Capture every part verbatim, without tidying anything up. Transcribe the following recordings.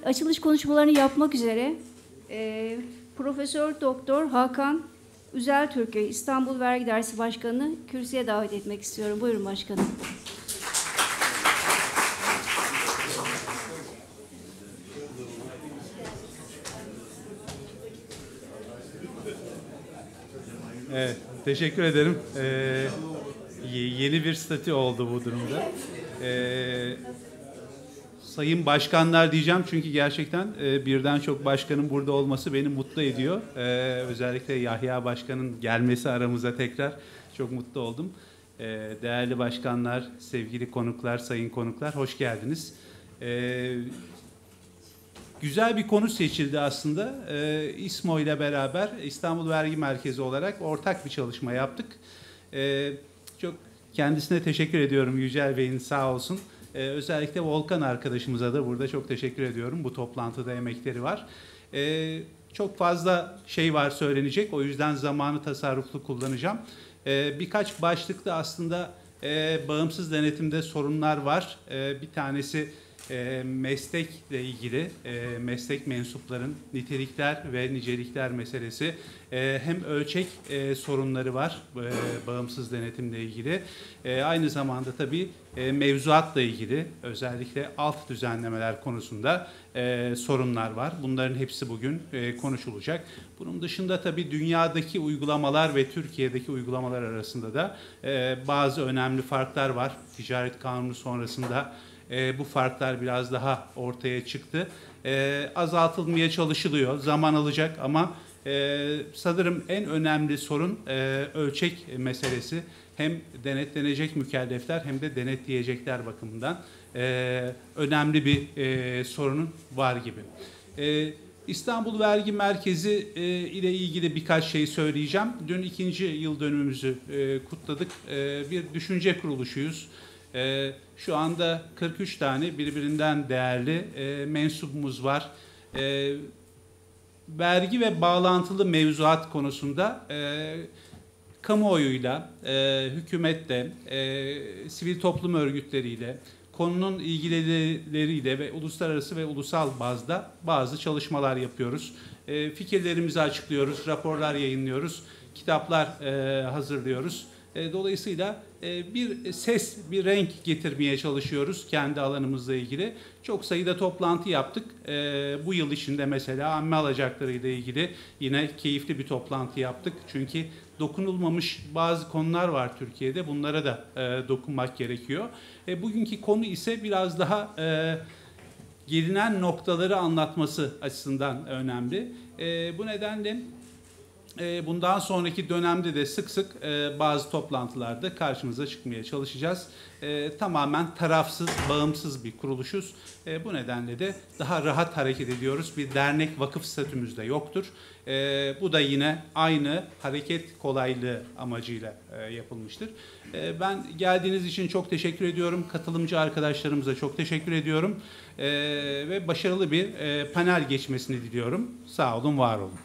açılış konuşmalarını yapmak üzere e, Profesör Doktor Hakan Üzeltürk'ü İstanbul Vergi Dairesi Başkanı'nı kürsüye davet etmek istiyorum. Buyurun başkanım. Evet, teşekkür ederim. Ee, yeni bir statü oldu bu durumda. Ee, sayın başkanlar diyeceğim çünkü gerçekten e, birden çok başkanın burada olması beni mutlu ediyor. Ee, özellikle Yahya Başkan'ın gelmesi aramıza tekrar çok mutlu oldum. Ee, değerli başkanlar, sevgili konuklar, sayın konuklar, hoş geldiniz. Ee, Güzel bir konu seçildi aslında. Ee, İSMO ile beraber İstanbul Vergi Merkezi olarak ortak bir çalışma yaptık. Ee, çok kendisine teşekkür ediyorum, Yücel Bey'in sağ olsun. Ee, özellikle Volkan arkadaşımıza da burada çok teşekkür ediyorum. Bu toplantıda emekleri var. Ee, çok fazla şey var söylenecek, o yüzden zamanı tasarruflu kullanacağım. Ee, birkaç başlıkta aslında e, bağımsız denetimde sorunlar var. Ee, bir tanesi E, meslekle ilgili, e, meslek mensupların nitelikler ve nicelikler meselesi. E, hem ölçek e, sorunları var e, bağımsız denetimle ilgili. E, aynı zamanda tabii e, mevzuatla ilgili özellikle alt düzenlemeler konusunda e, sorunlar var. Bunların hepsi bugün e, konuşulacak. Bunun dışında tabii dünyadaki uygulamalar ve Türkiye'deki uygulamalar arasında da e, bazı önemli farklar var. Ticaret Kanunu sonrasında E, bu farklar biraz daha ortaya çıktı. E, azaltılmaya çalışılıyor. Zaman alacak ama e, sanırım en önemli sorun e, ölçek meselesi. Hem denetlenecek mükellefler hem de denetleyecekler bakımından e, önemli bir e, sorunun var gibi. E, İstanbul Vergi Merkezi e, ile ilgili birkaç şey söyleyeceğim. Dün ikinci yıl dönümümüzü e, kutladık. E, bir düşünce kuruluşuyuz. Ee, şu anda kırk üç tane birbirinden değerli e, mensubumuz var. E, vergi ve bağlantılı mevzuat konusunda e, kamuoyuyla, e, hükümetle, e, sivil toplum örgütleriyle, konunun ilgilileriyle ve uluslararası ve ulusal bazda bazı çalışmalar yapıyoruz. E, fikirlerimizi açıklıyoruz, raporlar yayınlıyoruz, kitaplar e, hazırlıyoruz. Dolayısıyla bir ses, bir renk getirmeye çalışıyoruz kendi alanımızla ilgili. Çok sayıda toplantı yaptık. Bu yıl içinde mesela amme alacakları ile ilgili yine keyifli bir toplantı yaptık. Çünkü dokunulmamış bazı konular var Türkiye'de. Bunlara da dokunmak gerekiyor. Bugünkü konu ise biraz daha gelinen noktaları anlatması açısından önemli. Bu nedenle bundan sonraki dönemde de sık sık bazı toplantılarda karşımıza çıkmaya çalışacağız. Tamamen tarafsız, bağımsız bir kuruluşuz. Bu nedenle de daha rahat hareket ediyoruz. Bir dernek, vakıf statümüz de yoktur. Bu da yine aynı hareket kolaylığı amacıyla yapılmıştır. Ben geldiğiniz için çok teşekkür ediyorum. Katılımcı arkadaşlarımıza çok teşekkür ediyorum. Ve başarılı bir panel geçmesini diliyorum. Sağ olun, var olun.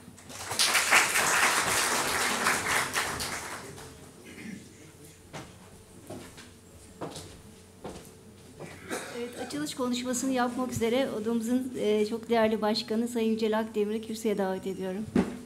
Açılış konuşmasını yapmak üzere odamızın e, çok değerli başkanı Sayın Yücel Akdemir'i kürsüye davet ediyorum.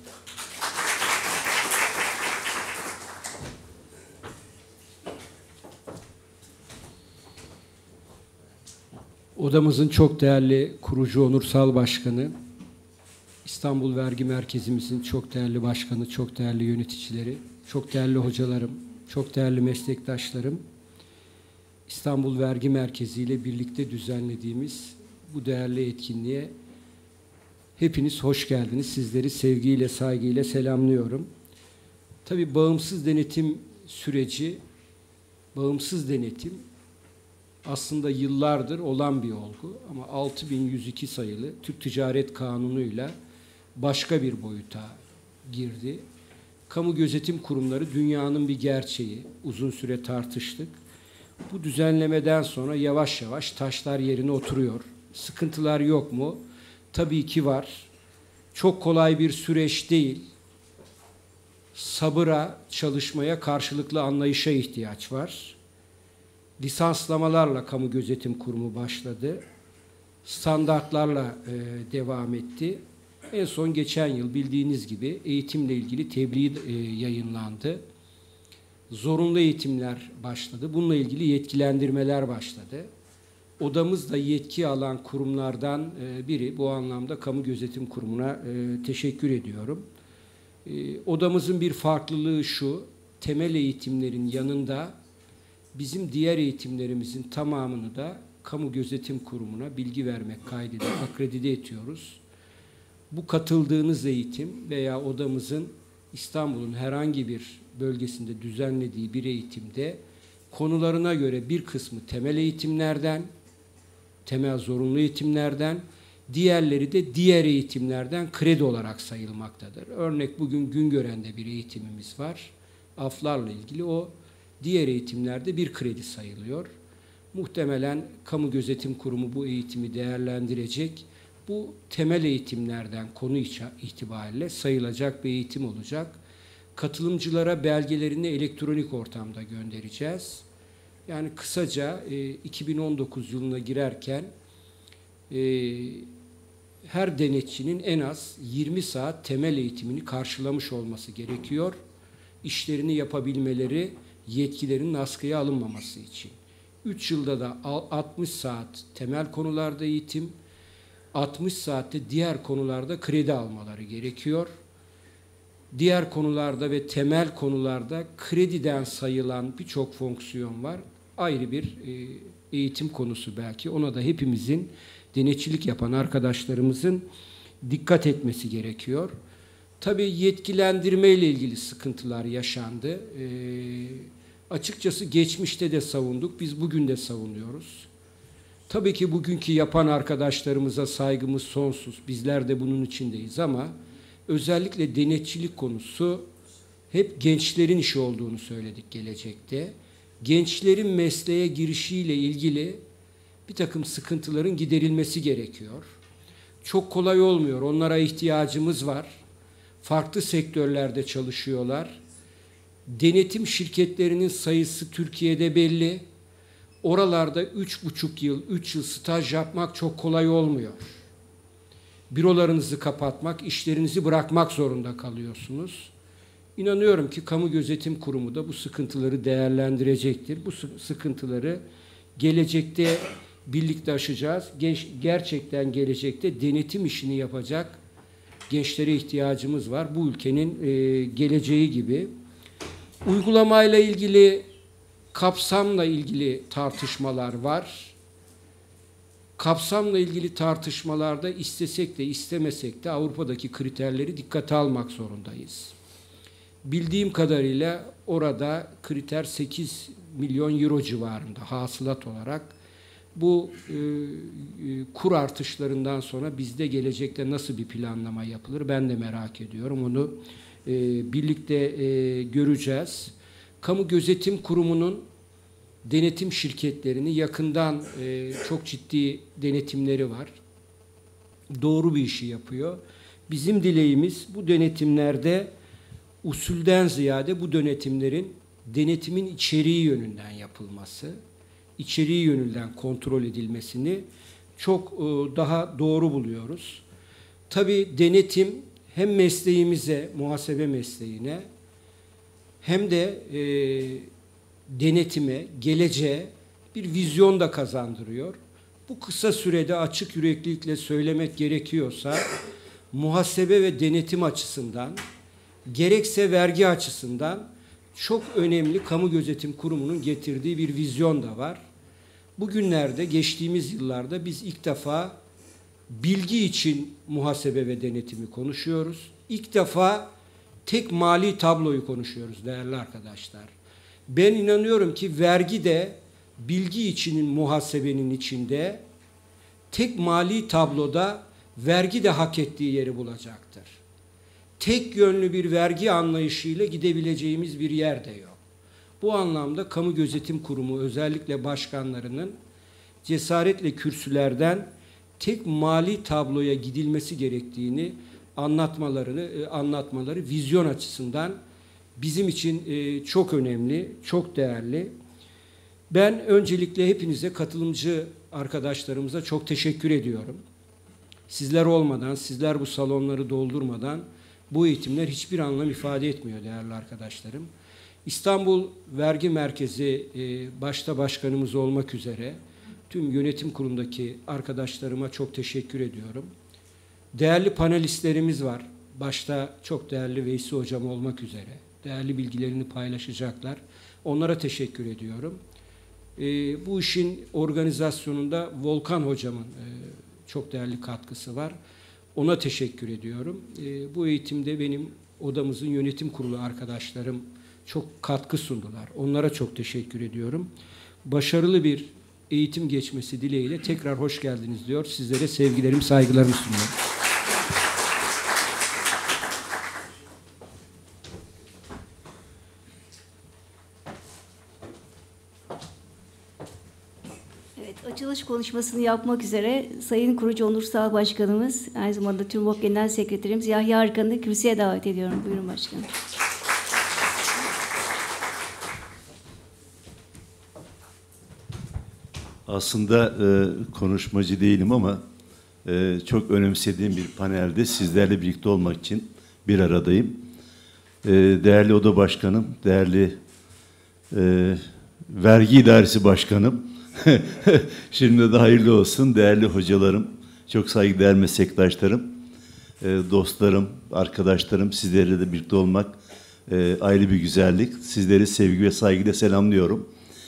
Odamızın çok değerli kurucu onursal başkanı, İstanbul Vergi Merkezimizin çok değerli başkanı, çok değerli yöneticileri, çok değerli hocalarım, çok değerli meslektaşlarım, İstanbul Vergi Merkezi ile birlikte düzenlediğimiz bu değerli etkinliğe hepiniz hoş geldiniz. Sizleri sevgiyle, saygıyla selamlıyorum. Tabii bağımsız denetim süreci, bağımsız denetim aslında yıllardır olan bir olgu ama altı bin yüz iki sayılı Türk Ticaret Kanunu'yla başka bir boyuta girdi. Kamu gözetim kurumları dünyanın bir gerçeği. Uzun süre tartıştık. Bu düzenlemeden sonra yavaş yavaş taşlar yerine oturuyor. Sıkıntılar yok mu? Tabii ki var. Çok kolay bir süreç değil. Sabıra, çalışmaya, karşılıklı anlayışa ihtiyaç var. Lisanslamalarla Kamu Gözetim Kurumu başladı. standartlarla e, devam etti. En son geçen yıl bildiğiniz gibi eğitimle ilgili tebliğ e, yayınlandı. Zorunlu eğitimler başladı. Bununla ilgili yetkilendirmeler başladı. Odamız da yetki alan kurumlardan e, biri. Bu anlamda Kamu Gözetim Kurumu'na e, teşekkür ediyorum. E, odamızın bir farklılığı şu, temel eğitimlerin yanında bizim diğer eğitimlerimizin tamamını da Kamu Gözetim Kurumu'na bilgi vermek kaydıyla akredite ediyoruz. Bu katıldığınız eğitim veya odamızın İstanbul'un herhangi bir bölgesinde düzenlediği bir eğitimde konularına göre bir kısmı temel eğitimlerden, temel zorunlu eğitimlerden, diğerleri de diğer eğitimlerden kredi olarak sayılmaktadır. Örnek bugün Güngören'de bir eğitimimiz var. Aflarla ilgili o diğer eğitimlerde bir kredi sayılıyor. Muhtemelen Kamu Gözetim Kurumu bu eğitimi değerlendirecek. Bu temel eğitimlerden konu itibariyle sayılacak bir eğitim olacak. Katılımcılara belgelerini elektronik ortamda göndereceğiz. Yani kısaca e, iki bin on dokuz yılına girerken e, her denetçinin en az yirmi saat temel eğitimini karşılamış olması gerekiyor. İşlerini yapabilmeleri, yetkilerinin askıya alınmaması için. üç yılda da altmış saat temel konularda eğitim, altmış saatte diğer konularda kredi almaları gerekiyor. Diğer konularda ve temel konularda krediden sayılan birçok fonksiyon var. Ayrı bir e, eğitim konusu belki. Ona da hepimizin, denetçilik yapan arkadaşlarımızın dikkat etmesi gerekiyor. Tabii yetkilendirme ile ilgili sıkıntılar yaşandı. E, açıkçası geçmişte de savunduk, biz bugün de savunuyoruz. Tabii ki bugünkü yapan arkadaşlarımıza saygımız sonsuz. Bizler de bunun içindeyiz ama özellikle denetçilik konusu hep gençlerin işi olduğunu söyledik gelecekte. Gençlerin mesleğe girişiyle ilgili bir takım sıkıntıların giderilmesi gerekiyor. Çok kolay olmuyor. Onlara ihtiyacımız var. Farklı sektörlerde çalışıyorlar. Denetim şirketlerinin sayısı Türkiye'de belli. Oralarda üç buçuk yıl, üç yıl staj yapmak çok kolay olmuyor. Bürolarınızı kapatmak, işlerinizi bırakmak zorunda kalıyorsunuz. İnanıyorum ki Kamu Gözetim Kurumu da bu sıkıntıları değerlendirecektir. Bu sıkıntıları gelecekte birlikte aşacağız. Genç, gerçekten gelecekte denetim işini yapacak gençlere ihtiyacımız var. Bu ülkenin e, geleceği gibi. Uygulamayla ilgili, kapsamla ilgili tartışmalar var. Kapsamla ilgili tartışmalarda istesek de istemesek de Avrupa'daki kriterleri dikkate almak zorundayız. Bildiğim kadarıyla orada kriter sekiz milyon euro civarında hasılat olarak. Bu e, e, kur artışlarından sonra bizde gelecekte nasıl bir planlama yapılır ben de merak ediyorum. Onu e, birlikte e, göreceğiz. Kamu Gözetim Kurumu'nun denetim şirketlerini yakından e, çok ciddi denetimleri var. Doğru bir işi yapıyor. Bizim dileğimiz bu denetimlerde usulden ziyade bu denetimlerin denetimin içeriği yönünden yapılması, içeriği yönünden kontrol edilmesini çok e, daha doğru buluyoruz. Tabii denetim hem mesleğimize, muhasebe mesleğine hem de e, denetime, geleceğe bir vizyon da kazandırıyor. Bu kısa sürede açık yüreklilikle söylemek gerekiyorsa muhasebe ve denetim açısından gerekse vergi açısından çok önemli Kamu Gözetim Kurumu'nun getirdiği bir vizyon da var. Bugünlerde, geçtiğimiz yıllarda biz ilk defa bilgi için muhasebe ve denetimi konuşuyoruz. İlk defa tek mali tabloyu konuşuyoruz değerli arkadaşlar. Ben inanıyorum ki vergi de bilgi içinin muhasebenin içinde tek mali tabloda vergi de hak ettiği yeri bulacaktır. Tek yönlü bir vergi anlayışıyla gidebileceğimiz bir yer de yok. Bu anlamda Kamu Gözetim Kurumu özellikle başkanlarının cesaretle kürsülerden tek mali tabloya gidilmesi gerektiğini anlatmalarını anlatmaları vizyon açısından bizim için çok önemli, çok değerli. Ben öncelikle hepinize katılımcı arkadaşlarımıza çok teşekkür ediyorum. Sizler olmadan, sizler bu salonları doldurmadan bu eğitimler hiçbir anlam ifade etmiyor değerli arkadaşlarım. İstanbul Vergi Merkezi e, başta başkanımız olmak üzere tüm yönetim kurulundaki arkadaşlarıma çok teşekkür ediyorum. Değerli panelistlerimiz var. Başta çok değerli Veysi Hocam olmak üzere. Değerli bilgilerini paylaşacaklar. Onlara teşekkür ediyorum. E, bu işin organizasyonunda Volkan Hocam'ın e, çok değerli katkısı var. Ona teşekkür ediyorum. E, bu eğitimde benim odamızın yönetim kurulu arkadaşlarım çok katkı sundular. Onlara çok teşekkür ediyorum. Başarılı bir eğitim geçmesi dileğiyle tekrar hoş geldiniz diyor. Sizlere sevgilerimi, saygılarımı sunuyorum. Evet, açılış konuşmasını yapmak üzere Sayın Kurucu Onursal Başkanımız, aynı zamanda TÜRMOP Genel Sekreterimiz Yahya Arıkan'ı kürsüye davet ediyorum. Buyurun başkanım. Aslında e, konuşmacı değilim ama e, çok önemsediğim bir panelde sizlerle birlikte olmak için bir aradayım. E, değerli Oda Başkanım, değerli e, Vergi İdaresi Başkanım, şimdi de hayırlı olsun, değerli hocalarım, çok saygıdeğer meslektaşlarım, e, dostlarım, arkadaşlarım, sizlerle de birlikte olmak e, ayrı bir güzellik. Sizleri sevgi ve saygıyla selamlıyorum.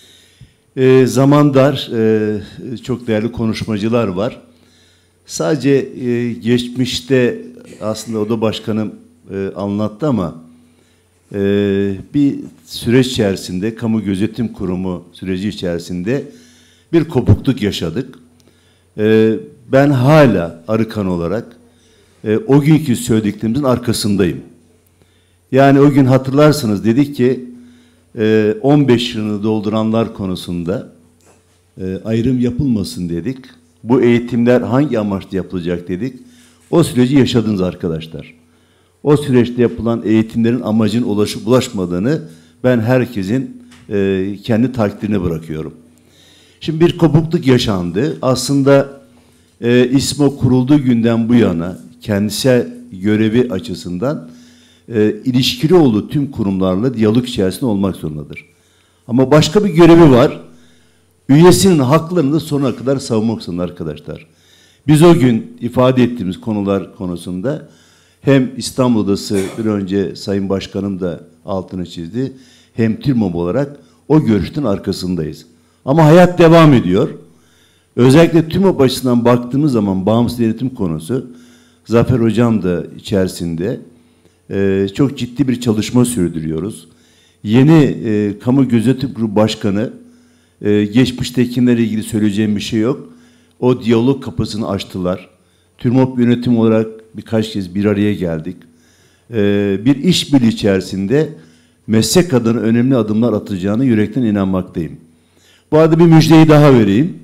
E, zaman dar, e, çok değerli konuşmacılar var. Sadece e, geçmişte aslında Oda Başkanım e, anlattı ama e, bir süreç içerisinde, Kamu Gözetim Kurumu süreci içerisinde bir kopukluk yaşadık. E, ben hala Arıkan olarak e, o günkü söylediklerimizin arkasındayım. Yani o gün hatırlarsınız dedik ki on beş yılını dolduranlar konusunda ayrım yapılmasın dedik. Bu eğitimler hangi amaçla yapılacak dedik. O süreci yaşadınız arkadaşlar. O süreçte yapılan eğitimlerin amacın ulaşıp ulaşmadığını ben herkesin kendi takdirine bırakıyorum. Şimdi bir kopukluk yaşandı. Aslında İSMO kurulduğu günden bu yana kendisel görevi açısından E, ilişkili olduğu tüm kurumlarla diyalog içerisinde olmak zorundadır. Ama başka bir görevi var. Üyesinin haklarını da sonuna kadar savunmak zorunda arkadaşlar. Biz o gün ifade ettiğimiz konular konusunda hem İstanbul Odası bir önce Sayın Başkanım da altını çizdi, hem TÜRMOP olarak o görüşün arkasındayız. Ama hayat devam ediyor. Özellikle TÜRMOP açısından baktığımız zaman bağımsız denetim konusu, Zafer Hocam da içerisinde Ee, çok ciddi bir çalışma sürdürüyoruz. Yeni e, Kamu Gözetim Kurulu Başkanı, e, geçmiştekilerle ilgili söyleyeceğim bir şey yok. O diyalog kapısını açtılar. TÜRMOP yönetim olarak birkaç kez bir araya geldik. Ee, bir işbirliği içerisinde meslek adına önemli adımlar atacağına yürekten inanmaktayım. Bu arada bir müjdeyi daha vereyim.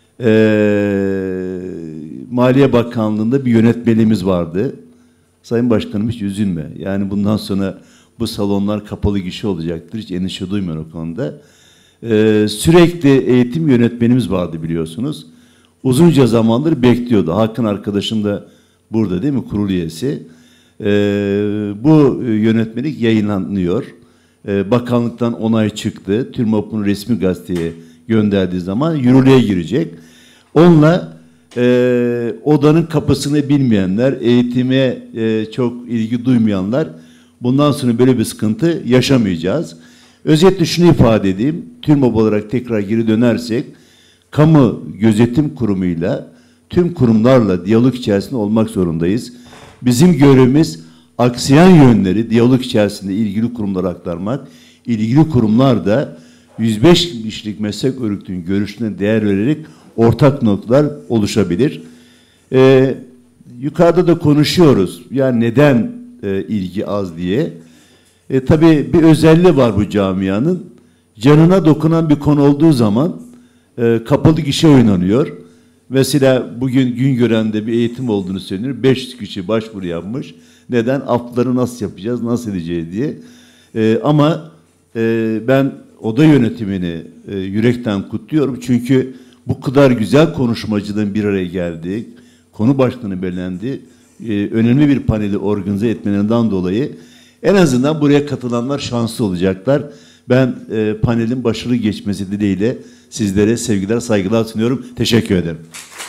Ee, Maliye Bakanlığı'nda bir yönetmenimiz vardı. Sayın Başkanım hiç üzülme. Yani bundan sonra bu salonlar kapalı gişe olacaktır. Hiç endişe duymuyor o konuda. Ee, sürekli eğitim yönetmenimiz vardı biliyorsunuz. Uzunca zamandır bekliyordu. Hakan arkadaşım da burada değil mi? Kurul üyesi. Ee, bu yönetmelik yayınlanıyor. Ee, bakanlıktan onay çıktı. TÜRMOP'un resmi gazeteye gönderdiği zaman yürürlüğe girecek. Onunla Ee, odanın kapısını bilmeyenler, eğitime e, çok ilgi duymayanlar bundan sonra böyle bir sıkıntı yaşamayacağız. Özetle şunu ifade edeyim. TÜRMOP olarak tekrar geri dönersek, Kamu Gözetim Kurumu'yla tüm kurumlarla diyalog içerisinde olmak zorundayız. Bizim görevimiz aksayan yönleri diyalog içerisinde ilgili kurumlara aktarmak. İlgili kurumlar da yüz beş kişilik meslek örgütünün görüşüne değer vererek ortak noktalar oluşabilir. Ee, yukarıda da konuşuyoruz. Yani neden e, ilgi az diye. E, tabii bir özelliği var bu camianın. Canına dokunan bir konu olduğu zaman e, kapalı gişe oynanıyor. Mesela bugün Güngören'de bir eğitim olduğunu söyleniyor. beş yüz kişi başvuru yapmış. Neden? Afları nasıl yapacağız, nasıl edeceğiz diye. E, ama e, ben oda yönetimini e, yürekten kutluyorum. Çünkü bu kadar güzel konuşmacının bir araya geldiği, konu başlığını belirlendi, e, önemli bir paneli organize etmelerinden dolayı en azından buraya katılanlar şanslı olacaklar. Ben e, panelin başarılı geçmesi dileğiyle sizlere sevgiler, saygılar sunuyorum. Teşekkür ederim.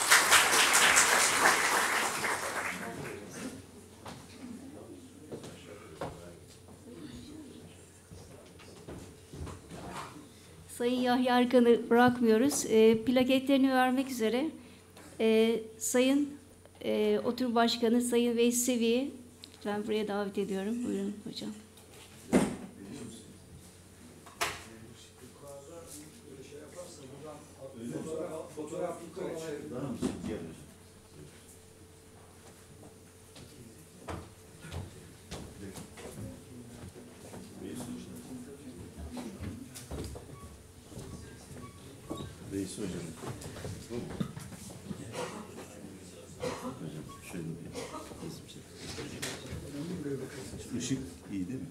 Sayın Yahya Arkan'ı bırakmıyoruz. E, plaketlerini vermek üzere e, Sayın e, Oturum Başkanı Sayın Veys Sevi'yi lütfen buraya davet ediyorum. Buyurun hocam. Reis hocam. Hocam şöyle bir ışık iyi değil mi?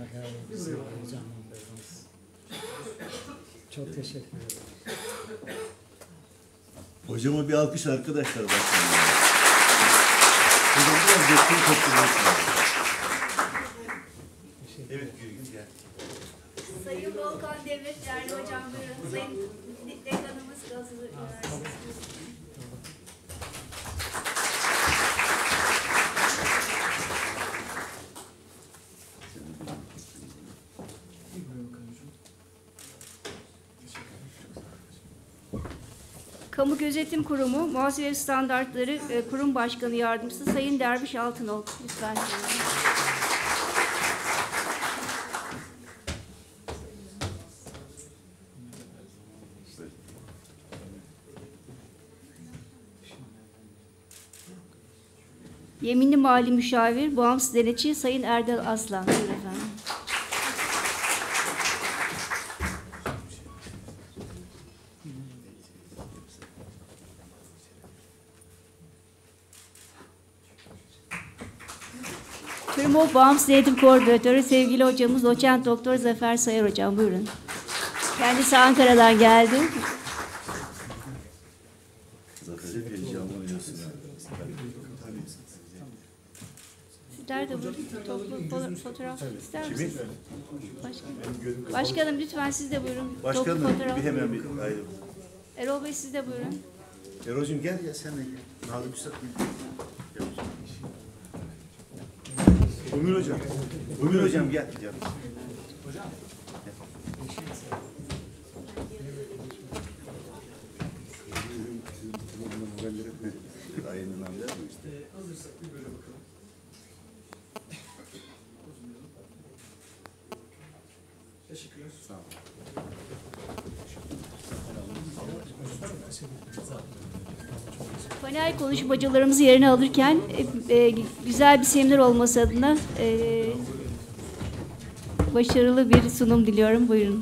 Çok teşekkür ederim. Hocama bir alkış arkadaşlar. Başkanım. Hocam biraz bekleyin, toplanıyorsunuz. Evet Gülgün gel. Sayın Volkan Devlet değerli hocam buyurun. Sayın Dekanımız Gazi Üniversitesi. Kamu Gözetim Kurumu Muhasebe Standartları e, Kurum Başkanı Yardımcısı Sayın Derviş Altınok. Lütfen. Yeminli Mali Müşavir, Bağımsız Denetçi Sayın Erdal Aslan. Buyurun efendim. TÜRMOV Bağımsız Denetim Koordinatörü sevgili hocamız Doçent Doktor Zafer Sayar hocam. Buyurun. Kendisi Ankara'dan geldi. Zafer'e bir heyecanlı oynuyorsun. Sizler de buyurun. Toplu fo- fotoğraf ister misiniz? Başkanım. Başkanım lütfen siz de buyurun. Toplu Başkanım fotoğraf. bir hemen bir ayrı. Erol Bey siz de buyurun. Erol'cum gel ya sen de gel. Nazik Üstad gel. Gel hocam. Umur hocam. Umur hocam gel. Gel. Hocam. Aynen anlar mı işte? Hazırsak bir böyle bakalım. Teşekkürler. Sağ olun. Panel konuşmacılarımızı yerine alırken e, e, güzel bir seminer olması adına e, başarılı bir sunum diliyorum. Buyurun.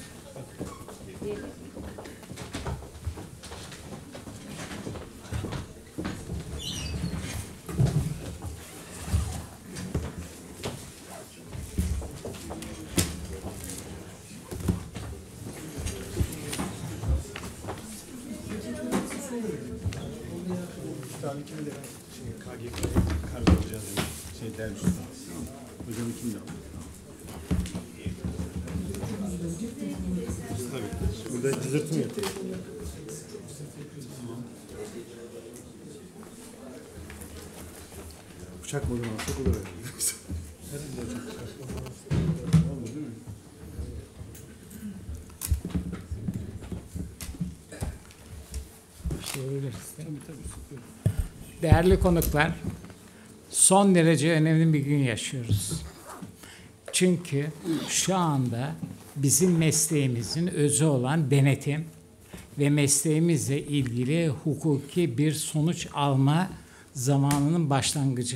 Tabii de ben şey, K G K'ye karşı olacağız şey dermiş. Hocam kim de Tabii. Burada cızırtı mı yapıyor? Bıçak modunu alsak olur öyle. Değerli konuklar, son derece önemli bir gün yaşıyoruz. Çünkü şu anda bizim mesleğimizin özü olan denetim ve mesleğimizle ilgili hukuki bir sonuç alma zamanının başlangıcı.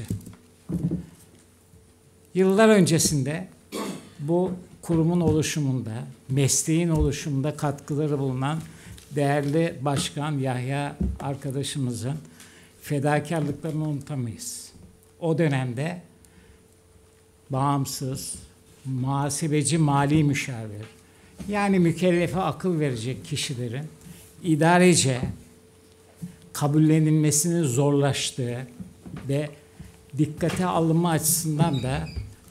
Yıllar öncesinde bu kurumun oluşumunda, mesleğin oluşumunda katkıları bulunan değerli Başkan Yahya arkadaşımızın fedakarlıklarını unutamayız. O dönemde bağımsız, muhasebeci mali müşavir, yani mükellefe akıl verecek kişilerin idarece kabullenilmesinin zorlaştığı ve dikkate alınma açısından da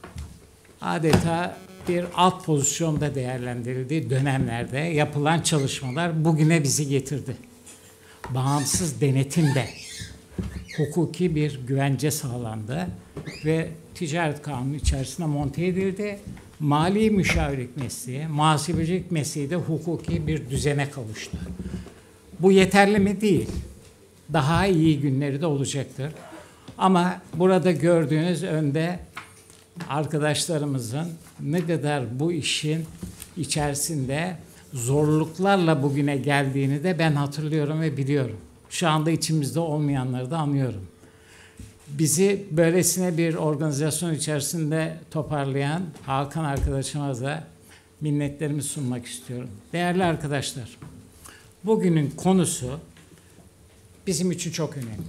adeta bir alt pozisyonda değerlendirildiği dönemlerde yapılan çalışmalar bugüne bizi getirdi. Bağımsız denetimde hukuki bir güvence sağlandı ve ticaret kanunu içerisinde monte edildi. Mali müşavirlik mesleği, muhasebecilik mesleği de hukuki bir düzene kavuştu. Bu yeterli mi? Değil. Daha iyi günleri de olacaktır. Ama burada gördüğünüz önde arkadaşlarımızın ne kadar bu işin içerisinde zorluklarla bugüne geldiğini de ben hatırlıyorum ve biliyorum. Şu anda içimizde olmayanları da anlıyorum. Bizi böylesine bir organizasyon içerisinde toparlayan Hakan arkadaşıma da minnetlerimi sunmak istiyorum. Değerli arkadaşlar, bugünün konusu bizim için çok önemli.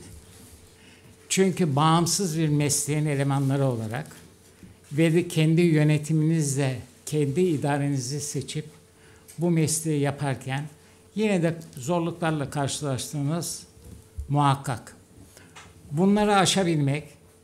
Çünkü bağımsız bir mesleğin elemanları olarak ve de kendi yönetiminizle, kendi idarenizi seçip bu mesleği yaparken yine de zorluklarla karşılaştığınız muhakkak. Bunları aşabilmek,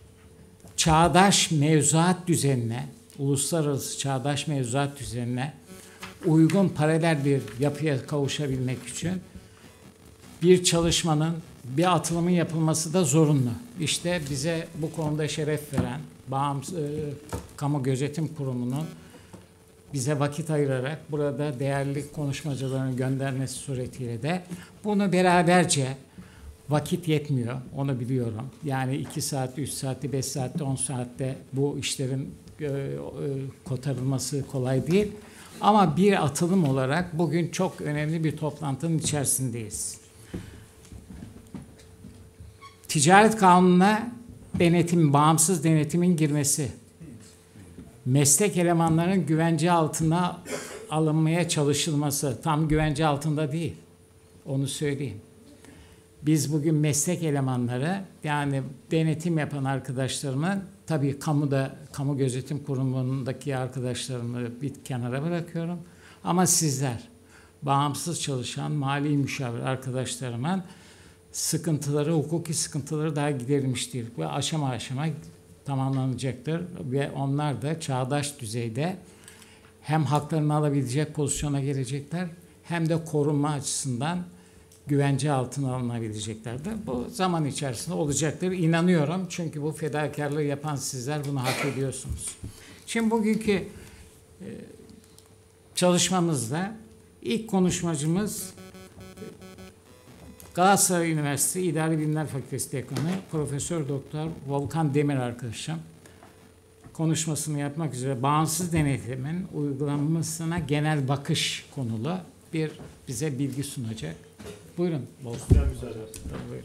çağdaş mevzuat düzenine, uluslararası çağdaş mevzuat düzenine uygun paralel bir yapıya kavuşabilmek için bir çalışmanın, bir atılımın yapılması da zorunlu. İşte bize bu konuda şeref veren Bağımsız e, Kamu Gözetim Kurumu'nun bize vakit ayırarak burada değerli konuşmacılarını göndermesi suretiyle de bunu beraberce, vakit yetmiyor, onu biliyorum. Yani iki saatte, üç saatte, beş saatte, on saatte bu işlerin e, e, kotarılması kolay değil. Ama bir atılım olarak bugün çok önemli bir toplantının içerisindeyiz. Ticaret Kanunu'na denetim, bağımsız denetimin girmesi, meslek elemanlarının güvence altına alınmaya çalışılması, tam güvence altında değil, onu söyleyeyim. Biz bugün meslek elemanları, yani denetim yapan arkadaşlarımı, tabii kamuda, Kamu Gözetim Kurumu'ndaki arkadaşlarımı bir kenara bırakıyorum. Ama sizler, bağımsız çalışan mali müşavir arkadaşlarımın sıkıntıları, hukuki sıkıntıları daha giderilmiştir. Ve aşama aşama tamamlanacaktır. Ve onlar da çağdaş düzeyde hem haklarını alabilecek pozisyona gelecekler, hem de korunma açısından güvence altına alınabileceklerdir. Bu zaman içerisinde olacaktır. İnanıyorum. Çünkü bu fedakarlığı yapan sizler bunu hak ediyorsunuz. Şimdi bugünkü e, çalışmamızda ilk konuşmacımız Galatasaray Üniversitesi İdari Bilimler Fakültesi Dekanı Profesör Doktor Volkan Demir arkadaşım konuşmasını yapmak üzere bağımsız denetimin uygulanmasına genel bakış konulu bir bize bilgi sunacak. Buyurun Volkan. Buyurun.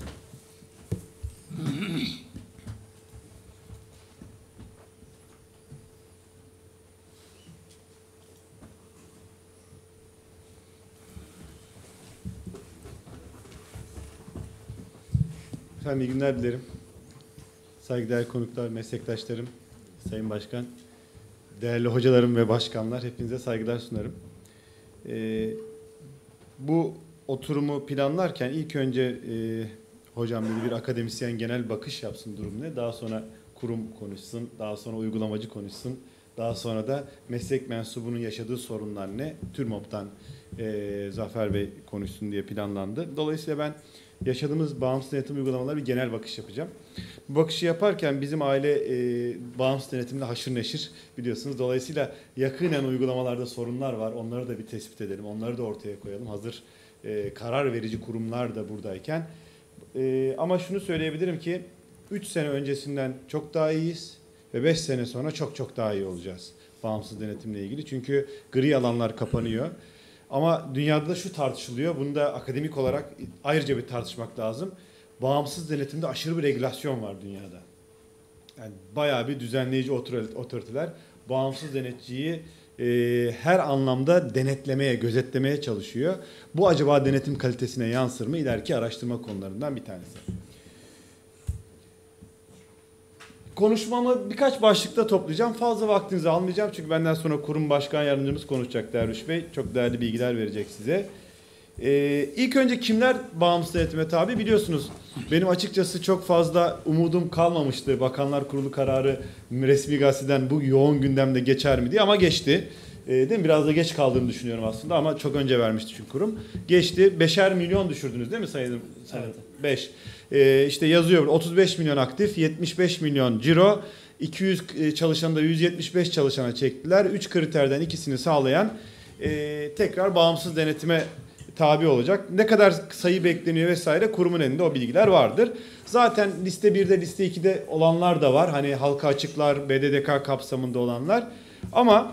Efendim iyi günler dilerim. Saygıdeğer konuklar, meslektaşlarım, Sayın Başkan, değerli hocalarım ve başkanlar, hepinize saygılar sunarım. Ee, bu oturumu planlarken ilk önce e, hocam dedi bir akademisyen genel bakış yapsın durumuna, daha sonra kurum konuşsun, daha sonra uygulamacı konuşsun, daha sonra da meslek mensubunun yaşadığı sorunlar ne, TÜRMOP'tan e, Zafer Bey konuşsun diye planlandı. Dolayısıyla ben yaşadığımız bağımsız denetim uygulamalara bir genel bakış yapacağım. Bu bakışı yaparken bizim aile e, bağımsız denetimde haşır neşir biliyorsunuz. Dolayısıyla yakinen uygulamalarda sorunlar var. Onları da bir tespit edelim. Onları da ortaya koyalım. Hazır e, karar verici kurumlar da buradayken. E, ama şunu söyleyebilirim ki üç sene öncesinden çok daha iyiyiz ve beş sene sonra çok çok daha iyi olacağız bağımsız denetimle ilgili. Çünkü gri alanlar kapanıyor. Ama dünyada da şu tartışılıyor, bunu da akademik olarak ayrıca bir tartışmak lazım. Bağımsız denetimde aşırı bir regülasyon var dünyada. Yani bayağı bir düzenleyici otoriteler bağımsız denetçiyi e, her anlamda denetlemeye, gözetlemeye çalışıyor. Bu acaba denetim kalitesine yansır mı? İleriki araştırma konularından bir tanesi. Konuşmamı birkaç başlıkta toplayacağım. Fazla vaktinizi almayacağım çünkü benden sonra kurum başkan yardımcımız konuşacak Derviş Bey. Çok değerli bilgiler verecek size. Ee, ilk önce kimler bağımsız denetime tabi biliyorsunuz. Benim açıkçası çok fazla umudum kalmamıştı. Bakanlar Kurulu kararı resmi gazeteden bu yoğun gündemde geçer mi diye ama geçti. Ee, değil mi? Biraz da geç kaldığını düşünüyorum aslında ama çok önce vermişti çünkü kurum. Geçti. Beşer milyon düşürdünüz değil mi Sayın? Evet. Beş. Ee, işte yazıyor otuz beş milyon aktif, yetmiş beş milyon ciro. iki yüz çalışanda yüz yetmiş beş çalışana çektiler. üç kriterden ikisini sağlayan e, tekrar bağımsız denetime tabi olacak. Ne kadar sayı bekleniyor vesaire kurumun elinde o bilgiler vardır. Zaten liste birde liste ikide olanlar da var. Hani halka açıklar, B D D K kapsamında olanlar. Ama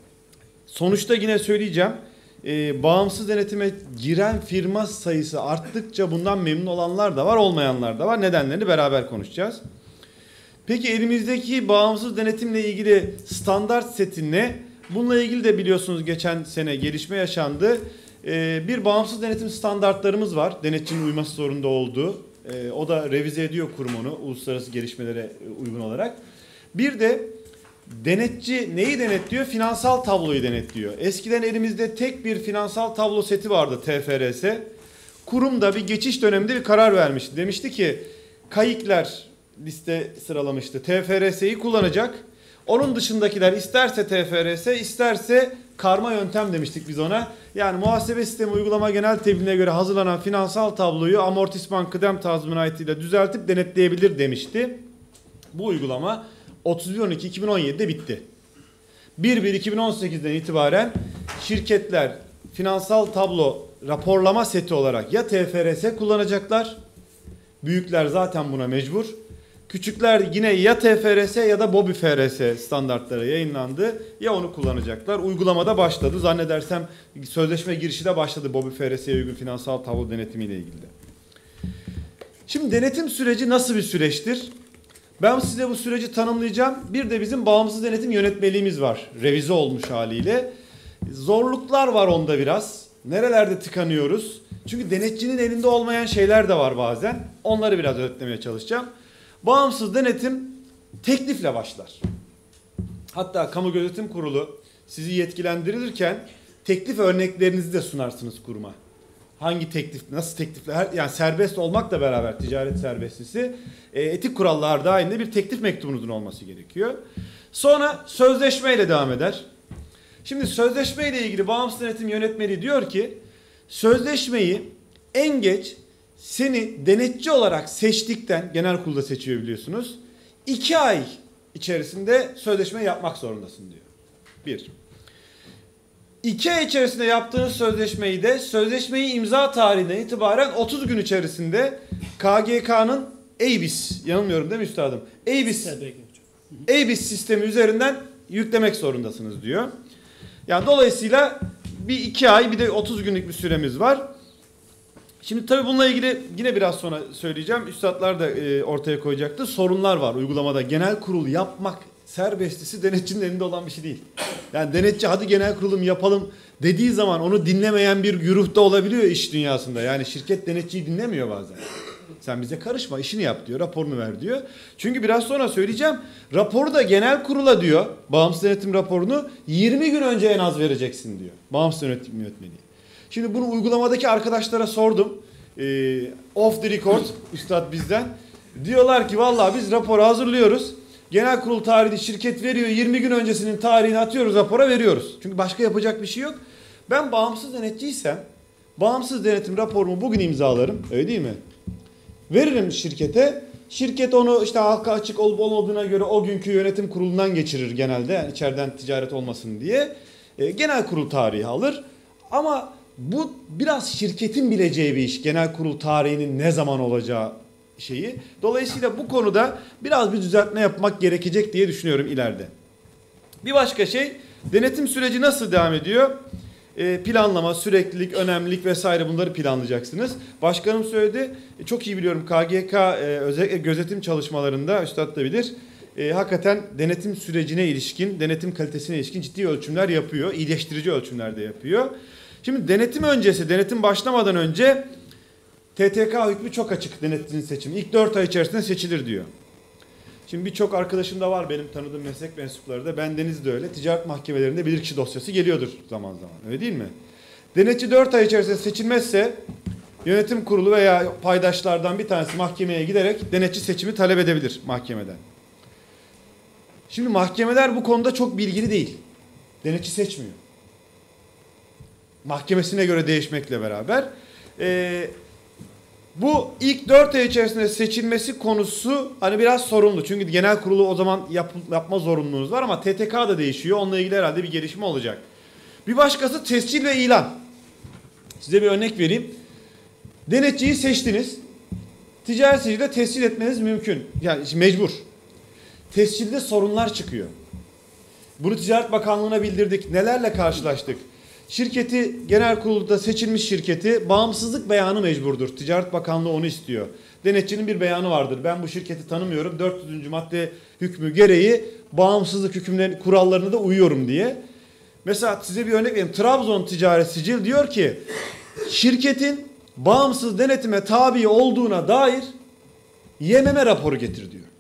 sonuçta yine söyleyeceğim. E, bağımsız denetime giren firma sayısı arttıkça bundan memnun olanlar da var, olmayanlar da var. Nedenlerini beraber konuşacağız. Peki elimizdeki bağımsız denetimle ilgili standart seti ne? Bununla ilgili de biliyorsunuz geçen sene gelişme yaşandı. Ee, bir bağımsız denetim standartlarımız var. Denetçinin uyması zorunda olduğu. Ee, o da revize ediyor kurum onu uluslararası gelişmelere uygun olarak. Bir de denetçi neyi denetliyor? Finansal tabloyu denetliyor. Eskiden elimizde tek bir finansal tablo seti vardı T F R S. Kurum da bir geçiş döneminde bir karar vermişti. Demişti ki kayıklar liste sıralamıştı. T F R S'yi kullanacak. Onun dışındakiler isterse T F R S isterse karma yöntem demiştik biz ona. Yani muhasebe sistemi uygulama genel tebliğine göre hazırlanan finansal tabloyu amortisman kıdem tazminatıyla düzeltip denetleyebilir demişti. Bu uygulama otuz bir on iki iki bin on yedi'de bitti. bir bir iki bin on sekiz'den itibaren şirketler finansal tablo raporlama seti olarak ya T F R S kullanacaklar. Büyükler zaten buna mecbur. Küçükler yine ya T F R S ya da BOBİ F R S standartları yayınlandı. Ya onu kullanacaklar. Uygulamada başladı. Zannedersem sözleşme girişi de başladı BOBİ F R S'ye uygun finansal tablo denetimiyle ilgili de. Şimdi denetim süreci nasıl bir süreçtir? Ben size bu süreci tanımlayacağım. Bir de bizim bağımsız denetim yönetmeliğimiz var. Revize olmuş haliyle. Zorluklar var onda biraz. Nerelerde tıkanıyoruz? Çünkü denetçinin elinde olmayan şeyler de var bazen. Onları biraz özetlemeye çalışacağım. Bağımsız denetim teklifle başlar. Hatta Kamu Gözetim Kurulu sizi yetkilendirilirken teklif örneklerinizi de sunarsınız kuruma. Hangi teklif, nasıl teklifler, yani serbest olmakla beraber ticaret serbestisi, etik kurallar dahilinde bir teklif mektubunuzun olması gerekiyor. Sonra sözleşmeyle devam eder. Şimdi sözleşmeyle ilgili bağımsız denetim yönetmeliği diyor ki, sözleşmeyi en geç seni denetçi olarak seçtikten, genel kurulda seçiyor biliyorsunuz, iki ay içerisinde sözleşme yapmak zorundasın diyor. Bir. İki ay içerisinde yaptığınız sözleşmeyi de sözleşmeyi imza tarihinden itibaren otuz gün içerisinde K G K'nın E B İ S, yanılmıyorum değil mi üstadım? E B İ S, E B İ S sistemi üzerinden yüklemek zorundasınız diyor. Yani dolayısıyla bir iki ay bir de otuz günlük bir süremiz var. Şimdi tabii bununla ilgili yine biraz sonra söyleyeceğim. Üstadlar da e, ortaya koyacaktı. Sorunlar var uygulamada. Genel kurul yapmak serbestisi denetçinin elinde olan bir şey değil. Yani denetçi hadi genel kurulum yapalım dediği zaman onu dinlemeyen bir güruh da olabiliyor iş dünyasında. Yani şirket denetçiyi dinlemiyor bazen. Sen bize karışma, işini yap diyor, raporunu ver diyor. Çünkü biraz sonra söyleyeceğim. Raporu da genel kurula diyor, bağımsız denetim raporunu yirmi gün önce en az vereceksin diyor. Bağımsız denetim yönetmeliği. Şimdi bunu uygulamadaki arkadaşlara sordum. Ee, off the record, üstad bizden. Diyorlar ki vallahi biz raporu hazırlıyoruz. Genel kurul tarihi şirket veriyor. yirmi gün öncesinin tarihini atıyoruz, rapora veriyoruz. Çünkü başka yapacak bir şey yok. Ben bağımsız denetçiysem bağımsız denetim raporumu bugün imzalarım. Öyle değil mi? Veririm şirkete. Şirket onu işte halka açık olup olmadığına göre o günkü yönetim kurulundan geçirir genelde. Yani içeriden ticaret olmasın diye. E, genel kurul tarihi alır. Ama bu biraz şirketin bileceği bir iş. Genel kurul tarihinin ne zaman olacağı şeyi. Dolayısıyla bu konuda biraz bir düzeltme yapmak gerekecek diye düşünüyorum ileride. Bir başka şey, denetim süreci nasıl devam ediyor? E, planlama, süreklilik, önemlilik vesaire bunları planlayacaksınız. Başkanım söyledi. E, çok iyi biliyorum K G K e, özellikle gözetim çalışmalarında üstad da bilir. E, hakikaten denetim sürecine ilişkin, denetim kalitesine ilişkin ciddi ölçümler yapıyor. İyileştirici ölçümler de yapıyor. Şimdi denetim öncesi, denetim başlamadan önce T T K hükmü çok açık denetçinin seçimi. İlk dört ay içerisinde seçilir diyor. Şimdi birçok arkadaşım da var benim tanıdığım meslek mensupları da. Bendeniz de öyle. Ticaret mahkemelerinde bilirkişi dosyası geliyordur zaman zaman. Öyle değil mi? Denetçi dört ay içerisinde seçilmezse yönetim kurulu veya paydaşlardan bir tanesi mahkemeye giderek denetçi seçimi talep edebilir mahkemeden. Şimdi mahkemeler bu konuda çok bilgili değil. Denetçi seçmiyor. Mahkemesine göre değişmekle beraber. Ee, bu ilk dört ay içerisinde seçilmesi konusu hani biraz sorunlu. Çünkü genel kurulu o zaman yap, yapma zorunluluğunuz var ama T T K da değişiyor. Onunla ilgili herhalde bir gelişme olacak. Bir başkası tescil ve ilan. Size bir örnek vereyim. Denetçiyi seçtiniz. Ticaret sicilde tescil etmeniz mümkün. Yani mecbur. Tescilde sorunlar çıkıyor. Bunu Ticaret Bakanlığı'na bildirdik. Nelerle karşılaştık? Şirketi, genel kurulda seçilmiş şirketi bağımsızlık beyanı mecburdur. Ticaret Bakanlığı onu istiyor. Denetçinin bir beyanı vardır. Ben bu şirketi tanımıyorum. dört yüzüncü madde hükmü gereği bağımsızlık hükümlerinin kurallarına da uyuyorum diye. Mesela size bir örnek vereyim. Trabzon Ticaret Sicil diyor ki şirketin bağımsız denetime tabi olduğuna dair Y M M raporu getir diyor.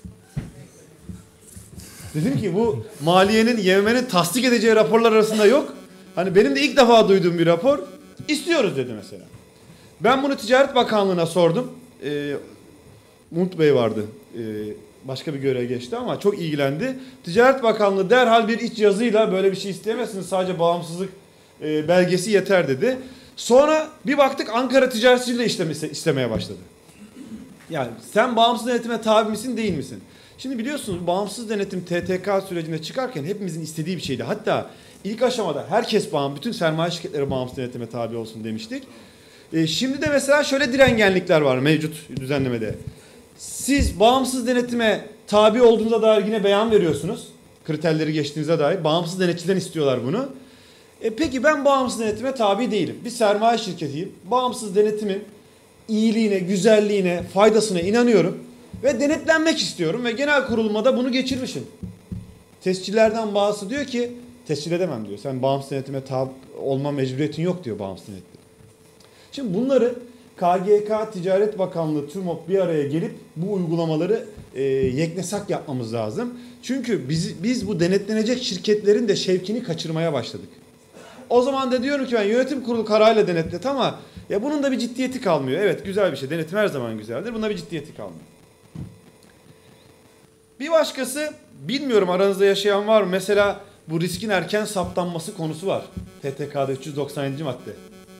Dedim ki bu maliyenin Y M M'nin tasdik edeceği raporlar arasında yok. Hani benim de ilk defa duyduğum bir rapor. İstiyoruz dedi mesela. Ben bunu Ticaret Bakanlığı'na sordum. Ee, Umut Bey vardı. Ee, başka bir göreve geçti ama çok ilgilendi. Ticaret Bakanlığı derhal bir iç yazıyla böyle bir şey isteyemezsiniz. Sadece bağımsızlık e, belgesi yeter dedi. Sonra bir baktık Ankara Ticaret Sicil'de işlemi istemeye başladı. Yani sen bağımsız denetime tabi misin değil misin? Şimdi biliyorsunuz bağımsız denetim T T K sürecinde çıkarken hepimizin istediği bir şeydi. Hatta ilk aşamada herkes bağımsız, bütün sermaye şirketleri bağımsız denetime tabi olsun demiştik. E, şimdi de mesela şöyle direngenlikler var mevcut düzenlemede. Siz bağımsız denetime tabi olduğunuza dair yine beyan veriyorsunuz. Kriterleri geçtiğinize dair. Bağımsız denetçiden istiyorlar bunu. E, peki ben bağımsız denetime tabi değilim. Bir sermaye şirketiyim. Bağımsız denetimin iyiliğine, güzelliğine, faydasına inanıyorum. Ve denetlenmek istiyorum ve genel kuruluma da bunu geçirmişim. Tescillerden bazısı diyor ki tescil edemem diyor. Sen bağımsız denetime tabi olma mecburiyetin yok diyor bağımsız denetim. Şimdi bunları K G K, Ticaret Bakanlığı, TÜRMOP bir araya gelip bu uygulamaları e, yeknesak yapmamız lazım. Çünkü biz, biz bu denetlenecek şirketlerin de şevkini kaçırmaya başladık. O zaman da diyorum ki ben yönetim kurulu kararıyla denetlet ama ya bunun da bir ciddiyeti kalmıyor. Evet güzel bir şey. Denetim her zaman güzeldir. Bunda bir ciddiyeti kalmıyor. Bir başkası bilmiyorum aranızda yaşayan var mı? Mesela bu riskin erken saptanması konusu var. T T K'da üç yüz doksan yedinci madde.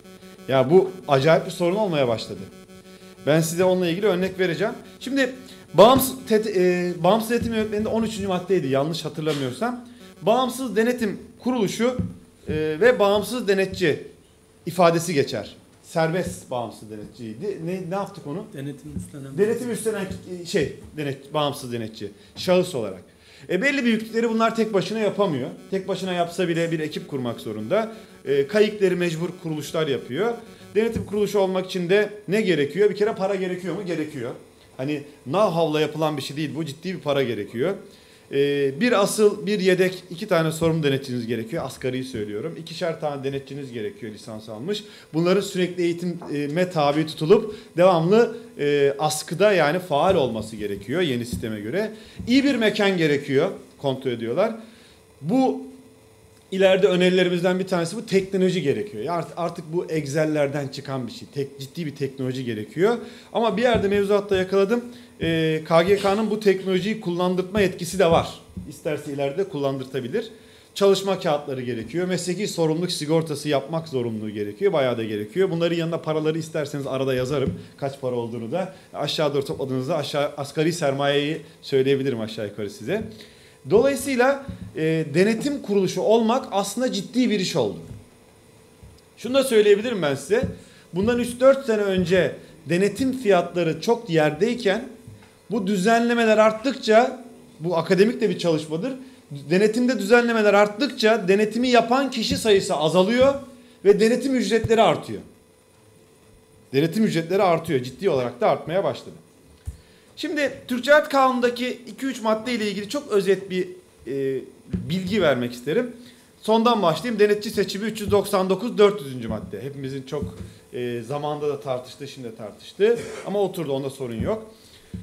Ya bu acayip bir sorun olmaya başladı. Ben size onunla ilgili örnek vereceğim. Şimdi bağımsız, e, bağımsız denetim yönetmeliğinde on üçüncü maddeydi yanlış hatırlamıyorsam. Bağımsız denetim kuruluşu e, ve bağımsız denetçi ifadesi geçer. Serbest bağımsız denetçiydi. Ne, ne yaptık onu? Denetim üstlenen. Denetim üstlenen şey, denet, bağımsız denetçi. Şahıs olarak. E belli büyüklükleri bunlar tek başına yapamıyor. Tek başına yapsa bile bir ekip kurmak zorunda. E, kayıkları mecbur kuruluşlar yapıyor. Denetim kuruluşu olmak için de ne gerekiyor? Bir kere para gerekiyor mu? Gerekiyor. Hani know-how'la yapılan bir şey değil bu. Ciddi bir para gerekiyor. E, bir asıl, bir yedek, iki tane sorumlu denetçiniz gerekiyor. Asgariyi söylüyorum. İkişer tane denetçiniz gerekiyor lisans almış. Bunların sürekli eğitime tabi tutulup devamlı e, askıda yani faal olması gerekiyor yeni sisteme göre. İyi bir mekan gerekiyor. Kontrol ediyorlar. Bu ileride önerilerimizden bir tanesi bu teknoloji gerekiyor. Yani artık bu Excel'lerden çıkan bir şey. Tek, ciddi bir teknoloji gerekiyor. Ama bir yerde mevzuatta yakaladım. E, K G K'nın bu teknolojiyi kullandırma yetkisi de var. İsterse ileride kullandırtabilir. Çalışma kağıtları gerekiyor. Mesleki sorumluluk sigortası yapmak zorunluluğu gerekiyor. Bayağı da gerekiyor. Bunların yanında paraları isterseniz arada yazarım. Kaç para olduğunu da. Aşağı doğru topladığınızda aşağı asgari sermayeyi söyleyebilirim aşağı yukarı size. Dolayısıyla e, denetim kuruluşu olmak aslında ciddi bir iş oldu. Şunu da söyleyebilirim ben size. Bundan üç dört sene önce denetim fiyatları çok yerdeyken bu düzenlemeler arttıkça, bu akademik de bir çalışmadır. Denetimde düzenlemeler arttıkça denetimi yapan kişi sayısı azalıyor ve denetim ücretleri artıyor. Denetim ücretleri artıyor. Ciddi olarak da artmaya başladı. Şimdi Türk Ticaret Kanunu'ndaki iki üç madde ile ilgili çok özet bir e, bilgi vermek isterim. Sondan başlayayım. Denetçi seçimi üç yüz doksan dokuz dört yüzüncü madde. Hepimizin çok e, zamanında da tartıştı, şimdi de tartıştı. Ama oturdu, onda sorun yok.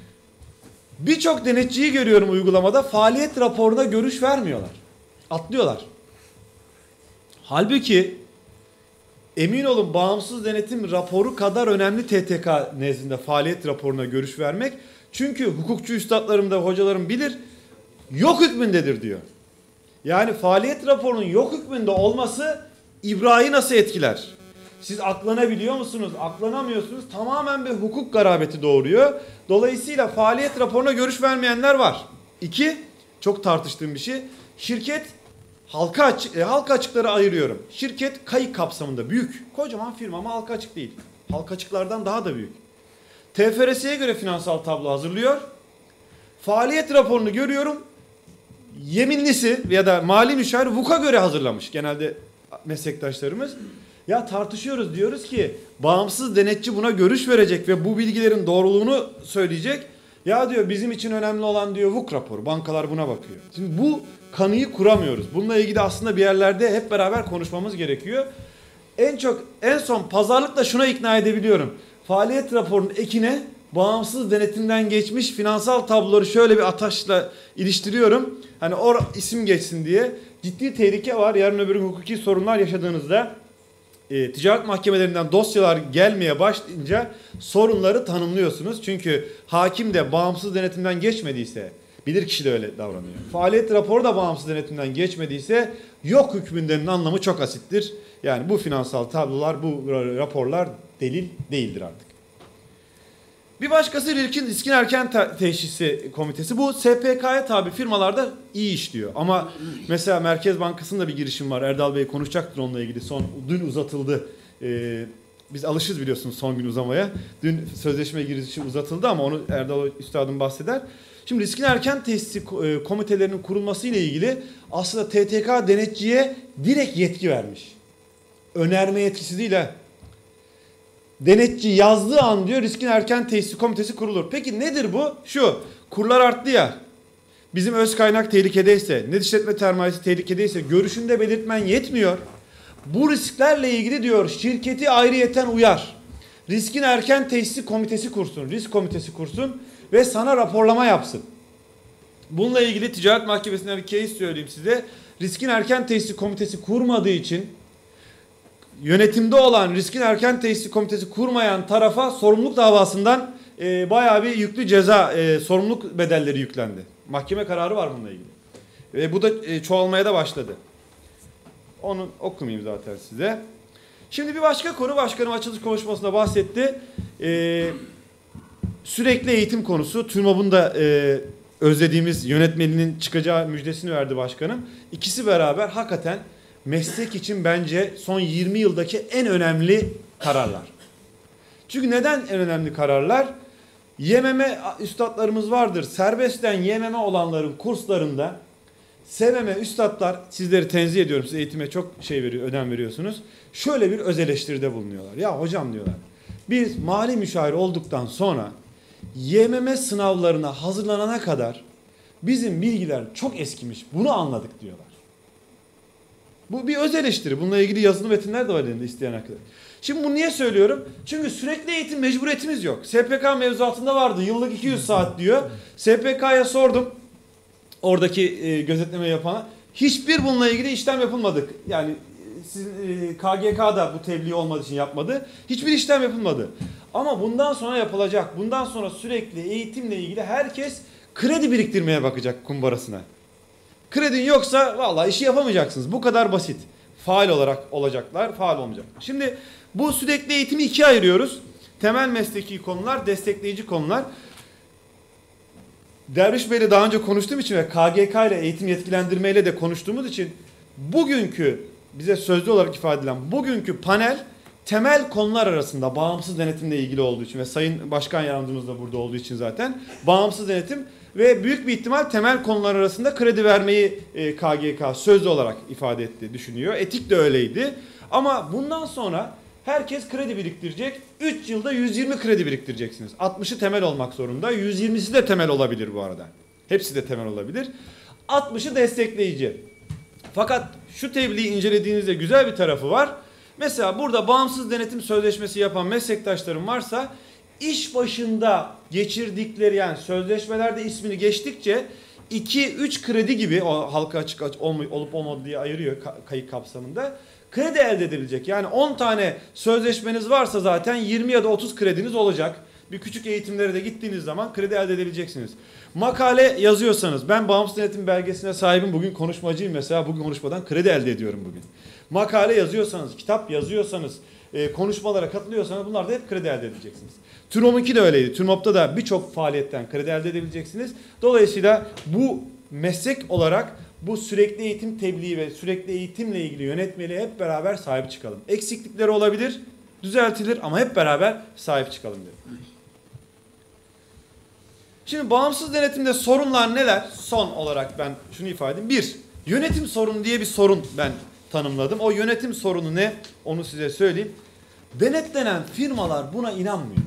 Birçok denetçiyi görüyorum uygulamada faaliyet raporuna görüş vermiyorlar. Atlıyorlar. Halbuki Emin olun bağımsız denetim raporu kadar önemli T T K nezdinde faaliyet raporuna görüş vermek. Çünkü hukukçu üstadlarım da hocalarım bilir, yok hükmündedir diyor. Yani faaliyet raporunun yok hükmünde olması ibrayı nasıl etkiler? Siz aklanabiliyor musunuz? Aklanamıyorsunuz. Tamamen bir hukuk garabeti doğuruyor. Dolayısıyla faaliyet raporuna görüş vermeyenler var. İki, çok tartıştığım bir şey. Şirket halka açık, e, halka açıkları ayırıyorum. Şirket kayıt kapsamında büyük. Kocaman firma ama halka açık değil. Halka açıklardan daha da büyük. T F R S'ye göre finansal tablo hazırlıyor. Faaliyet raporunu görüyorum. Yeminlisi ya da mali müşavir V U K'a göre hazırlamış genelde meslektaşlarımız. Ya tartışıyoruz, diyoruz ki bağımsız denetçi buna görüş verecek ve bu bilgilerin doğruluğunu söyleyecek. Ya diyor bizim için önemli olan diyor V U K raporu, bankalar buna bakıyor. Şimdi bu kanıyı kuramıyoruz. Bununla ilgili aslında bir yerlerde hep beraber konuşmamız gerekiyor. En çok en son pazarlıkla şuna ikna edebiliyorum. Faaliyet raporunun ekine bağımsız denetimden geçmiş finansal tabloları şöyle bir ataşla iliştiriyorum. Hani o isim geçsin diye. Ciddi tehlike var. Yarın öbür gün hukuki sorunlar yaşadığınızda e, ticaret mahkemelerinden dosyalar gelmeye başlayınca sorunları tanımlıyorsunuz. Çünkü hakim de bağımsız denetimden geçmediyse, bilirkişi de öyle davranıyor. Faaliyet raporu da bağımsız denetimden geçmediyse yok hükmündenin anlamı çok asittir. Yani bu finansal tablolar, bu raporlar delil değildir artık. Bir başkası riskin, riskin erken teşhisi komitesi. Bu S P K'ya tabi firmalarda iyi işliyor. Ama mesela Merkez Bankası'nın da bir girişim var. Erdal Bey konuşacaktır onunla ilgili. Son dün uzatıldı. Ee, biz alışız biliyorsunuz son gün uzamaya. Dün sözleşme girişim uzatıldı ama onu Erdal Üstad'ın bahseder. Şimdi riskin erken teşhisi komitelerinin kurulması ile ilgili aslında T T K denetçiye direkt yetki vermiş. Önerme yetkisi değil ha. Denetçi yazdığı an diyor riskin erken teşhisi komitesi kurulur. Peki nedir bu? Şu, kurlar arttı ya. Bizim öz kaynak tehlikedeyse, net işletme sermayesi tehlikedeyse görüşünde belirtmen yetmiyor. Bu risklerle ilgili diyor şirketi ayrıyeten uyar. Riskin erken teşhisi komitesi kursun, risk komitesi kursun ve sana raporlama yapsın. Bununla ilgili ticaret mahkemesinden bir case söyleyeyim size. Riskin erken teşhisi komitesi kurmadığı için yönetimde olan riskin erken teşhisi komitesi kurmayan tarafa sorumluluk davasından e, bayağı bir yüklü ceza, e, sorumluluk bedelleri yüklendi. Mahkeme kararı var bununla ilgili. Ve bu da e, çoğalmaya da başladı. Onu okumayayım zaten size. Şimdi bir başka konu, başkanım açılış konuşmasında bahsetti. E, sürekli eğitim konusu. TÜRMOB'un da e, özlediğimiz yönetmeninin çıkacağı müjdesini verdi başkanım. İkisi beraber hakikaten meslek için bence son yirmi yıldaki en önemli kararlar. Çünkü neden en önemli kararlar? Y M M üstadlarımız vardır. Serbestten Y M M olanların kurslarında S M M üstadlar, sizleri tenzih ediyorum. Siz eğitime çok şey veriyor, önem veriyorsunuz. Şöyle bir öz eleştiride bulunuyorlar. Ya hocam diyorlar. Biz mali müşavir olduktan sonra Y M M sınavlarına hazırlanana kadar bizim bilgiler çok eskimiş. Bunu anladık diyorlar. Bu bir öz eleştiri. Bununla ilgili yazılı metinler de var elinde isteyen arkadaşlar. Şimdi bunu niye söylüyorum? Çünkü sürekli eğitim mecburiyetimiz yok. S P K mevzuatında vardı. Yıllık iki yüz saat diyor. S P K'ya sordum. Oradaki e, gözetleme yapana. Hiçbir bununla ilgili işlem yapılmadı. Yani sizin, e, K G K da bu tebliğ olmadığı için yapmadı. Hiçbir işlem yapılmadı. Ama bundan sonra yapılacak. Bundan sonra sürekli eğitimle ilgili herkes kredi biriktirmeye bakacak kumbarasına. Kredin yoksa vallahi işi yapamayacaksınız. Bu kadar basit. Faal olarak olacaklar, faal olmayacak. Şimdi bu sürekli eğitimi ikiye ayırıyoruz. Temel mesleki konular, destekleyici konular. Derviş Bey'le daha önce konuştuğum için ve K G K ile eğitim yetkilendirmeyle de konuştuğumuz için bugünkü bize sözlü olarak ifade edilen bugünkü panel temel konular arasında bağımsız denetimle ilgili olduğu için ve Sayın Başkan Yardımcımız da burada olduğu için zaten bağımsız denetim ve büyük bir ihtimal temel konular arasında kredi vermeyi e, K G K sözlü olarak ifade etti, düşünüyor. Etik de öyleydi. Ama bundan sonra herkes kredi biriktirecek. üç yılda yüz yirmi kredi biriktireceksiniz. altmışı temel olmak zorunda. yüz yirmisi de temel olabilir bu arada. Hepsi de temel olabilir. altmışı destekleyici. Fakat şu tebliği incelediğinizde güzel bir tarafı var. Mesela burada bağımsız denetim sözleşmesi yapan meslektaşlarım varsa iş başında geçirdikleri yani sözleşmelerde ismini geçtikçe iki üç kredi gibi o halka açık olup olmadığı diye ayırıyor kayıt kapsamında. Kredi elde edilecek. Yani on tane sözleşmeniz varsa zaten yirmi ya da otuz krediniz olacak. Bir küçük eğitimlere de gittiğiniz zaman kredi elde edebileceksiniz. Makale yazıyorsanız, ben bağımsız denetim belgesine sahibim, bugün konuşmacıyım mesela, bugün konuşmadan kredi elde ediyorum bugün. Makale yazıyorsanız, kitap yazıyorsanız, e, konuşmalara katılıyorsanız bunlarda hep kredi elde edeceksiniz. TÜRMOB'unki de öyleydi. TÜRMOB'da da birçok faaliyetten kredi elde edebileceksiniz. Dolayısıyla bu meslek olarak bu sürekli eğitim tebliği ve sürekli eğitimle ilgili yönetmeliğe hep beraber sahip çıkalım. Eksiklikleri olabilir, düzeltilir ama hep beraber sahip çıkalım dedim. Şimdi bağımsız denetimde sorunlar neler? Son olarak ben şunu ifade edeyim. Bir, yönetim sorunu diye bir sorun ben tanımladım. O yönetim sorunu ne? Onu size söyleyeyim. Denetlenen firmalar buna inanmıyor.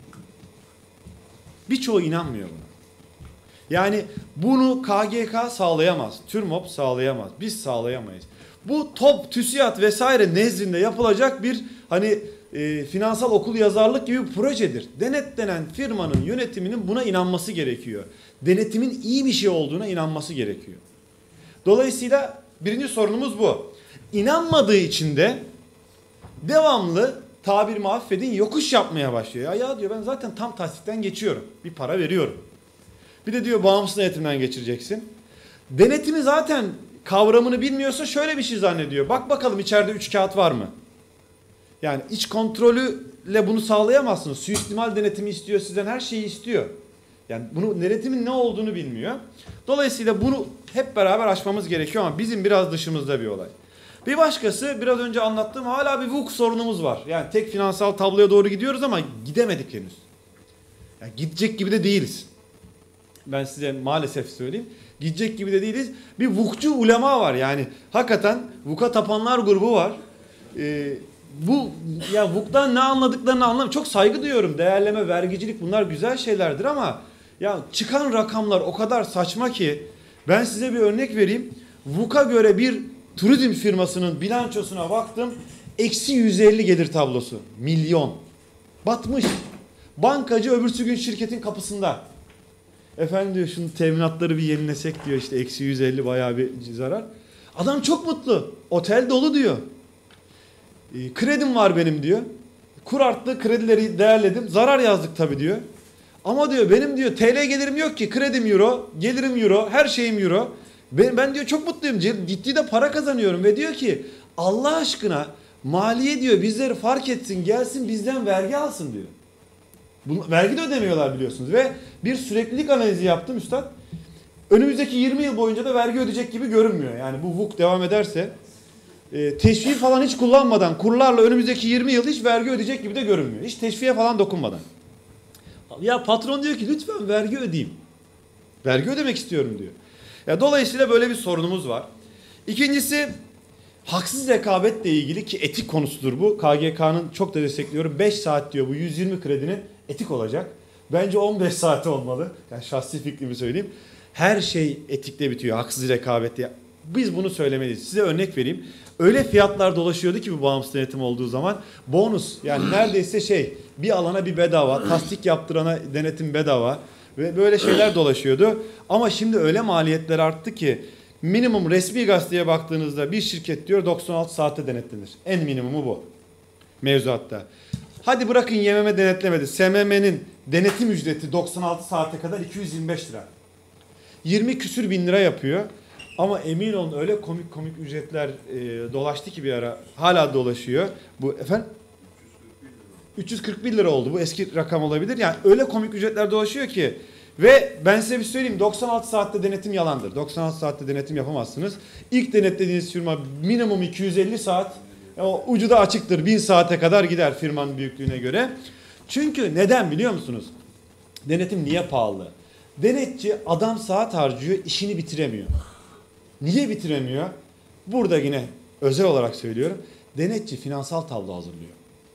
Birçoğu inanmıyor buna. Yani bunu K G K sağlayamaz, TÜRMOB sağlayamaz, biz sağlayamayız. Bu top, TÜSİAD vesaire nezdinde yapılacak bir hani e, finansal okul yazarlık gibi bir projedir. Denetlenen firmanın yönetiminin buna inanması gerekiyor. Denetimin iyi bir şey olduğuna inanması gerekiyor. Dolayısıyla birinci sorunumuz bu. İnanmadığı için de devamlı, tabirimi affedin, yokuş yapmaya başlıyor. Ya, ya diyor, ben zaten tam tasdikten geçiyorum. Bir para veriyorum. Bir de diyor bağımsız denetimden geçireceksin. Denetimi zaten kavramını bilmiyorsa şöyle bir şey zannediyor. Bak bakalım içeride üç kağıt var mı? Yani iç kontrolüyle bunu sağlayamazsınız. Suistimal denetimi istiyor, sizden her şeyi istiyor. Yani bunu, denetimin ne olduğunu bilmiyor. Dolayısıyla bunu hep beraber aşmamız gerekiyor ama bizim biraz dışımızda bir olay. Bir başkası, biraz önce anlattığım, hala bir V U K sorunumuz var. Yani tek finansal tabloya doğru gidiyoruz ama gidemedik henüz. Yani gidecek gibi de değiliz. Ben size maalesef söyleyeyim. Gidecek gibi de değiliz. Bir vukçu ulema var yani. Hakikaten V U K'a tapanlar grubu var. Ee, bu ya V U K'tan ne anladıklarını anlamıyorum. Çok saygı duyuyorum. Değerleme, vergicilik, bunlar güzel şeylerdir ama ya çıkan rakamlar o kadar saçma ki, ben size bir örnek vereyim. V U K'a göre bir turizm firmasının bilançosuna baktım. Eksi yüz elli gelir tablosu. Milyon. Batmış. Bankacı öbürsü gün şirketin kapısında. Efendim diyor, şunun teminatları bir yenilesek diyor, işte eksi yüz elli bayağı bir zarar. Adam çok mutlu. Otel dolu diyor. E, kredim var benim diyor. Kur arttı, kredileri değerledim. Zarar yazdık tabii diyor. Ama diyor benim diyor T L gelirim yok ki. Kredim euro, gelirim euro, her şeyim euro. Ben, ben diyor çok mutluyum. Ciddi de para kazanıyorum ve diyor ki Allah aşkına maliye diyor bizleri fark etsin, gelsin bizden vergi alsın diyor. Bunu, vergi de ödemiyorlar biliyorsunuz ve bir süreklilik analizi yaptım üstad. Önümüzdeki yirmi yıl boyunca da vergi ödeyecek gibi görünmüyor. Yani bu V U K devam ederse e, teşviği falan hiç kullanmadan, kurlarla önümüzdeki yirmi yıl hiç vergi ödeyecek gibi de görünmüyor. Hiç teşviğe falan dokunmadan. Ya patron diyor ki lütfen vergi ödeyeyim. Vergi ödemek istiyorum diyor. Ya dolayısıyla böyle bir sorunumuz var. İkincisi, haksız rekabetle ilgili, ki etik konusudur bu. K G K'nın çok da destekliyorum. beş saat diyor bu yüz yirmi kredinin etik olacak. Bence on beş saat olmalı. Yani şahsi fikrimi söyleyeyim. Her şey etikle bitiyor, haksız rekabetle. Biz bunu söylemeliyiz. Size örnek vereyim. Öyle fiyatlar dolaşıyordu ki bu bağımsız denetim olduğu zaman. Bonus, yani neredeyse şey, bir alana bir bedava, tasdik yaptırana denetim bedava ve böyle şeyler dolaşıyordu. Ama şimdi öyle maliyetler arttı ki minimum resmi gazeteye baktığınızda bir şirket diyor doksan altı saatte denetlenir. En minimumu bu mevzuatta. Hadi bırakın Y M M denetlemedi. S M M'nin denetim ücreti doksan altı saate kadar iki yüz yirmi beş lira. yirmi küsür bin lira yapıyor. Ama emin olun öyle komik komik ücretler e, dolaştı ki bir ara. Hala dolaşıyor. Bu efendim üç yüz kırk bir lira oldu. Bu eski rakam olabilir. Yani öyle komik ücretler dolaşıyor ki. Ve ben size bir söyleyeyim, doksan altı saatte denetim yalandır. doksan altı saatte denetim yapamazsınız. İlk denetlediğiniz firma minimum iki yüz elli saat. O ucu da açıktır. bin saate kadar gider firmanın büyüklüğüne göre. Çünkü neden biliyor musunuz? Denetim niye pahalı? Denetçi adam saat harcıyor, işini bitiremiyor. Niye bitiremiyor? Burada yine özel olarak söylüyorum. Denetçi finansal tablo hazırlıyor.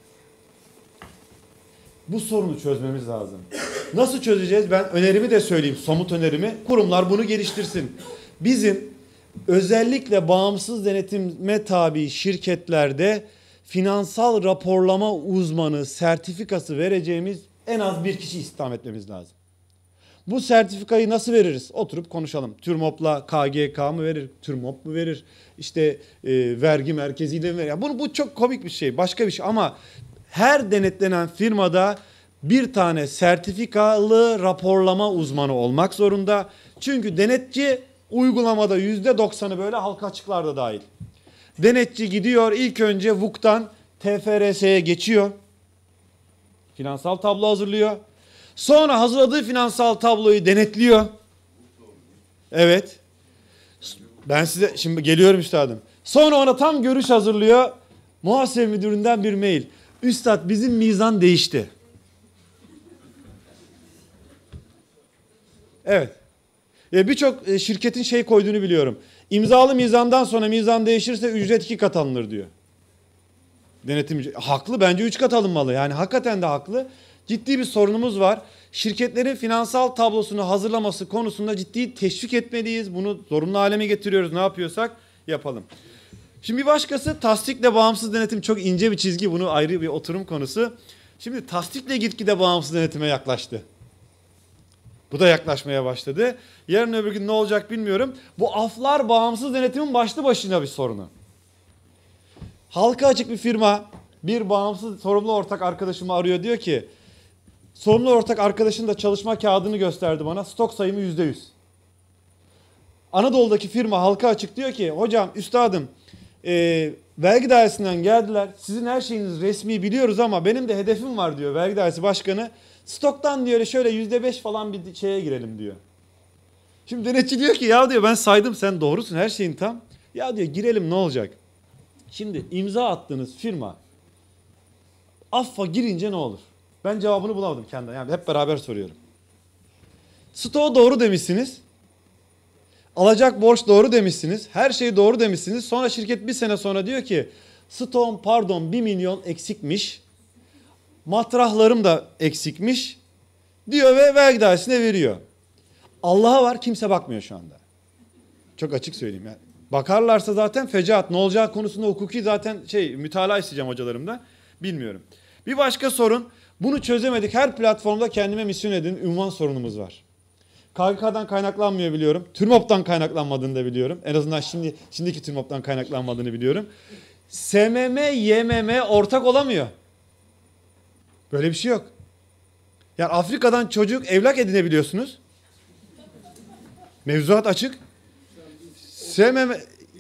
Bu sorunu çözmemiz lazım. Nasıl çözeceğiz? Ben önerimi de söyleyeyim, somut önerimi. Kurumlar bunu geliştirsin. Bizim özellikle bağımsız denetime tabi şirketlerde finansal raporlama uzmanı sertifikası vereceğimiz en az bir kişi istihdam etmemiz lazım. Bu sertifikayı nasıl veririz? Oturup konuşalım. TÜRMOP'la K G K mı verir? TÜRMOP mu verir? İşte e, vergi merkeziyle mi verir? Yani bunu, bu çok komik bir şey. Başka bir şey ama her denetlenen firmada bir tane sertifikalı raporlama uzmanı olmak zorunda. Çünkü denetçi uygulamada yüzde doksanı böyle halka açıklarda dahil. Denetçi gidiyor ilk önce V U K'tan T F R S'ye geçiyor. Finansal tablo hazırlıyor. Sonra hazırladığı finansal tabloyu denetliyor. Evet. Ben size şimdi geliyorum üstadım. Sonra ona tam görüş hazırlıyor. Muhasebe müdüründen bir mail. Üstad bizim mizan değişti. Evet. E, Birçok şirketin şey koyduğunu biliyorum. İmzalı mizandan sonra mizan değişirse ücret iki kat alınır diyor. Denetim haklı, bence üç kat alınmalı. Yani hakikaten de haklı. Ciddi bir sorunumuz var. Şirketlerin finansal tablosunu hazırlaması konusunda ciddi teşvik etmeliyiz. Bunu zorunlu hale getiriyoruz. Ne yapıyorsak yapalım. Şimdi bir başkası tasdikle bağımsız denetim, çok ince bir çizgi. Bunu ayrı bir oturum konusu. Şimdi tasdikle gitgide bağımsız denetime yaklaştı. Bu da yaklaşmaya başladı. Yarın öbür gün ne olacak bilmiyorum. Bu aflar bağımsız denetimin başlı başına bir sorunu. Halka açık bir firma bir bağımsız sorumlu ortak arkadaşımı arıyor, diyor ki sorumlu ortak arkadaşın da çalışma kağıdını gösterdi bana, stok sayımı yüzde yüz. Anadolu'daki firma halka açık diyor ki hocam üstadım e, vergi dairesinden geldiler, sizin her şeyiniz resmi biliyoruz ama benim de hedefim var diyor vergi dairesi başkanı. Stoktan diyor şöyle yüzde beş falan bir şeye girelim diyor. Şimdi denetçi diyor ki ya diyor ben saydım, sen doğrusun, her şeyin tam. Ya diyor girelim ne olacak? Şimdi imza attığınız firma affa girince ne olur? Ben cevabını bulamadım kendime. Yani hep beraber soruyorum. Stoğu doğru demişsiniz. Alacak borç doğru demişsiniz. Her şey doğru demişsiniz. Sonra şirket bir sene sonra diyor ki stoğum pardon bir milyon eksikmiş. Matrahlarım da eksikmiş diyor ve vergi dairesine veriyor. Allah'a var, kimse bakmıyor şu anda. Çok açık söyleyeyim yani. Bakarlarsa zaten fecaat, ne olacağı konusunda hukuki zaten şey mütalaa isteyeceğim hocalarımdan. Bilmiyorum. Bir başka sorun, bunu çözemedik. Her platformda kendime misyon edin ünvan sorunumuz var. K G K'dan kaynaklanmıyor biliyorum. TÜRMOP'tan kaynaklanmadığını da biliyorum. En azından şimdi şimdiki TÜRMOP'tan kaynaklanmadığını biliyorum. S M M, Y M M ortak olamıyor. Böyle bir şey yok. Yani Afrika'dan çocuk evlat edinebiliyorsunuz. Mevzuat açık. S M M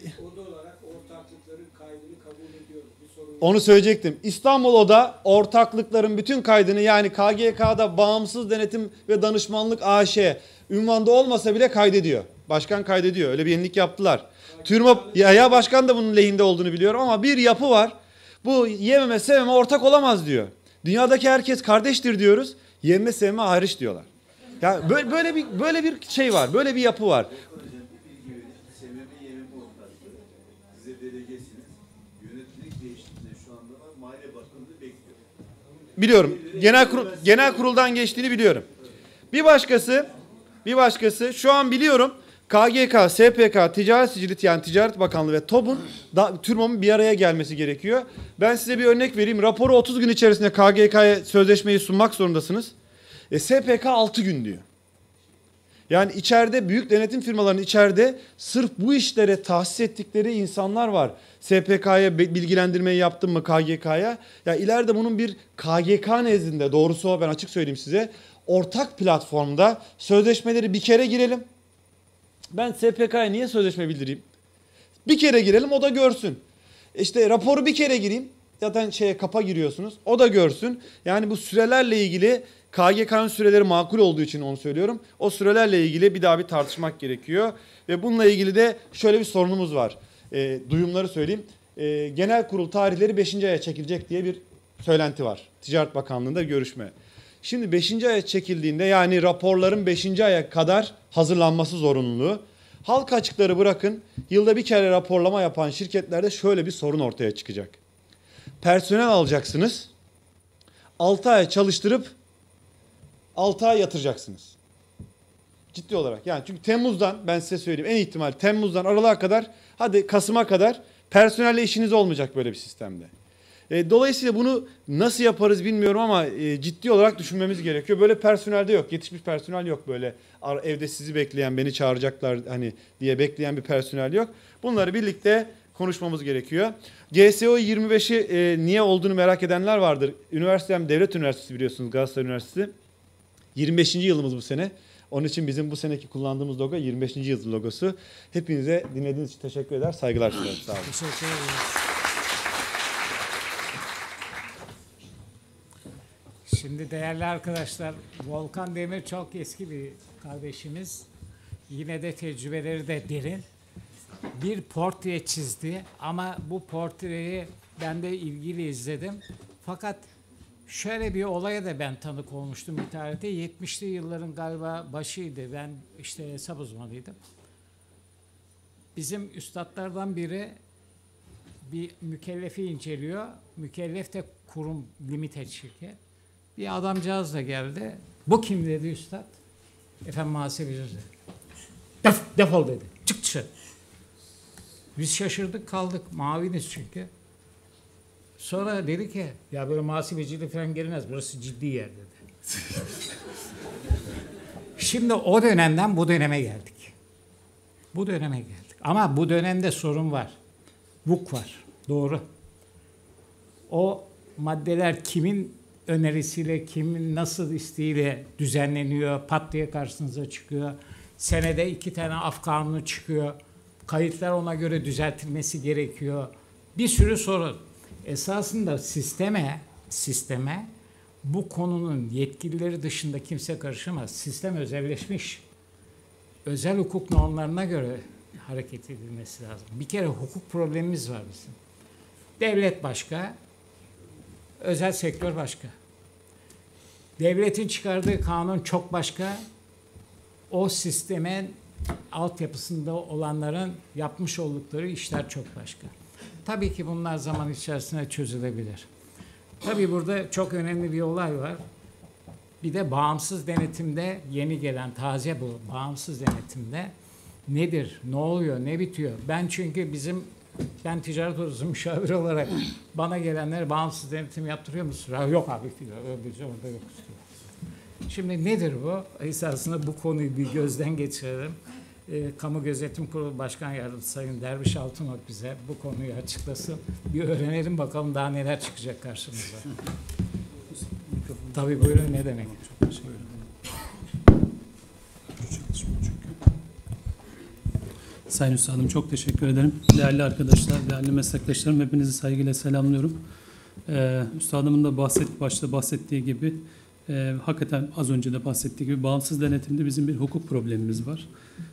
Onu söyleyecektim. İstanbul Oda ortaklıkların bütün kaydını, yani K G K'da Bağımsız Denetim ve Danışmanlık A Ş ünvanda olmasa bile kaydediyor. Başkan kaydediyor. Öyle bir yenilik yaptılar. TÜRMOP, Yahya Başkan da bunun lehinde olduğunu biliyorum ama bir yapı var. Bu Y M M, S M M ortak olamaz diyor. Dünyadaki herkes kardeştir diyoruz. Y M M, S M M hariç diyorlar. Ya böyle, böyle bir böyle bir şey var. Böyle bir yapı var. Biliyorum. Genel kurul, genel kuruldan geçtiğini biliyorum. Bir başkası, bir başkası şu an biliyorum K G K, S P K, Ticaret Siciliyeti yani Ticaret Bakanlığı ve TOB'un da, TÜRMOP'un bir araya gelmesi gerekiyor. Ben size bir örnek vereyim. Raporu otuz gün içerisinde K G K'ya sözleşmeyi sunmak zorundasınız. E, S P K altı gün diyor. Yani içeride büyük denetim firmalarının içeride sırf bu işlere tahsis ettikleri insanlar var. S P K'ya bilgilendirmeyi yaptım mı K G K'ya? Ya ileride bunun bir K G K nezdinde, doğrusu o, ben açık söyleyeyim size. Ortak platformda sözleşmeleri bir kere girelim. Ben S P K'ya niye sözleşme bildireyim? Bir kere girelim, o da görsün. İşte raporu bir kere gireyim. Zaten şeye kapa giriyorsunuz. O da görsün. Yani bu sürelerle ilgili K G K'nın süreleri makul olduğu için onu söylüyorum. O sürelerle ilgili bir daha bir tartışmak gerekiyor. Ve bununla ilgili de şöyle bir sorunumuz var. E, duyumları söyleyeyim. E, genel kurul tarihleri beşinci aya çekilecek diye bir söylenti var. Ticaret Bakanlığı'nda görüşme. Şimdi beşinci aya çekildiğinde, yani raporların beşinci aya kadar hazırlanması zorunluluğu. Halka açıkları bırakın, yılda bir kere raporlama yapan şirketlerde şöyle bir sorun ortaya çıkacak. Personel alacaksınız, altı ay çalıştırıp altı ay yatıracaksınız. Ciddi olarak. Yani çünkü Temmuz'dan, ben size söyleyeyim, en ihtimal Temmuz'dan Aralık'a kadar, hadi Kasım'a kadar personelle işiniz olmayacak böyle bir sistemde. E, dolayısıyla bunu nasıl yaparız bilmiyorum ama e, ciddi olarak düşünmemiz gerekiyor. Böyle personelde yok. Yetişmiş personel yok böyle. Evde sizi bekleyen, beni çağıracaklar hani diye bekleyen bir personel yok. Bunları birlikte konuşmamız gerekiyor. G S O yirmi beşi e, niye olduğunu merak edenler vardır. Üniversitem Devlet Üniversitesi biliyorsunuz, Galatasaray Üniversitesi. yirmi beşinci yılımız bu sene. Onun için bizim bu seneki kullandığımız logo yirmi beşinci yıl logosu. Hepinize dinlediğiniz için teşekkür eder. Saygılar sunarım. Sağ olun. Teşekkür ederiz. Şimdi değerli arkadaşlar, Volkan Demir çok eski bir kardeşimiz. Yine de tecrübeleri de derin. Bir portre çizdi ama bu portreyi ben de ilgili izledim. Fakat şöyle bir olaya da ben tanık olmuştum bir tarihte. yetmişli yılların galiba başıydı. Ben işte hesap uzmanıydım. Bizim üstadlardan biri bir mükellefi inceliyor. Mükellef de kurum, limited şirket. Bir adamcağız da geldi. Bu kim dedi üstad? Efendim muhasebeci dedi. Def, defol dedi. Çık dışarı. Biz şaşırdık kaldık. Maviniz çünkü. Sonra dedi ki ya böyle muhasebeciyle falan gelmez. Burası ciddi yer dedi. Şimdi o dönemden bu döneme geldik. Bu döneme geldik. Ama bu dönemde sorun var. V U K var. Doğru. O maddeler kimin önerisiyle, kimin nasıl isteğiyle düzenleniyor, pat diye karşınıza çıkıyor. Senede iki tane af kanunu çıkıyor. Kayıtlar ona göre düzeltilmesi gerekiyor. Bir sürü sorun. Esasında sisteme, sisteme bu konunun yetkilileri dışında kimse karışamaz. Sistem özelleşmiş. Özel hukuk normlarına göre hareket edilmesi lazım. Bir kere hukuk problemimiz var bizim. Devlet başka, özel sektör başka. Devletin çıkardığı kanun çok başka. O sistemin altyapısında olanların yapmış oldukları işler çok başka. Tabii ki bunlar zaman içerisinde çözülebilir. Tabii burada çok önemli bir olay var. Bir de bağımsız denetimde yeni gelen, taze bu bağımsız denetimde nedir, ne oluyor, ne bitiyor? Ben çünkü bizim, ben ticaret odası müşaviri olarak bana gelenler bağımsız denetim yaptırıyor musun? Yok abi, biz orada yok. Şimdi nedir bu? Esasında bu konuyu bir gözden geçirelim. E, Kamu Gözetim Kurulu Başkan Yardımcısı Sayın Derviş Altınok bize bu konuyu açıklasın. Bir öğrenelim bakalım daha neler çıkacak karşımıza. Tabii buyurun, ne demek? Sayın Üstadım çok teşekkür ederim. Değerli arkadaşlar, değerli meslektaşlarım, hepinizi saygıyla selamlıyorum. Ee, Üstadımın da bahset, başta bahsettiği gibi e, hakikaten az önce de bahsettiği gibi bağımsız denetimde bizim bir hukuk problemimiz var.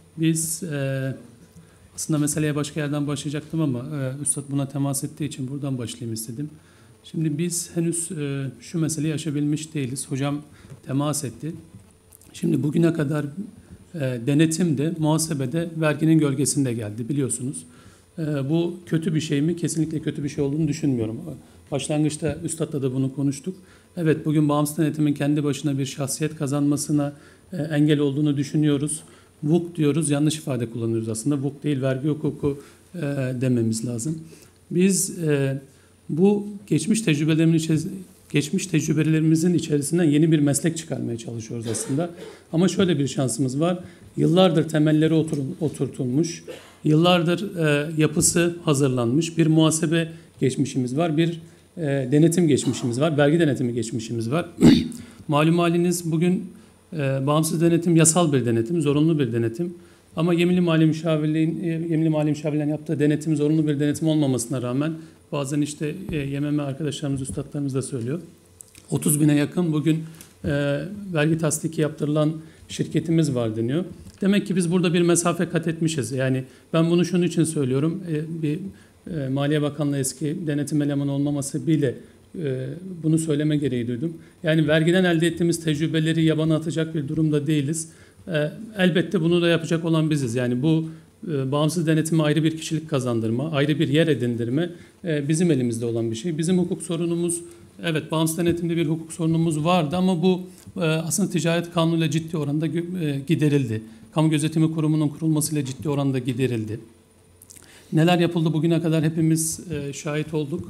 Biz e, aslında meseleye başka yerden başlayacaktım ama e, Üstad buna temas ettiği için buradan başlayayım istedim. Şimdi biz henüz e, şu meseleyi aşabilmiş değiliz. Hocam temas etti. Şimdi bugüne kadar e, denetimde, muhasebede verginin gölgesinde geldi biliyorsunuz. E, bu kötü bir şey mi? Kesinlikle kötü bir şey olduğunu düşünmüyorum. Başlangıçta Üstad'la da bunu konuştuk. Evet, bugün bağımsız denetimin kendi başına bir şahsiyet kazanmasına e, engel olduğunu düşünüyoruz. V U K diyoruz, yanlış ifade kullanıyoruz aslında. V U K değil, vergi hukuku e, dememiz lazım. Biz e, bu geçmiş tecrübelerimizin geçmiş tecrübelerimizin içerisinden yeni bir meslek çıkarmaya çalışıyoruz aslında. Ama şöyle bir şansımız var. Yıllardır temelleri otur, oturtulmuş, yıllardır e, yapısı hazırlanmış bir muhasebe geçmişimiz var, bir e, denetim geçmişimiz var, vergi denetimi geçmişimiz var. Malum haliniz bugün e, bağımsız denetim yasal bir denetim, zorunlu bir denetim. Ama Yeminli Mali Müşavirliğin, Yeminli Mali Müşavirliğin yaptığı denetim zorunlu bir denetim olmamasına rağmen bazen işte e, Y M M arkadaşlarımız, üstadlarımız da söylüyor. otuz bine yakın bugün e, vergi tasdiki yaptırılan şirketimiz var deniyor. Demek ki biz burada bir mesafe kat etmişiz. Yani ben bunu şunun için söylüyorum. E, bir e, Maliye Bakanlığı eski denetim elemanı olmaması bile e, bunu söyleme gereği duydum. Yani vergiden elde ettiğimiz tecrübeleri yabana atacak bir durumda değiliz. E, elbette bunu da yapacak olan biziz. Yani bu e, bağımsız denetime ayrı bir kişilik kazandırma, ayrı bir yer edindirme e, bizim elimizde olan bir şey. Bizim hukuk sorunumuz, evet bağımsız denetimde bir hukuk sorunumuz vardı ama bu e, aslında ticaret kanunuyla ciddi oranda e, giderildi. Kamu Gözetimi Kurumu'nun kurulmasıyla ciddi oranda giderildi. Neler yapıldı bugüne kadar hepimiz e, şahit olduk.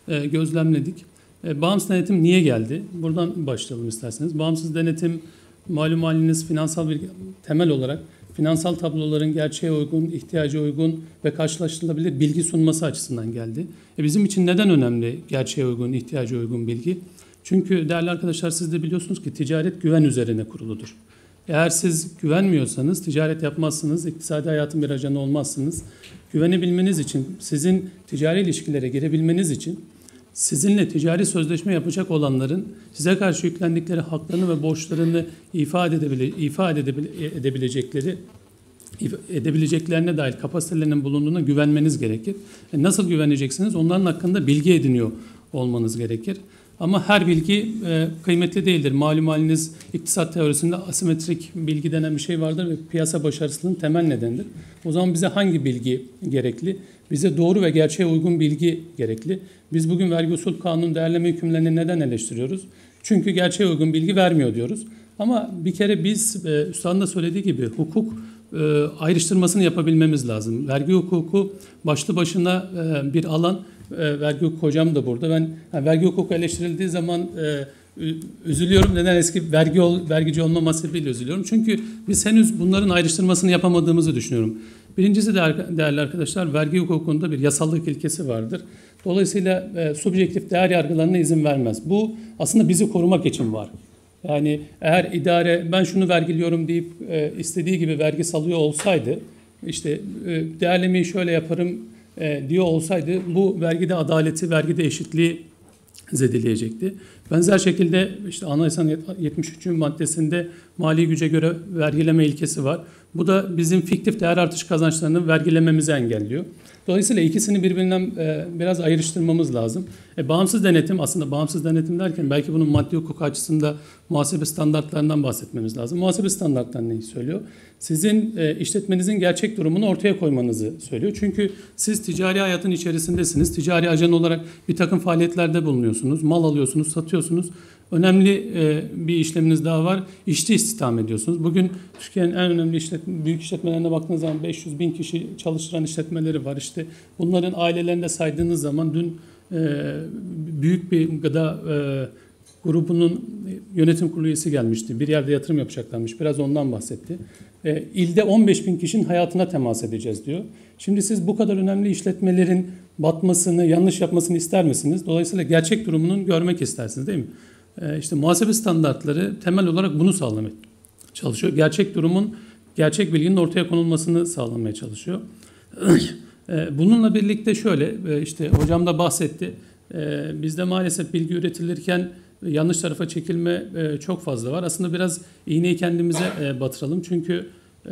e, gözlemledik. E, bağımsız denetim niye geldi? Buradan başlayalım isterseniz. Bağımsız denetim malum haliniz finansal bir temel olarak finansal tabloların gerçeğe uygun, ihtiyaca uygun ve karşılaştırılabilir bilgi sunması açısından geldi. E bizim için neden önemli gerçeğe uygun, ihtiyaca uygun bilgi? Çünkü değerli arkadaşlar siz de biliyorsunuz ki ticaret güven üzerine kuruludur. Eğer siz güvenmiyorsanız ticaret yapmazsınız, iktisadi hayatın bir ajanı olmazsınız. Güvenebilmeniz için, sizin ticari ilişkilere girebilmeniz için sizinle ticari sözleşme yapacak olanların size karşı yüklendikleri haklarını ve borçlarını ifade edebile, ifade edebile, edebilecekleri edebileceklerine dair kapasitelerinin bulunduğuna güvenmeniz gerekir. E nasıl güveneceksiniz? Onların hakkında bilgi ediniyor olmanız gerekir. Ama her bilgi e, kıymetli değildir. Malum haliniz iktisat teorisinde asimetrik bilgi denen bir şey vardır ve piyasa başarısının temel nedenidir. O zaman bize hangi bilgi gerekli? Bize doğru ve gerçeğe uygun bilgi gerekli. Biz bugün vergi usul kanun değerleme hükümlerini neden eleştiriyoruz? Çünkü gerçeğe uygun bilgi vermiyor diyoruz. Ama bir kere biz, e, Üstad'ın da söylediği gibi hukuk e, ayrıştırmasını yapabilmemiz lazım. Vergi hukuku başlı başına e, bir alan. E, vergi hukuku hocam da burada. Ben yani vergi hukuku eleştirildiği zaman e, üzülüyorum. Neden? Eski vergi ol, vergici olma hasebiyle üzülüyorum. Çünkü biz henüz bunların ayrıştırmasını yapamadığımızı düşünüyorum. Birincisi de değerli arkadaşlar, vergi hukukunda bir yasallık ilkesi vardır. Dolayısıyla e, subjektif değer yargılarına izin vermez. Bu aslında bizi korumak için var. Yani eğer idare ben şunu vergiliyorum deyip e, istediği gibi vergi salıyor olsaydı, işte e, değerlemeyi şöyle yaparım e, diyor olsaydı bu vergide adaleti, vergide eşitliği zedeleyecekti. Benzer şekilde işte Anayasanın yetmiş üçüncü maddesinde mali güce göre vergileme ilkesi var. Bu da bizim fiktif değer artış kazançlarını vergilememizi engelliyor. Dolayısıyla ikisini birbirinden e, biraz ayrıştırmamız lazım. E, bağımsız denetim, aslında bağımsız denetim derken belki bunun maddi hukuk açısında muhasebe standartlarından bahsetmemiz lazım. Muhasebe standartları neyi söylüyor? Sizin e, işletmenizin gerçek durumunu ortaya koymanızı söylüyor. Çünkü siz ticari hayatın içerisindesiniz. Ticari ajan olarak bir takım faaliyetlerde bulunuyorsunuz. Mal alıyorsunuz, satıyorsunuz. Önemli e, bir işleminiz daha var. İşçi istihdam ediyorsunuz. Bugün Türkiye'nin en önemli işletme, büyük işletmelerine baktığınız zaman beş yüz bin kişi çalıştıran işletmeleri var. İşte bunların ailelerinde saydığınız zaman dün e, büyük bir gıda e, grubunun yönetim kurulu üyesi gelmişti. Bir yerde yatırım yapacaklarmış. Biraz ondan bahsetti. E, ilde on beş bin kişinin hayatına temas edeceğiz diyor. Şimdi siz bu kadar önemli işletmelerin batmasını, yanlış yapmasını ister misiniz? Dolayısıyla gerçek durumunu görmek istersiniz değil mi? İşte muhasebe standartları temel olarak bunu sağlamaya çalışıyor. Gerçek durumun, gerçek bilginin ortaya konulmasını sağlamaya çalışıyor. Bununla birlikte şöyle, işte hocam da bahsetti. Bizde maalesef bilgi üretilirken yanlış tarafa çekilme çok fazla var. Aslında biraz iğneyi kendimize batıralım. Çünkü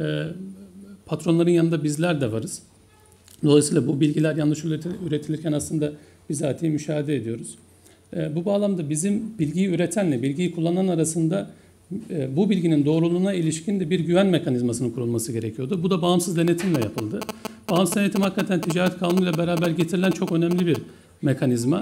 patronların yanında bizler de varız. Dolayısıyla bu bilgiler yanlış üretilirken aslında bizatihi müşahede ediyoruz. Bu bağlamda bizim bilgiyi üretenle bilgiyi kullanan arasında bu bilginin doğruluğuna ilişkin de bir güven mekanizmasının kurulması gerekiyordu. Bu da bağımsız denetimle yapıldı. Bağımsız denetim hakikaten ticaret kanunuyla beraber getirilen çok önemli bir mekanizma.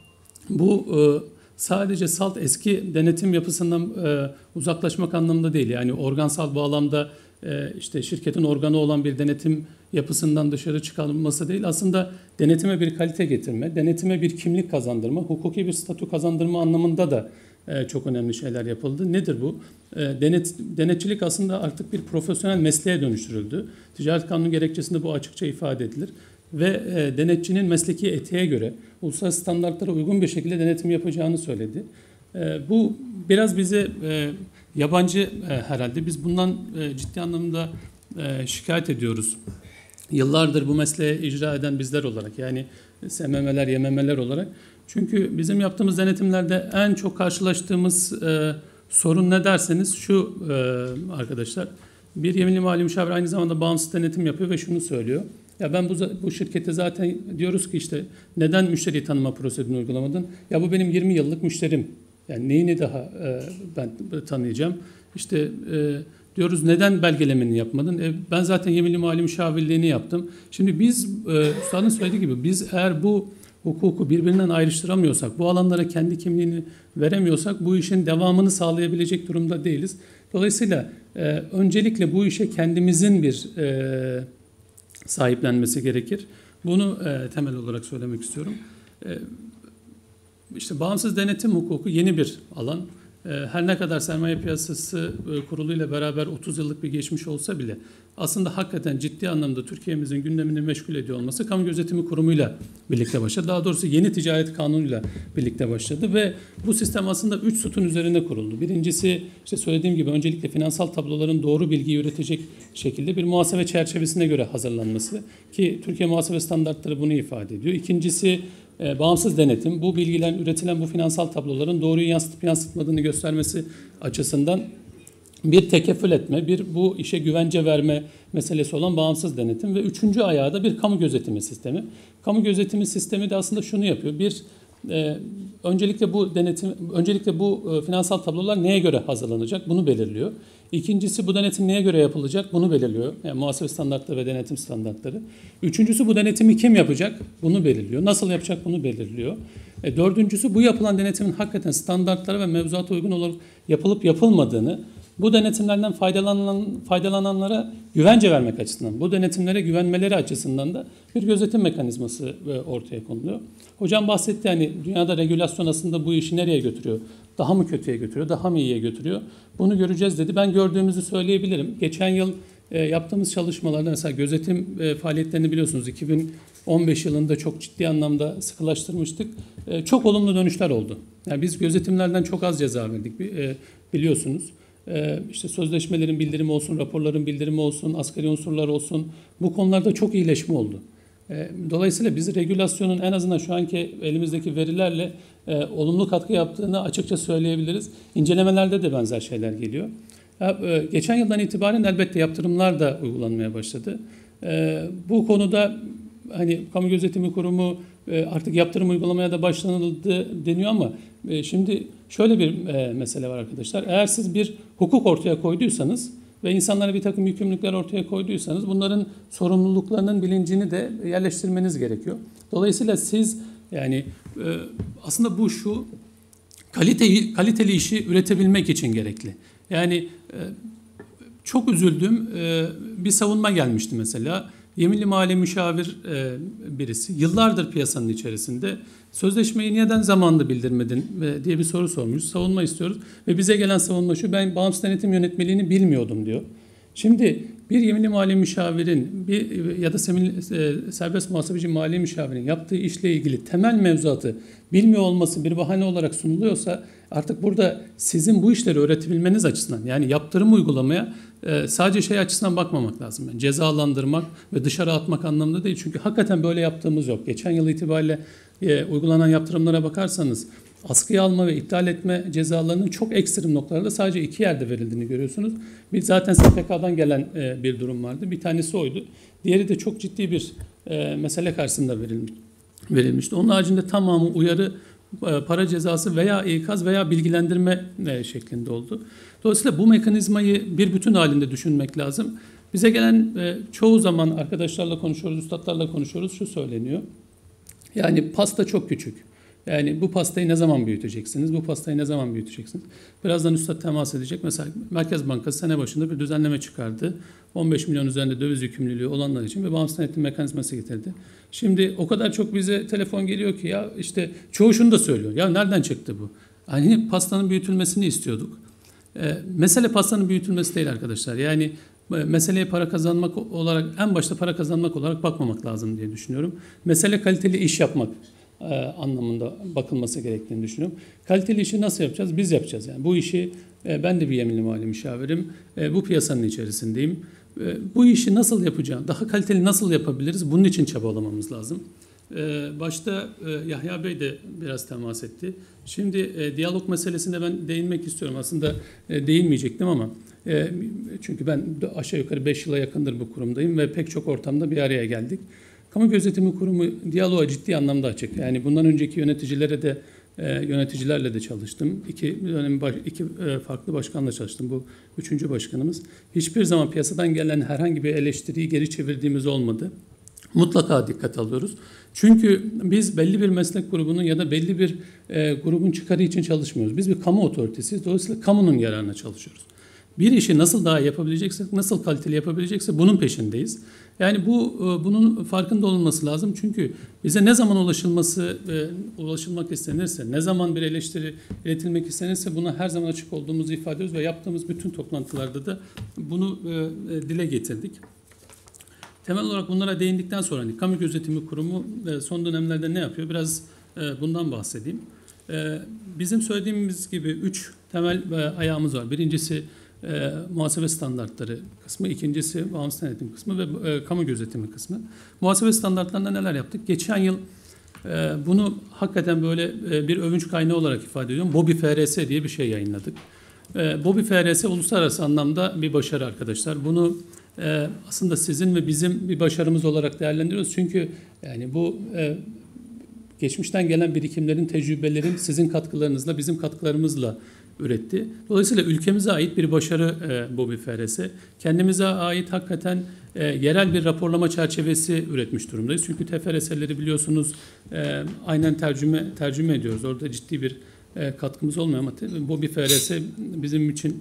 Bu sadece salt eski denetim yapısından uzaklaşmak anlamında değil. Yani organsal bağlamda işte şirketin organı olan bir denetim yapısından dışarı çıkarılması değil. Aslında denetime bir kalite getirme, denetime bir kimlik kazandırma, hukuki bir statü kazandırma anlamında da çok önemli şeyler yapıldı. Nedir bu? Denet, denetçilik aslında artık bir profesyonel mesleğe dönüştürüldü. Ticaret Kanunu gerekçesinde bu açıkça ifade edilir. Ve denetçinin mesleki etiğe göre uluslararası standartlara uygun bir şekilde denetim yapacağını söyledi. Bu biraz bize yabancı herhalde. Biz bundan ciddi anlamda şikayet ediyoruz. Yıllardır bu mesleği icra eden bizler olarak, yani S M M'ler, Y M M'ler olarak. Çünkü bizim yaptığımız denetimlerde en çok karşılaştığımız e, sorun ne derseniz şu e, arkadaşlar. Bir yeminli mali müşavir aynı zamanda bağımsız denetim yapıyor ve şunu söylüyor. Ya ben bu, bu şirkete zaten diyoruz ki işte neden müşteri tanıma prosedürünü uygulamadın? Ya bu benim yirmi yıllık müşterim. Yani neyini daha e, ben tanıyacağım? İşte e, diyoruz neden belgelemeni yapmadın? E, ben zaten yeminli mali müşavirliğini yaptım. Şimdi biz, e, Üstad'ın söylediği gibi biz eğer bu hukuku birbirinden ayrıştıramıyorsak, bu alanlara kendi kimliğini veremiyorsak bu işin devamını sağlayabilecek durumda değiliz. Dolayısıyla e, öncelikle bu işe kendimizin bir e, sahiplenmesi gerekir. Bunu e, temel olarak söylemek istiyorum. E, işte bağımsız denetim hukuku yeni bir alan. Her ne kadar sermaye piyasası kuruluyla beraber otuz yıllık bir geçmiş olsa bile aslında hakikaten ciddi anlamda Türkiye'mizin gündemini meşgul ediyor olması Kamu Gözetimi Kurumu'yla birlikte başladı. Daha doğrusu yeni ticaret kanunuyla birlikte başladı ve bu sistem aslında üç sütun üzerine kuruldu. Birincisi işte söylediğim gibi öncelikle finansal tabloların doğru bilgiyi üretecek şekilde bir muhasebe çerçevesine göre hazırlanması ki Türkiye muhasebe standartları bunu ifade ediyor. İkincisi E, bağımsız denetim, bu bilgilerin üretilen bu finansal tabloların doğruyu yansıtıp yansıtmadığını göstermesi açısından bir tekeffül etme, bir bu işe güvence verme meselesi olan bağımsız denetim ve üçüncü ayağı da bir kamu gözetimi sistemi. Kamu gözetimi sistemi de aslında şunu yapıyor. Bir e, öncelikle bu denetim, öncelikle bu e, finansal tablolar neye göre hazırlanacak? Bunu belirliyor. İkincisi bu denetim neye göre yapılacak? Bunu belirliyor. Yani muhasebe standartları ve denetim standartları. Üçüncüsü bu denetimi kim yapacak? Bunu belirliyor. Nasıl yapacak? Bunu belirliyor. E, dördüncüsü bu yapılan denetimin hakikaten standartlara ve mevzuata uygun olarak yapılıp yapılmadığını, bu denetimlerden faydalanan, faydalananlara güvence vermek açısından, bu denetimlere güvenmeleri açısından da bir gözetim mekanizması ortaya konuluyor. Hocam bahsetti, yani dünyada regülasyon aslında bu işi nereye götürüyor? Daha mı kötüye götürüyor, daha mı iyiye götürüyor? Bunu göreceğiz dedi. Ben gördüğümüzü söyleyebilirim. Geçen yıl e, yaptığımız çalışmalarda mesela gözetim e, faaliyetlerini biliyorsunuz iki bin on beş yılında çok ciddi anlamda sıkılaştırmıştık. E, çok olumlu dönüşler oldu. Yani biz gözetimlerden çok az ceza verdik e, biliyorsunuz. E, işte sözleşmelerin bildirimi olsun, raporların bildirimi olsun, asgari unsurlar olsun, bu konularda çok iyileşme oldu. Dolayısıyla biz regülasyonun en azından şu anki elimizdeki verilerle e, olumlu katkı yaptığını açıkça söyleyebiliriz. İncelemelerde de benzer şeyler geliyor. Ya, e, geçen yıldan itibaren elbette yaptırımlar da uygulanmaya başladı. E, bu konuda hani Kamu Gözetimi Kurumu e, artık yaptırım uygulamaya da başlanıldı deniyor ama e, şimdi şöyle bir e, mesele var arkadaşlar. Eğer siz bir hukuk ortaya koyduysanız ve insanlara bir takım yükümlülükler ortaya koyduysanız bunların sorumluluklarının bilincini de yerleştirmeniz gerekiyor. Dolayısıyla siz yani e, aslında bu şu kaliteyi, kaliteli işi üretebilmek için gerekli. Yani e, çok üzüldüm. E, bir savunma gelmişti mesela. Yeminli mali müşavir e, birisi yıllardır piyasanın içerisinde sözleşmeyi neden zamanında bildirmedin e, diye bir soru sormuş. Savunma istiyoruz ve bize gelen savunma şu: ben bağımsız denetim yönetmeliğini bilmiyordum diyor. Şimdi bir yeminli mali müşavirin bir ya da semil, e, serbest muhasebeci mali müşavirin yaptığı işle ilgili temel mevzuatı bilmiyor olması bir bahane olarak sunuluyorsa artık burada sizin bu işleri öğretebilmeniz açısından, yani yaptırım uygulamaya e, sadece şey açısından bakmamak lazım. Yani cezalandırmak ve dışarı atmak anlamında değil. Çünkü hakikaten böyle yaptığımız yok. Geçen yıl itibariyle e, uygulanan yaptırımlara bakarsanız askıya alma ve iptal etme cezalarının çok ekstrem noktalarda sadece iki yerde verildiğini görüyorsunuz. Bir zaten S P K'dan gelen e, bir durum vardı. Bir tanesi oydu. Diğeri de çok ciddi bir e, mesele karşısında verilmiş, verilmişti. Onun haricinde tamamı uyarı, e, para cezası veya ikaz veya bilgilendirme e, şeklinde oldu. Dolayısıyla bu mekanizmayı bir bütün halinde düşünmek lazım. Bize gelen e, çoğu zaman arkadaşlarla konuşuyoruz, üstadlarla konuşuyoruz, şu söyleniyor. Yani pasta çok küçük. Yani bu pastayı ne zaman büyüteceksiniz? Bu pastayı ne zaman büyüteceksiniz? Birazdan üstad temas edecek. Mesela Merkez Bankası sene başında bir düzenleme çıkardı. on beş milyon üzerinde döviz yükümlülüğü olanlar için ve bağımsız denetim mekanizması getirdi. Şimdi o kadar çok bize telefon geliyor ki ya işte çoğu şunu da söylüyor. Ya nereden çıktı bu? Hani pastanın büyütülmesini istiyorduk. E, mesele pastanın büyütülmesi değil arkadaşlar. Yani meseleye para kazanmak olarak, en başta para kazanmak olarak bakmamak lazım diye düşünüyorum. Mesele kaliteli iş yapmak e, anlamında bakılması gerektiğini düşünüyorum. Kaliteli işi nasıl yapacağız? Biz yapacağız. Yani bu işi e, ben de bir yeminli mali müşavirim. E, bu piyasanın içerisindeyim. E, bu işi nasıl yapacağım? Daha kaliteli nasıl yapabiliriz? Bunun için çabalamamız lazım. E, başta e, Yahya Bey de biraz temas etti. Şimdi e, diyalog meselesine ben değinmek istiyorum. Aslında e, değinmeyecektim ama e, çünkü ben aşağı yukarı beş yıla yakındır bu kurumdayım ve pek çok ortamda bir araya geldik. Kamu Gözetimi Kurumu diyaloğa ciddi anlamda açık. Yani bundan önceki yöneticilere de e, yöneticilerle de çalıştım. İki dönem iki e, farklı başkanla çalıştım. Bu üçüncü başkanımız. Hiçbir zaman piyasadan gelen herhangi bir eleştiriyi geri çevirdiğimiz olmadı. Mutlaka dikkat alıyoruz. Çünkü biz belli bir meslek grubunun ya da belli bir e, grubun çıkarı için çalışmıyoruz. Biz bir kamu otoritesiyiz. Dolayısıyla kamunun yararına çalışıyoruz. Bir işi nasıl daha iyi yapabileceksek, nasıl kaliteli yapabileceksek bunun peşindeyiz. Yani bu bunun farkında olunması lazım. Çünkü bize ne zaman ulaşılması, ulaşılmak istenirse, ne zaman bir eleştiri iletilmek istenirse buna her zaman açık olduğumuzu ifade ediyoruz ve yaptığımız bütün toplantılarda da bunu dile getirdik. Temel olarak bunlara değindikten sonra hani Kamu Gözetimi Kurumu son dönemlerde ne yapıyor? Biraz bundan bahsedeyim. Bizim söylediğimiz gibi üç temel ayağımız var. Birincisi e, muhasebe standartları kısmı, ikincisi bağımsız denetim kısmı ve e, kamu gözetimi kısmı. Muhasebe standartlarında neler yaptık? Geçen yıl e, bunu hakikaten böyle e, bir övünç kaynağı olarak ifade ediyorum. BOBİ F R S diye bir şey yayınladık. E, BOBİ F R S uluslararası anlamda bir başarı arkadaşlar. Bunu e, aslında sizin ve bizim bir başarımız olarak değerlendiriyoruz. Çünkü yani bu e, geçmişten gelen birikimlerin, tecrübelerin sizin katkılarınızla, bizim katkılarımızla üretti. Dolayısıyla ülkemize ait bir başarı e, BOBİ F R S. Kendimize ait hakikaten e, yerel bir raporlama çerçevesi üretmiş durumdayız. Çünkü T F R S'leri biliyorsunuz e, aynen tercüme tercüme ediyoruz. Orada ciddi bir e, katkımız olmuyor ama BOBİ F R S bizim için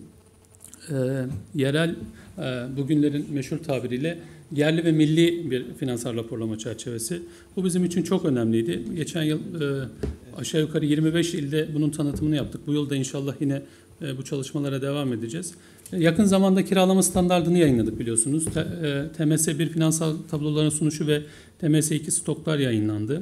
e, yerel, e, bugünlerin meşhur tabiriyle yerli ve milli bir finansal raporlama çerçevesi. Bu bizim için çok önemliydi. Geçen yıl e, aşağı yukarı yirmi beş ilde bunun tanıtımını yaptık. Bu yıl da inşallah yine e, bu çalışmalara devam edeceğiz. E, yakın zamanda kiralama standardını yayınladık biliyorsunuz. T, e, T M S bir finansal tabloların sunuşu ve T M S iki stoklar yayınlandı.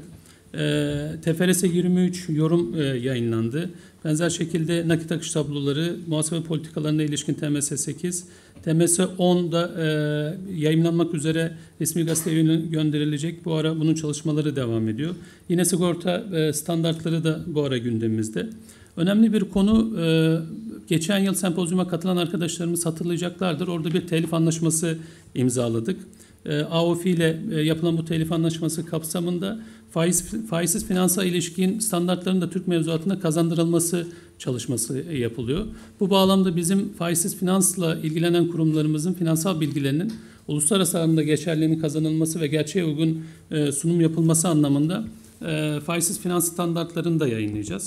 E, T F R S yirmi üç yorum e, yayınlandı. Benzer şekilde nakit akış tabloları, muhasebe politikalarına ilişkin T M S sekiz, T M S on da e, yayınlanmak üzere resmi gazeteye gönderilecek. Bu ara bunun çalışmaları devam ediyor. Yine sigorta e, standartları da bu ara gündemimizde. Önemli bir konu, e, geçen yıl sempozyuma katılan arkadaşlarımız hatırlayacaklardır. Orada bir telif anlaşması imzaladık. E, A O F ile e, yapılan bu telif anlaşması kapsamında faiz, faizsiz finansa ilişkin standartların da Türk mevzuatına kazandırılması çalışması yapılıyor. Bu bağlamda bizim faizsiz finansla ilgilenen kurumlarımızın finansal bilgilerinin uluslararası alanda geçerliliğinin kazanılması ve gerçeğe uygun e, sunum yapılması anlamında e, faizsiz finans standartlarını da yayınlayacağız.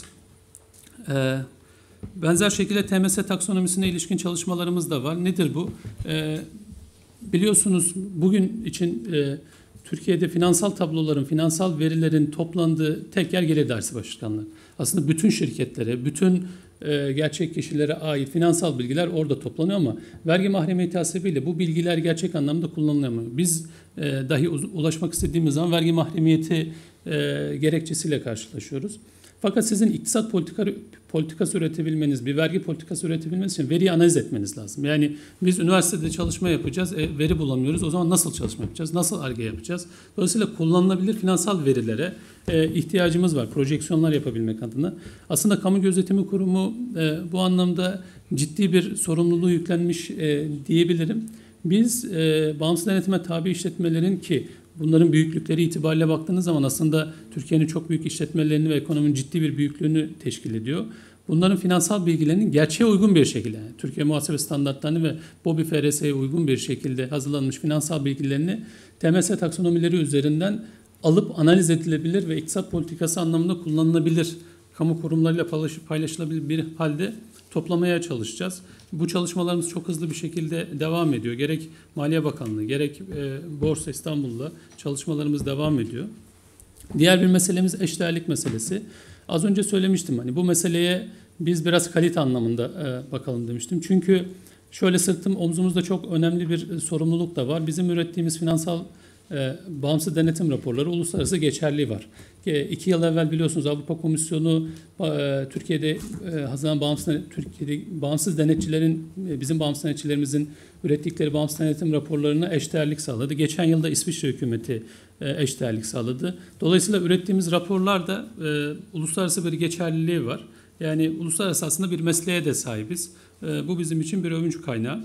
E, benzer şekilde T M S taksonomisine ilişkin çalışmalarımız da var. Nedir bu? E, biliyorsunuz bugün için e, Türkiye'de finansal tabloların, finansal verilerin toplandığı tek yer gelir dersi başkanlığı. Aslında bütün şirketlere, bütün e, gerçek kişilere ait finansal bilgiler orada toplanıyor ama vergi mahremiyeti hasebiyle bu bilgiler gerçek anlamda kullanılamıyor. Biz e, dahi ulaşmak istediğimiz zaman vergi mahremiyeti e, gerekçesiyle karşılaşıyoruz. Fakat sizin iktisat politika, politikası üretebilmeniz, bir vergi politikası üretebilmeniz için veriyi analiz etmeniz lazım. Yani biz üniversitede çalışma yapacağız, e, veri bulamıyoruz. O zaman nasıl çalışma yapacağız, nasıl Ar-Ge yapacağız? Dolayısıyla kullanılabilir finansal verilere e, ihtiyacımız var, projeksiyonlar yapabilmek adına. Aslında Kamu Gözetimi Kurumu e, bu anlamda ciddi bir sorumluluğu yüklenmiş e, diyebilirim. Biz e, bağımsız denetime tabi işletmelerin ki bunların büyüklükleri itibariyle baktığınız zaman aslında Türkiye'nin çok büyük işletmelerini ve ekonominin ciddi bir büyüklüğünü teşkil ediyor. Bunların finansal bilgilerinin gerçeğe uygun bir şekilde, yani Türkiye muhasebe standartlarını ve BOBİ F R S'ye uygun bir şekilde hazırlanmış finansal bilgilerini T M S taksonomileri üzerinden alıp analiz edilebilir ve iktisat politikası anlamında kullanılabilir, kamu kurumlarıyla paylaşılabilir bir halde toplamaya çalışacağız. Bu çalışmalarımız çok hızlı bir şekilde devam ediyor. Gerek Maliye Bakanlığı, gerek e, Borsa İstanbul'la çalışmalarımız devam ediyor. Diğer bir meselemiz eşdeğerlik meselesi. Az önce söylemiştim, hani bu meseleye biz biraz kalite anlamında e, bakalım demiştim. Çünkü şöyle sırtım omzumuzda çok önemli bir sorumluluk da var. Bizim ürettiğimiz finansal e, bağımsız denetim raporları uluslararası geçerliği var. E, iki yıl evvel biliyorsunuz Avrupa Komisyonu e, Türkiye'de e, hazırlanan bağımsız, Türkiye'de bağımsız denetçilerin, e, bizim bağımsız denetçilerimizin ürettikleri bağımsız denetim raporlarına eşdeğerlik sağladı. Geçen yılda İsviçre hükümeti e, eşdeğerlik sağladı. Dolayısıyla ürettiğimiz raporlarda e, uluslararası bir geçerliliği var. Yani uluslararası aslında bir mesleğe de sahibiz. E, bu bizim için bir övünç kaynağı.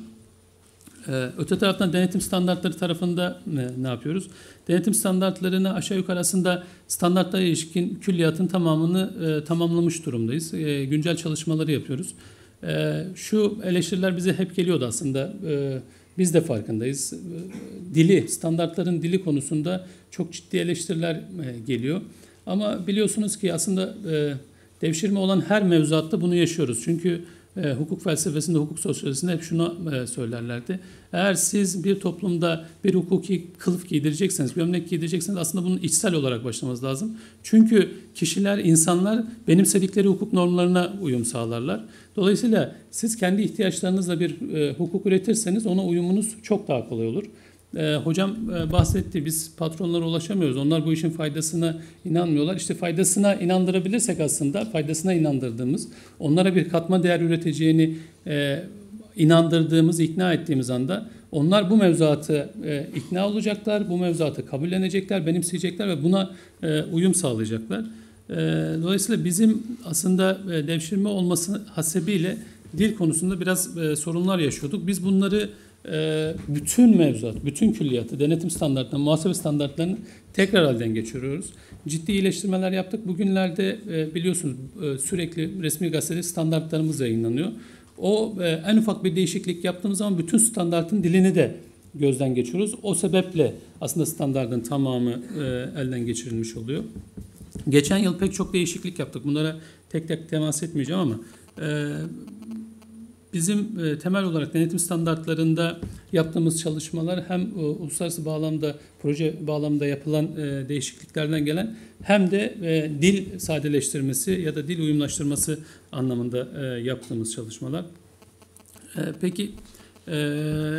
Öte taraftan denetim standartları tarafında ne, ne yapıyoruz? Denetim standartlarını aşağı yukarı aslında standartlara ilişkin külliyatın tamamını e, tamamlamış durumdayız. E, güncel çalışmaları yapıyoruz. E, şu eleştiriler bize hep geliyordu aslında. E, biz de farkındayız. E, dili, standartların dili konusunda çok ciddi eleştiriler e, geliyor. Ama biliyorsunuz ki aslında e, devşirme olan her mevzuatta bunu yaşıyoruz. Çünkü e, hukuk felsefesinde, hukuk sosyolojisinde hep şunu e, söylerlerdi. Eğer siz bir toplumda bir hukuki kılıf giydirecekseniz, gömlek giydirecekseniz aslında bunun içsel olarak başlamanız lazım. Çünkü kişiler, insanlar benimsedikleri hukuk normlarına uyum sağlarlar. Dolayısıyla siz kendi ihtiyaçlarınızla bir e, hukuk üretirseniz ona uyumunuz çok daha kolay olur. E, hocam e, bahsetti, biz patronlara ulaşamıyoruz. Onlar bu işin faydasına inanmıyorlar. İşte faydasına inandırabilirsek aslında, faydasına inandırdığımız, onlara bir katma değer üreteceğini e, inandırdığımız, ikna ettiğimiz anda onlar bu mevzuatı e, ikna olacaklar, bu mevzuatı kabullenecekler, benimseyecekler ve buna e, uyum sağlayacaklar. E, dolayısıyla bizim aslında e, devşirme olması hasebiyle dil konusunda biraz e, sorunlar yaşıyorduk. Biz bunları e, bütün mevzuat, bütün külliyatı, denetim standartlarını, muhasebe standartlarını tekrar elden geçiriyoruz. Ciddi iyileştirmeler yaptık. Bugünlerde e, biliyorsunuz e, sürekli resmi gazetede standartlarımız yayınlanıyor. O e, en ufak bir değişiklik yaptığımız zaman bütün standartın dilini de gözden geçiriyoruz. O sebeple aslında standardın tamamı e, elden geçirilmiş oluyor. Geçen yıl pek çok değişiklik yaptık. Bunlara tek tek temas etmeyeceğim ama e, bizim e, temel olarak denetim standartlarında yaptığımız çalışmalar hem e, uluslararası bağlamda, proje bağlamında yapılan e, değişikliklerden gelen hem de e, dil sadeleştirmesi ya da dil uyumlaştırması anlamında e, yaptığımız çalışmalar. E, peki e,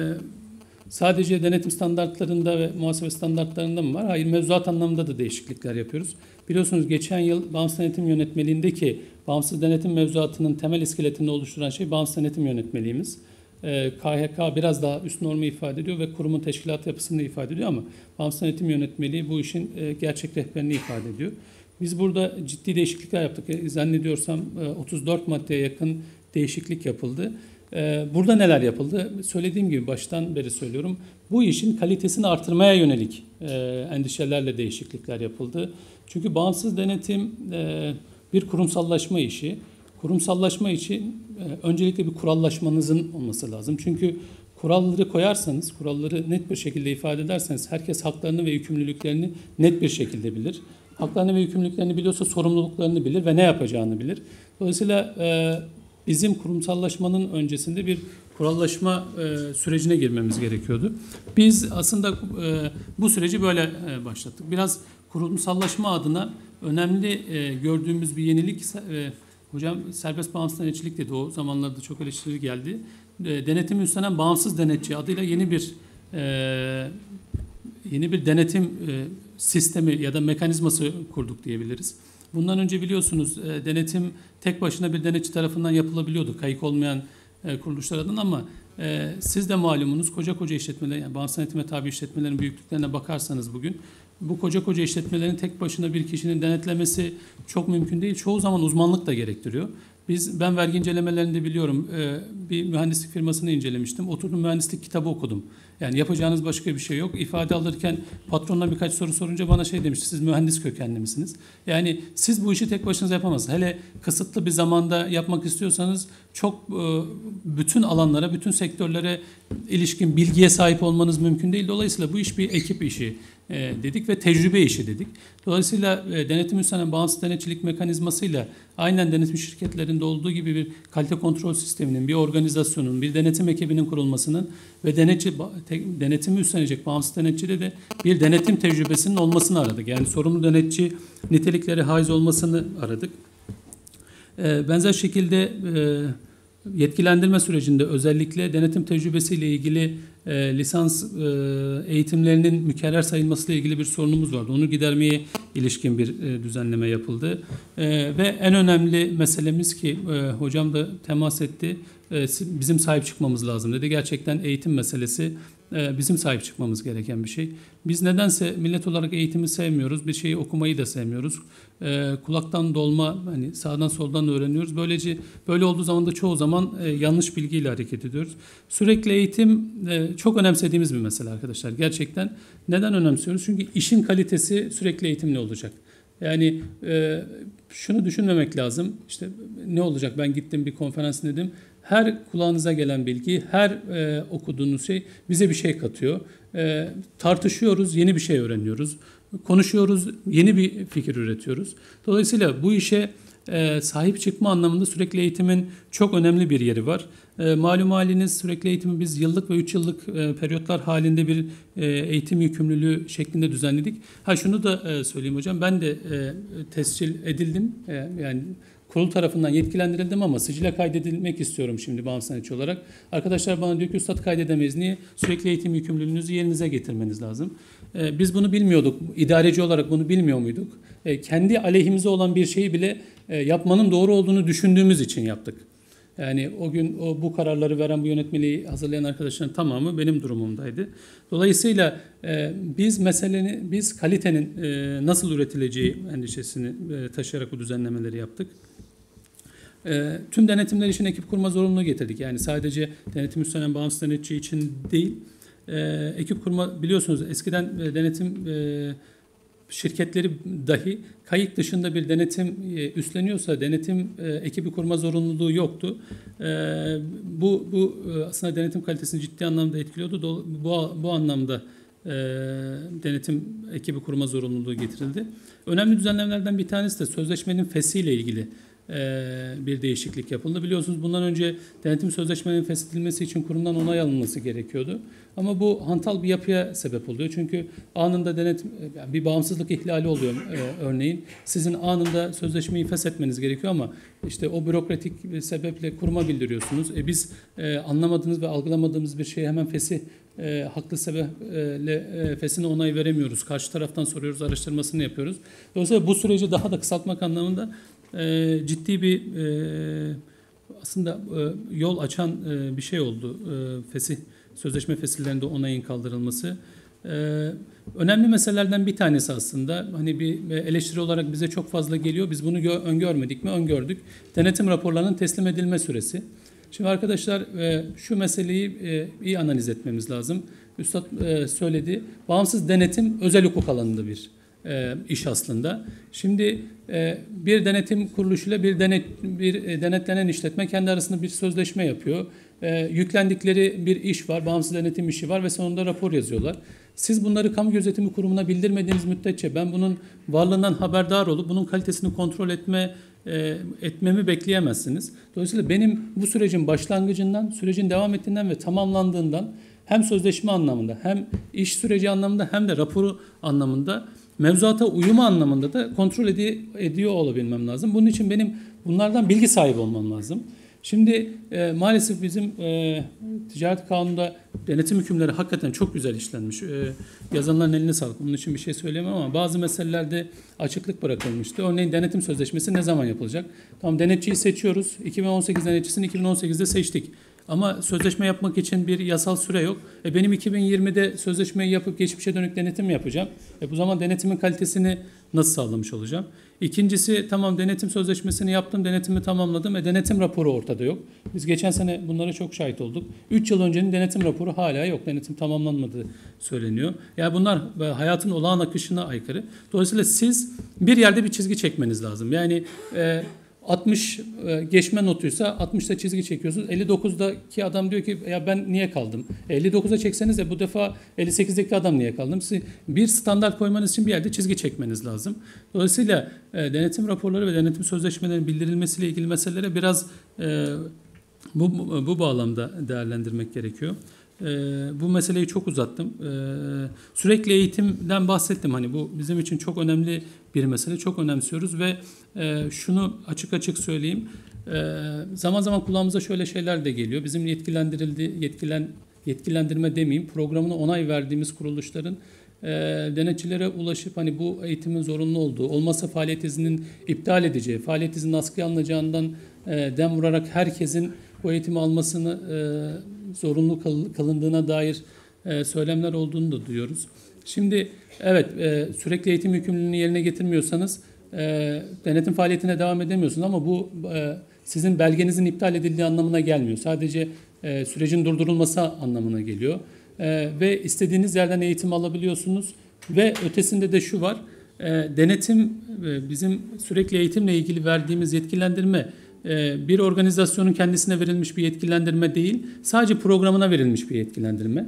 sadece denetim standartlarında ve muhasebe standartlarında mı var? Hayır, mevzuat anlamında da değişiklikler yapıyoruz. Biliyorsunuz geçen yıl bağımsız denetim yönetmeliğindeki bağımsız denetim mevzuatının temel iskeletini oluşturan şey bağımsız denetim yönetmeliğimiz. K H K biraz daha üst normu ifade ediyor ve kurumun teşkilat yapısını ifade ediyor ama bağımsız denetim yönetmeliği bu işin gerçek rehberini ifade ediyor. Biz burada ciddi değişiklikler yaptık. Zannediyorsam otuz dört maddeye yakın değişiklik yapıldı. Burada neler yapıldı? Söylediğim gibi baştan beri söylüyorum. Bu işin kalitesini artırmaya yönelik endişelerle değişiklikler yapıldı. Çünkü bağımsız denetim bir kurumsallaşma işi. Kurumsallaşma için öncelikle bir kurallaşmanızın olması lazım. Çünkü kuralları koyarsanız, kuralları net bir şekilde ifade ederseniz herkes haklarını ve yükümlülüklerini net bir şekilde bilir. Haklarını ve yükümlülüklerini biliyorsa sorumluluklarını bilir ve ne yapacağını bilir. Dolayısıyla bizim kurumsallaşmanın öncesinde bir kurallaşma sürecine girmemiz gerekiyordu. Biz aslında bu süreci böyle başlattık. Biraz kurumsallaşma adına önemli gördüğümüz bir yenilik, hocam serbest bağımsız denetçilik dedi. O zamanlarda çok eleştiri geldi. Denetimi üstlenen bağımsız denetçi adıyla yeni bir yeni bir denetim sistemi ya da mekanizması kurduk diyebiliriz. Bundan önce biliyorsunuz denetim tek başına bir denetçi tarafından yapılabiliyordu. Kayık olmayan kuruluşlar adına ama siz de malumunuz koca koca işletmeler, yani bağımsız denetime tabi işletmelerin büyüklüklerine bakarsanız bugün bu koca koca işletmelerin tek başına bir kişinin denetlemesi çok mümkün değil. Çoğu zaman uzmanlık da gerektiriyor. Biz, ben vergi incelemelerinde biliyorum, bir mühendislik firmasını incelemiştim. Oturdum mühendislik kitabı okudum. Yani yapacağınız başka bir şey yok. İfade alırken patronla birkaç soru sorunca bana şey demişti, siz mühendis kökenli misiniz? Yani siz bu işi tek başınıza yapamazsınız. Hele kısıtlı bir zamanda yapmak istiyorsanız çok bütün alanlara, bütün sektörlere ilişkin bilgiye sahip olmanız mümkün değil. Dolayısıyla bu iş bir ekip işi dedik ve tecrübe işi dedik. Dolayısıyla denetim üstlenen bağımsız denetçilik mekanizmasıyla aynen denetim şirketlerinde olduğu gibi bir kalite kontrol sisteminin, bir organizasyonun, bir denetim ekibinin kurulmasının ve denetçi, denetimi üstlenecek bağımsız denetçide de bir denetim tecrübesinin olmasını aradık. Yani sorumlu denetçi nitelikleri haiz olmasını aradık. Benzer şekilde yetkilendirme sürecinde özellikle denetim tecrübesiyle ilgili e, lisans e, eğitimlerinin mükerrer sayılmasıyla ilgili bir sorunumuz vardı. Onu gidermeye ilişkin bir e, düzenleme yapıldı. E, ve en önemli meselemiz ki e, hocam da temas etti, e, bizim sahip çıkmamız lazım dedi. Gerçekten eğitim meselesi e, bizim sahip çıkmamız gereken bir şey. Biz nedense millet olarak eğitimi sevmiyoruz, bir şeyi okumayı da sevmiyoruz. E, kulaktan dolma, hani sağdan soldan öğreniyoruz. Böylece böyle olduğu zaman da çoğu zaman e, yanlış bilgiyle hareket ediyoruz. Sürekli eğitim e, çok önemsediğimiz bir mesele arkadaşlar. Gerçekten neden önemsiyoruz? Çünkü işin kalitesi sürekli eğitimli olacak. Yani e, şunu düşünmemek lazım. İşte ne olacak? Ben gittim bir konferans dedim. Her kulağınıza gelen bilgi, her e, okuduğunuz şey bize bir şey katıyor. E, tartışıyoruz, yeni bir şey öğreniyoruz. konuşuyoruz, yeni bir fikir üretiyoruz. Dolayısıyla bu işe e, sahip çıkma anlamında sürekli eğitimin çok önemli bir yeri var. E, malum haliniz sürekli eğitimi biz yıllık ve üç yıllık e, periyotlar halinde bir e, eğitim yükümlülüğü şeklinde düzenledik. Ha şunu da e, söyleyeyim hocam, ben de e, tescil edildim. E, yani kurul tarafından yetkilendirildim ama sicile kaydedilmek istiyorum şimdi bağımsız sanatçı olarak. Arkadaşlar bana diyor ki üstad kaydedemeyiz. Niye? Sürekli eğitim yükümlülüğünüzü yerinize getirmeniz lazım. Ee, biz bunu bilmiyorduk. İdareci olarak bunu bilmiyor muyduk? Ee, kendi aleyhimize olan bir şeyi bile e, yapmanın doğru olduğunu düşündüğümüz için yaptık. Yani o gün o bu kararları veren, bu yönetmeliği hazırlayan arkadaşların tamamı benim durumumdaydı. Dolayısıyla e, biz meselenin, biz kalitenin e, nasıl üretileceği endişesini e, taşıyarak bu düzenlemeleri yaptık. E, tüm denetimler için ekip kurma zorunluluğu getirdik. Yani sadece denetim üstlenen bağımsız denetçi için değil, e, ekip kurma biliyorsunuz eskiden e, denetim e, şirketleri dahi kayıt dışında bir denetim e, üstleniyorsa denetim e, ekibi kurma zorunluluğu yoktu. E, bu bu e, aslında denetim kalitesini ciddi anlamda etkiliyordu. Do, bu, bu anlamda e, denetim ekibi kurma zorunluluğu getirildi. Önemli düzenlemelerden bir tanesi de sözleşmenin feshiyle ilgili bir değişiklik yapıldı. Biliyorsunuz bundan önce denetim sözleşmelerinin feshedilmesi için kurumdan onay alınması gerekiyordu. Ama bu hantal bir yapıya sebep oluyor. Çünkü anında denetim, yani bir bağımsızlık ihlali oluyor e, örneğin. Sizin anında sözleşmeyi feshetmeniz gerekiyor ama işte o bürokratik bir sebeple kuruma bildiriyorsunuz. E biz e, anlamadığınız ve algılamadığımız bir şeye hemen fesi e, haklı sebeple e, fesine onay veremiyoruz. Karşı taraftan soruyoruz, araştırmasını yapıyoruz. Dolayısıyla bu süreci daha da kısaltmak anlamında e, ciddi bir e, aslında e, yol açan e, bir şey oldu. E, fesih Sözleşme fesihlerinde onayın kaldırılması. Ee, önemli meselelerden bir tanesi aslında. Hani bir eleştiri olarak bize çok fazla geliyor. Biz bunu gö- öngörmedik mi? Öngördük. Denetim raporlarının teslim edilme süresi. Şimdi arkadaşlar e, şu meseleyi e, iyi analiz etmemiz lazım. Üstad e, söyledi. Bağımsız denetim özel hukuk alanında bir e, iş aslında. Şimdi e, bir denetim kuruluşuyla bir denet bir e, denetlenen işletme kendi arasında bir sözleşme yapıyor. E, yüklendikleri bir iş var, bağımsız denetim işi var ve sonunda rapor yazıyorlar. Siz bunları kamu gözetimi kurumuna bildirmediğiniz müddetçe ben bunun varlığından haberdar olup bunun kalitesini kontrol etme e, etmemi bekleyemezsiniz. Dolayısıyla benim bu sürecin başlangıcından, sürecin devam ettiğinden ve tamamlandığından hem sözleşme anlamında hem iş süreci anlamında hem de raporu anlamında mevzuata uyumu anlamında da kontrol edi- ediyor olabilmem lazım. Bunun için benim bunlardan bilgi sahibi olmam lazım. Şimdi e, maalesef bizim e, ticaret kanununda denetim hükümleri hakikaten çok güzel işlenmiş. E, yazanların eline sağlık. Bunun için bir şey söyleyemem ama bazı meselelerde açıklık bırakılmıştı. Örneğin denetim sözleşmesi ne zaman yapılacak? Tamam, denetçiyi seçiyoruz. iki bin on sekiz denetçisini iki bin on sekizde seçtik. Ama sözleşme yapmak için bir yasal süre yok. E benim iki bin yirmide sözleşmeyi yapıp geçmişe dönük denetim yapacağım. E bu zaman denetimin kalitesini nasıl sağlamış olacağım? İkincisi, tamam denetim sözleşmesini yaptım, denetimi tamamladım. E denetim raporu ortada yok. Biz geçen sene bunlara çok şahit olduk. üç yıl öncenin denetim raporu hala yok. Denetim tamamlanmadığı söyleniyor. Yani bunlar hayatın olağan akışına aykırı. Dolayısıyla siz bir yerde bir çizgi çekmeniz lazım. Yani e, altmış e, geçme notuysa altmışta çizgi çekiyorsunuz. elli dokuzdaki adam diyor ki ya ben niye kaldım? elli dokuza çekseniz de bu defa elli sekizdeki adam niye kaldım? Siz bir standart koymanız için bir yerde çizgi çekmeniz lazım. Dolayısıyla e, denetim raporları ve denetim sözleşmelerinin bildirilmesiyle ilgili meselelere biraz e, bu, bu bağlamda değerlendirmek gerekiyor. Ee, bu meseleyi çok uzattım. Ee, sürekli eğitimden bahsettim. Hani bu bizim için çok önemli bir mesele. Çok önemsiyoruz ve e, şunu açık açık söyleyeyim. E, zaman zaman kulağımıza şöyle şeyler de geliyor. Bizim yetkilendirildi, yetkilen, yetkilendirme demeyeyim, programına onay verdiğimiz kuruluşların e, denetçilere ulaşıp hani bu eğitimin zorunlu olduğu, olmazsa faaliyet izninin iptal edeceği, faaliyet izninin askıya alınacağından e, dem vurarak herkesin bu eğitimi almasını e, zorunlu kılındığına dair e, söylemler olduğunu da duyuyoruz. Şimdi evet e, sürekli eğitim yükümlülüğünü yerine getirmiyorsanız e, denetim faaliyetine devam edemiyorsunuz ama bu e, sizin belgenizin iptal edildiği anlamına gelmiyor. Sadece e, sürecin durdurulması anlamına geliyor. E, ve istediğiniz yerden eğitim alabiliyorsunuz ve ötesinde de şu var. E, denetim e, bizim sürekli eğitimle ilgili verdiğimiz yetkilendirme bir organizasyonun kendisine verilmiş bir yetkilendirme değil, sadece programına verilmiş bir yetkilendirme.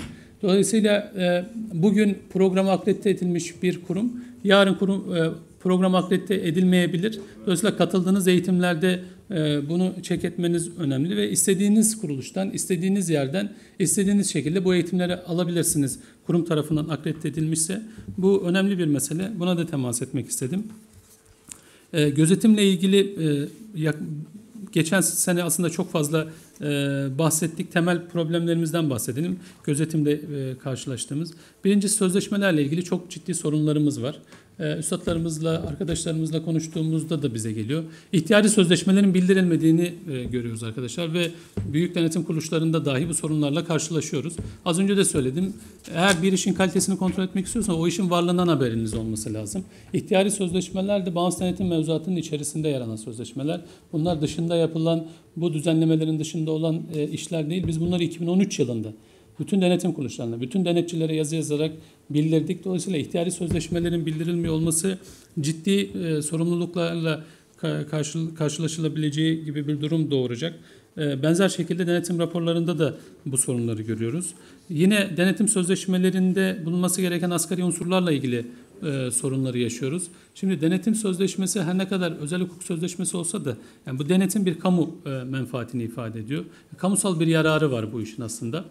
Dolayısıyla e, bugün programa akredite edilmiş bir kurum, yarın kurum e, programa akredite edilmeyebilir. Dolayısıyla katıldığınız eğitimlerde e, bunu check etmeniz önemli ve istediğiniz kuruluştan, istediğiniz yerden, istediğiniz şekilde bu eğitimleri alabilirsiniz. Kurum tarafından akredite edilmişse bu önemli bir mesele. Buna da temas etmek istedim. E, gözetimle ilgili e, yak, geçen sene aslında çok fazla e, bahsettik. Temel problemlerimizden bahsedelim. Gözetimde e, karşılaştığımız. Birincisi, sözleşmelerle ilgili çok ciddi sorunlarımız var. E, üstadlarımızla, arkadaşlarımızla konuştuğumuzda da bize geliyor. İhtiyari sözleşmelerin bildirilmediğini e, görüyoruz arkadaşlar ve büyük denetim kuruluşlarında dahi bu sorunlarla karşılaşıyoruz. Az önce de söyledim. Eğer bir işin kalitesini kontrol etmek istiyorsanız o işin varlığından haberiniz olması lazım. İhtiyari sözleşmeler de bağımsız denetim mevzuatının içerisinde yer alan sözleşmeler. Bunlar dışında yapılan, bu düzenlemelerin dışında olan e, işler değil. Biz bunları iki bin on üç yılında bütün denetim kuruluşlarına, bütün denetçilere yazı yazarak bildirdik. Dolayısıyla ihtiyari sözleşmelerin bildirilmiyor olması ciddi e, sorumluluklarla karşı, karşılaşılabileceği gibi bir durum doğuracak. E, benzer şekilde denetim raporlarında da bu sorunları görüyoruz. Yine denetim sözleşmelerinde bulunması gereken asgari unsurlarla ilgili e, sorunları yaşıyoruz. Şimdi denetim sözleşmesi her ne kadar özel hukuk sözleşmesi olsa da yani bu denetim bir kamu e, menfaatini ifade ediyor. Kamusal bir yararı var bu işin aslında.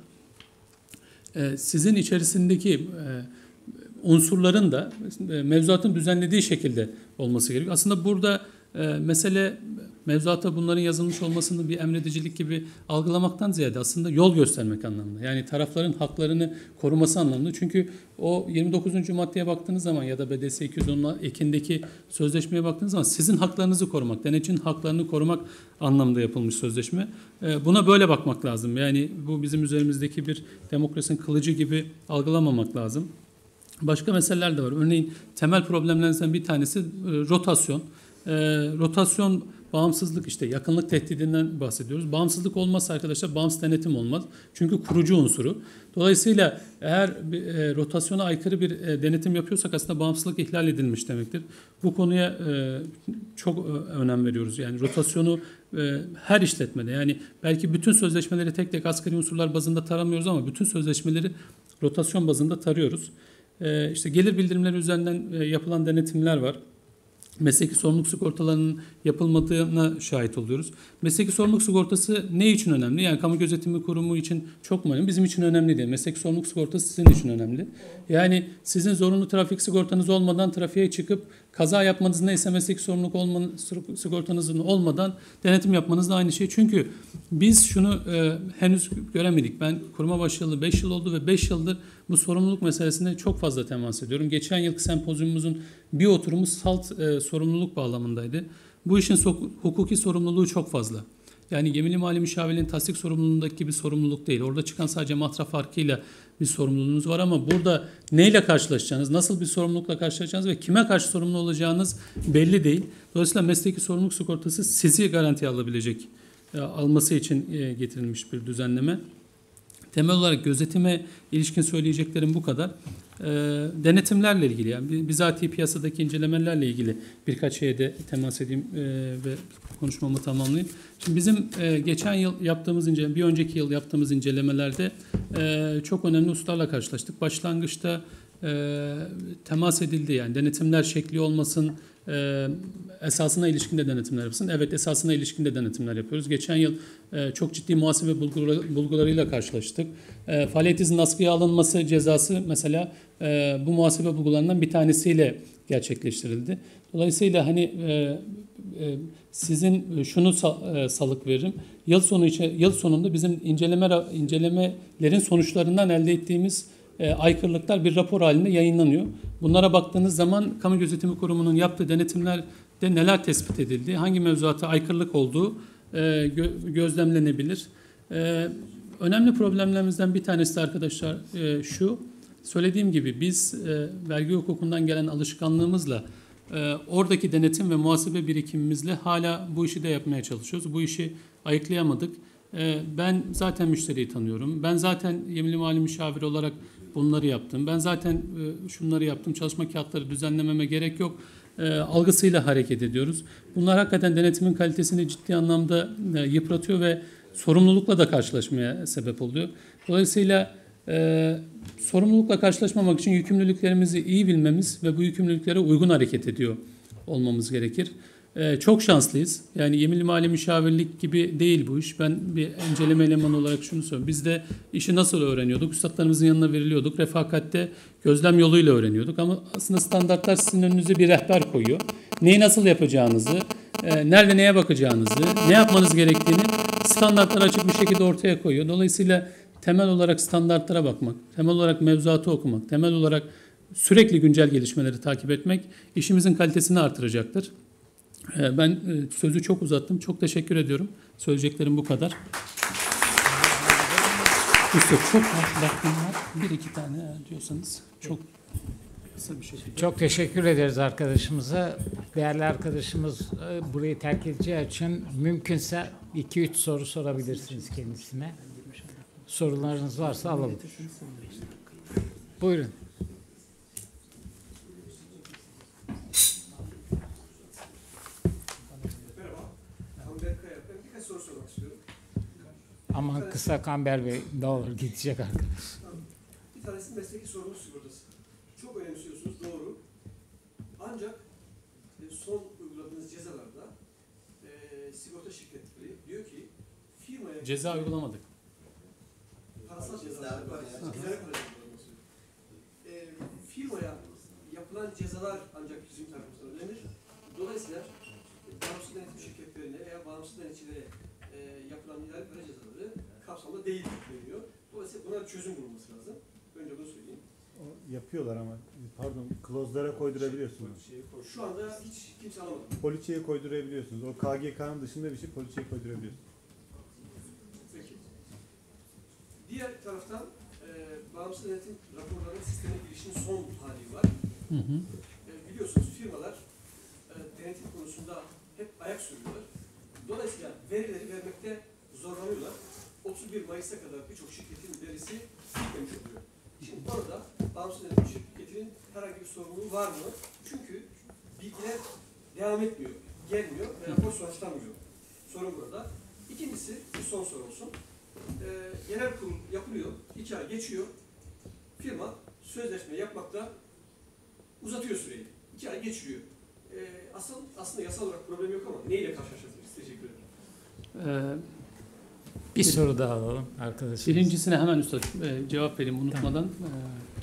Sizin içerisindeki unsurların da mevzuatın düzenlediği şekilde olması gerekiyor. Aslında burada mesele mevzuatta bunların yazılmış olmasını bir emredicilik gibi algılamaktan ziyade aslında yol göstermek anlamında. Yani tarafların haklarını koruması anlamında. Çünkü o yirmi dokuzuncu maddeye baktığınız zaman ya da B D S iki yüz on ekindeki sözleşmeye baktığınız zaman sizin haklarınızı korumak, denetçinin haklarını korumak anlamda yapılmış sözleşme. Buna böyle bakmak lazım. Yani bu bizim üzerimizdeki bir demokrasinin kılıcı gibi algılamamak lazım. Başka meseleler de var. Örneğin temel problemlerinden bir tanesi rotasyon. E, rotasyon, bağımsızlık, işte yakınlık tehdidinden bahsediyoruz. Bağımsızlık olmazsa arkadaşlar bağımsız denetim olmaz. Çünkü kurucu unsuru. Dolayısıyla eğer bir, e, rotasyona aykırı bir e, denetim yapıyorsak aslında bağımsızlık ihlal edilmiş demektir. Bu konuya e, çok e, önem veriyoruz. Yani rotasyonu e, her işletmede, yani belki bütün sözleşmeleri tek tek asgari unsurlar bazında taramıyoruz ama bütün sözleşmeleri rotasyon bazında tarıyoruz. E, işte gelir bildirimleri üzerinden e, yapılan denetimler var. Mesleki sorumluluk sigortalarının yapılmadığına şahit oluyoruz. Mesleki sorumluluk sigortası ne için önemli? Yani kamu gözetimi kurumu için çok mu önemli? Bizim için önemli değil. Mesleki sorumluluk sigortası sizin için önemli. Yani sizin zorunlu trafik sigortanız olmadan trafiğe çıkıp kaza yapmanız neyse mesleki sorumluluk olmanın, sigortanızın olmadan denetim yapmanız da aynı şey. Çünkü biz şunu e, henüz göremedik. Ben kuruma başlayalı beş yıl oldu ve beş yıldır bu sorumluluk meselesine çok fazla temas ediyorum. Geçen yılki sempozyumumuzun bir oturumu salt e, sorumluluk bağlamındaydı. Bu işin so- hukuki sorumluluğu çok fazla. Yani yeminli mali müşavirliğin tasdik sorumluluğundaki bir sorumluluk değil. Orada çıkan sadece matrah farkıyla bir sorumluluğunuz var ama burada neyle karşılaşacağınız, nasıl bir sorumlulukla karşılaşacağınız ve kime karşı sorumlu olacağınız belli değil. Dolayısıyla mesleki sorumluluk sigortası sizi garantiye alabilecek, alması için getirilmiş bir düzenleme. Temel olarak gözetime ilişkin söyleyeceklerim bu kadar. E, denetimlerle ilgili, yani bizatihi piyasadaki incelemelerle ilgili birkaç şeye de temas edeyim e, ve konuşmamı tamamlayayım. Şimdi bizim e, geçen yıl yaptığımız inceleme, bir önceki yıl yaptığımız incelemelerde e, çok önemli hususlarla karşılaştık. Başlangıçta e, temas edildi, yani denetimler şekli olmasın, e, esasına ilişkinde denetimler yapsın. Evet, esasına ilişkinde denetimler yapıyoruz. Geçen yıl e, çok ciddi muhasebe bulguları, bulgularıyla karşılaştık. E, faaliyet iznin askıya alınması cezası mesela e, bu muhasebe bulgularından bir tanesiyle gerçekleştirildi. Dolayısıyla hani e, e, sizin şunu sal, e, salık veririm. Yıl sonu içi, yıl sonunda bizim inceleme incelemelerin sonuçlarından elde ettiğimiz e, aykırılıklar bir rapor halinde yayınlanıyor. Bunlara baktığınız zaman Kamu Gözetimi Kurumu'nun yaptığı denetimlerde neler tespit edildi, hangi mevzuata aykırılık olduğu e, gö- gözlemlenebilir. E, önemli problemlerimizden bir tanesi de arkadaşlar e, şu. Söylediğim gibi biz e, vergi hukukundan gelen alışkanlığımızla e, oradaki denetim ve muhasebe birikimimizle hala bu işi de yapmaya çalışıyoruz. Bu işi ayıklayamadık. E, ben zaten müşteriyi tanıyorum. Ben zaten yeminli mali müşavir olarak bunları yaptım. Ben zaten e, şunları yaptım. Çalışma kağıtları düzenlememe gerek yok. E, algısıyla hareket ediyoruz. Bunlar hakikaten denetimin kalitesini ciddi anlamda e, yıpratıyor ve sorumlulukla da karşılaşmaya sebep oluyor. Dolayısıyla e, sorumlulukla karşılaşmamak için yükümlülüklerimizi iyi bilmemiz ve bu yükümlülüklere uygun hareket ediyor olmamız gerekir. Ee, çok şanslıyız. Yani yeminli mali müşavirlik gibi değil bu iş. Ben bir inceleme elemanı olarak şunu söylüyorum. Biz de işi nasıl öğreniyorduk? Üstadlarımızın yanına veriliyorduk. Refakatte gözlem yoluyla öğreniyorduk. Ama aslında standartlar sizin önünüze bir rehber koyuyor. Neyi nasıl yapacağınızı, e, nerede neye bakacağınızı, ne yapmanız gerektiğini standartlar açık bir şekilde ortaya koyuyor. Dolayısıyla temel olarak standartlara bakmak, temel olarak mevzuatı okumak, temel olarak sürekli güncel gelişmeleri takip etmek işimizin kalitesini artıracaktır. Ben sözü çok uzattım. Çok teşekkür ediyorum. Söyleyeceklerim bu kadar. Üstad çok vaktim var. Bir iki tane diyorsanız çok kısa bir şekilde. Çok teşekkür ederiz arkadaşımıza. Değerli arkadaşımız e, burayı terk edeceği için mümkünse iki üç soru sorabilirsiniz kendisine. Sorularınız varsa alalım. Buyurun. Aman kısa Kamber Bey, ne olur gidecek arkadaş. Bir tanesi mesleki sorumluluk sigortası. Çok önemsiyorsunuz, doğru. Ancak e, son uyguladığınız cezalarda e, sigorta şirketleri diyor ki firmaya... Ceza uygulamadık. Parasal cezalar var. Güzel para cezalar. E, firmaya yapılan cezalar ancak bizim tarafımızdan ödenir. Dolayısıyla bağımsız denetim şirketlerine veya bağımsız denetçilere e, yapılan idari para cezaları kapsamda değil deniyor. Dolayısıyla buna çözüm bulunması lazım. Önce bunu söyleyeyim. O yapıyorlar ama pardon klozlara koydurabiliyorsunuz. Şu anda hiç kimse alamadı. Poliçeye koydurabiliyorsunuz. O K G K'nın dışında bir şey poliçeye koydurabiliyorsunuz. Peki. Diğer taraftan e, bağımsız denetim raporlarının sisteme girişinin son hali var. Hı hı. E, biliyorsunuz firmalar e, denetim konusunda hep ayak sürüyorlar. Dolayısıyla verileri vermekte zorlanıyorlar. otuz bir Mayıs'a kadar birçok şirketin verisi bitmemiş oluyor. Şimdi orada bağımsız denetim şirketinin herhangi bir sorumluluğu var mı? Çünkü bilgiler devam etmiyor, gelmiyor ve rapor sonuçlanmıyor. Sorun burada. İkincisi, bir son soru olsun. Ee, genel kurul yapılıyor, iki ay geçiyor. Firma sözleşme yapmakta uzatıyor süreyi. İki ay geçiriyor. Ee, asıl, aslında yasal olarak problem yok ama neyle karşılaşabiliriz? Teşekkür ederim. Ee, Bir soru daha alalım arkadaşlar. Birincisine hemen üstad e, cevap vereyim unutmadan. Tamam.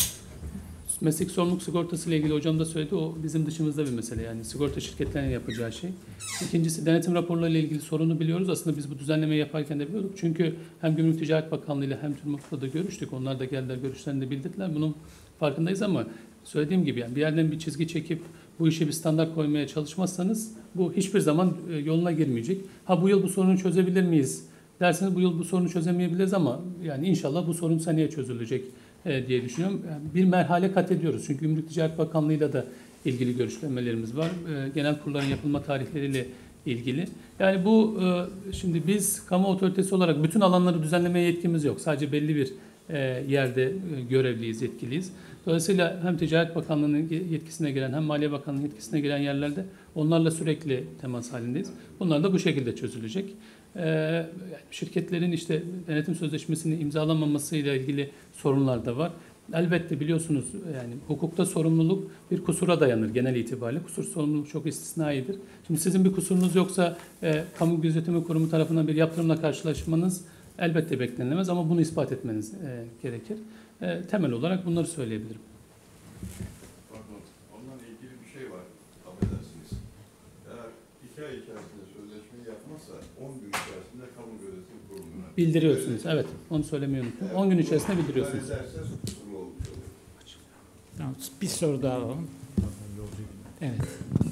E, meslek sorumluluk sigortası ile ilgili hocam da söyledi. O bizim dışımızda bir mesele. Yani sigorta şirketlerinin yapacağı şey. İkincisi denetim raporları ile ilgili sorunu biliyoruz. Aslında biz bu düzenlemeyi yaparken de biliyorduk. Çünkü hem Gümrük Ticaret Bakanlığı ile hem TÜRMOP'la da görüştük. Onlar da geldiler, görüşlerini de bildirdiler. Bunun farkındayız ama söylediğim gibi yani bir yerden bir çizgi çekip bu işe bir standart koymaya çalışmazsanız bu hiçbir zaman yoluna girmeyecek. Ha bu yıl bu sorunu çözebilir miyiz derseniz bu yıl bu sorunu çözemeyebiliriz ama yani inşallah bu sorun seneye çözülecek e, diye düşünüyorum. Yani bir merhale kat ediyoruz. Çünkü Gümrük Ticaret Bakanlığı'yla da ilgili görüşmelerimiz var. E, genel kurulların yapılma tarihleriyle ilgili. Yani bu e, şimdi biz kamu otoritesi olarak bütün alanları düzenlemeye yetkimiz yok. Sadece belli bir e, yerde e, görevliyiz, yetkiliyiz. Dolayısıyla hem Ticaret Bakanlığı'nın yetkisine giren hem Maliye Bakanlığı'nın yetkisine giren yerlerde onlarla sürekli temas halindeyiz. Bunlar da bu şekilde çözülecek. Ee, şirketlerin işte denetim sözleşmesini imzalamamasıyla ilgili sorunlar da var. Elbette biliyorsunuz yani hukukta sorumluluk bir kusura dayanır genel itibariyle. Kusur sorumluluk çok istisnaidir. Şimdi sizin bir kusurunuz yoksa e, kamu gözetimi kurumu tarafından bir yaptırımla karşılaşmanız elbette beklenilemez ama bunu ispat etmeniz e, gerekir. E, temel olarak bunları söyleyebilirim. Pardon, onunla ilgili bir şey var. Affedersiniz. Eğer iki ay içerisinde sözleşmeyi yapmazsa on gün içerisinde kamu gözetim kurumuna Bildiriyorsunuz. Evet. Onu söylemeyi unuttum. on gün içerisinde bildiriyorsunuz. ederse kusurlu olmuş olur. Tamam, bir soru daha alalım. Evet.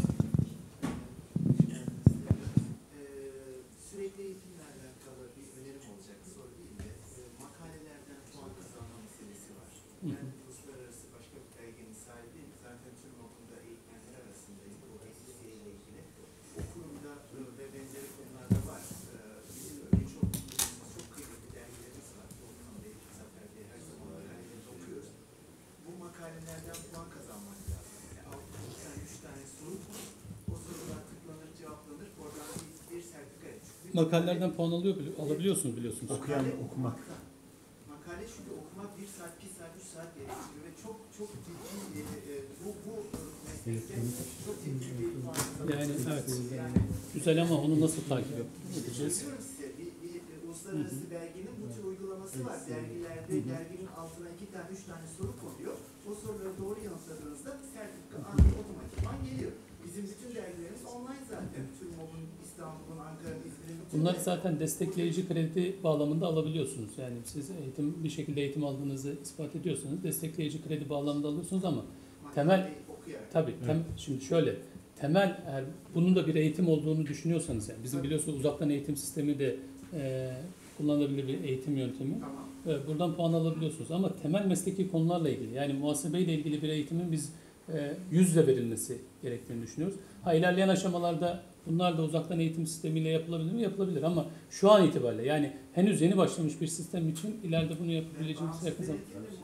Sürekli eğitimle alakalı bir önerim olacak. Soru değil de e, makalelerden puan kazanma meselesi var. Ben uluslararası başka bir belgenin sahibiyim. Zaten tüm okulda eğitmenler arasındayım. O S S C ile ilgili. O kurumda e, ve benzeri konularda var. E, bizim öyle çok, çok kıymetli dergilerimiz var. Volkan Bey, Zafer Bey her zaman makaleleri okuyoruz. Bu makalelerden puan kazanmak lazım. Yani altı tane, üç tane soru var. O sorular tıklanır, cevaplanır. Oradan bir, bir sertifika çıkıyor. Makalelerden puan alıyor, alabiliyorsunuz biliyorsunuz. Okuyan okumak. Makale çünkü okumak bir saat, bir saat, üç saat gerektiriyor ve çok çok ciddi e, bu bu meslekte çok ciddi bir Yani evet. Güzel ama onu nasıl takip edeceğiz? Diyorum size bir, bir, bir uluslararası derginin bu tür uygulaması var. Dergilerde derginin altına iki tane üç tane soru konuyor. O soruları doğru yanıtladığınızda sertifika anında otomatikman geliyor. Bizim bütün dergilerimiz online zaten. TÜRMOB'un, İstanbul'un, Ankara'nın, İzmir'in bütün Bunları zaten destekleyici kredi bağlamında alabiliyorsunuz. Yani siz eğitim bir şekilde eğitim aldığınızı ispat ediyorsanız destekleyici kredi bağlamında alıyorsunuz ama temel tabii tem, şimdi şöyle temel eğer bunun da bir eğitim olduğunu düşünüyorsanız yani bizim biliyorsunuz uzaktan eğitim sistemi de e, kullanılabilir bir eğitim yöntemi. Evet, buradan puan alabiliyorsunuz ama temel mesleki konularla ilgili yani muhasebeyle ilgili bir eğitimin biz e, yüzle verilmesi gerektiğini düşünüyoruz. Ha ilerleyen aşamalarda bunlar da uzaktan eğitim sistemiyle yapılabilir mi? Yapılabilir ama şu an itibariyle yani henüz yeni başlamış bir sistem için ileride bunu yapabileceğimiz yakın zamanda.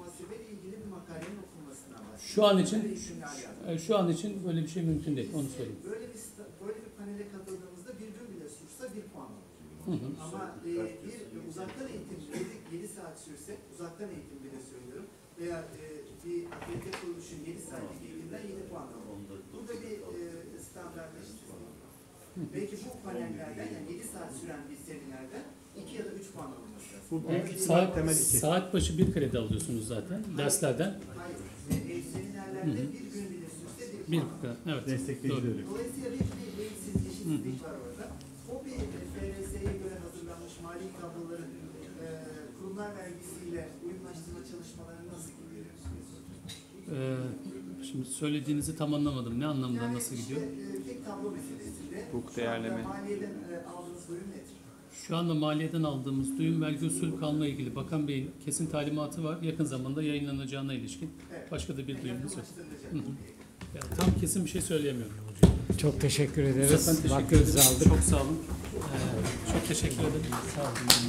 Şu an için şu an için böyle bir şey mümkün değil. Onu söyleyeyim. Böyle bir böyle bir panele katıldığımızda bir gün bile sürse bir puan alıyor. Ama e, bir uzaktan eğitim yedi saat sürse, uzaktan eğitim bile söylüyorum veya e, bir akredite kuruluşun yedi saatlik eğitimden yedi puan alıyor. Burada bir e, standartlaştırma var. Belki bu panellerden yani yedi saat süren bir seminerden iki ya da üç puan alınması lazım. Bu saat, saat başı bir kredi alıyorsunuz zaten derslerden. Hayır. E, seminerlerde Hı-hı. bir gün bile sürse bir, bir puan puan. Evet. Destekleyici. Dolayısıyla bir eğitim eşitsizlik var orada. O bir F R S'ye göre hazırlanmış mali tabloların e, kurumlar vergisiyle uyumlaştırma çalışmalarını nasıl gidiyorsunuz? Ee, şimdi söylediğinizi tam anlamadım. Ne anlamda yani nasıl gidiyor? Işte, e, tek tablo meselesinde hukuk değerleme. maliyeden e, aldığınız bölüm nedir? Şu anda maliyeden aldığımız duyum vergi usul kanunla ilgili Bakan Bey'in kesin talimatı var. Yakın zamanda yayınlanacağına ilişkin başka da bir duyumumuz yok. Yani tam kesin bir şey söyleyemiyorum. Çok teşekkür ederiz. Ben teşekkür Vaktinizi ederim. aldık. Çok sağ olun. Ee, çok teşekkür ederim. Sağ olun.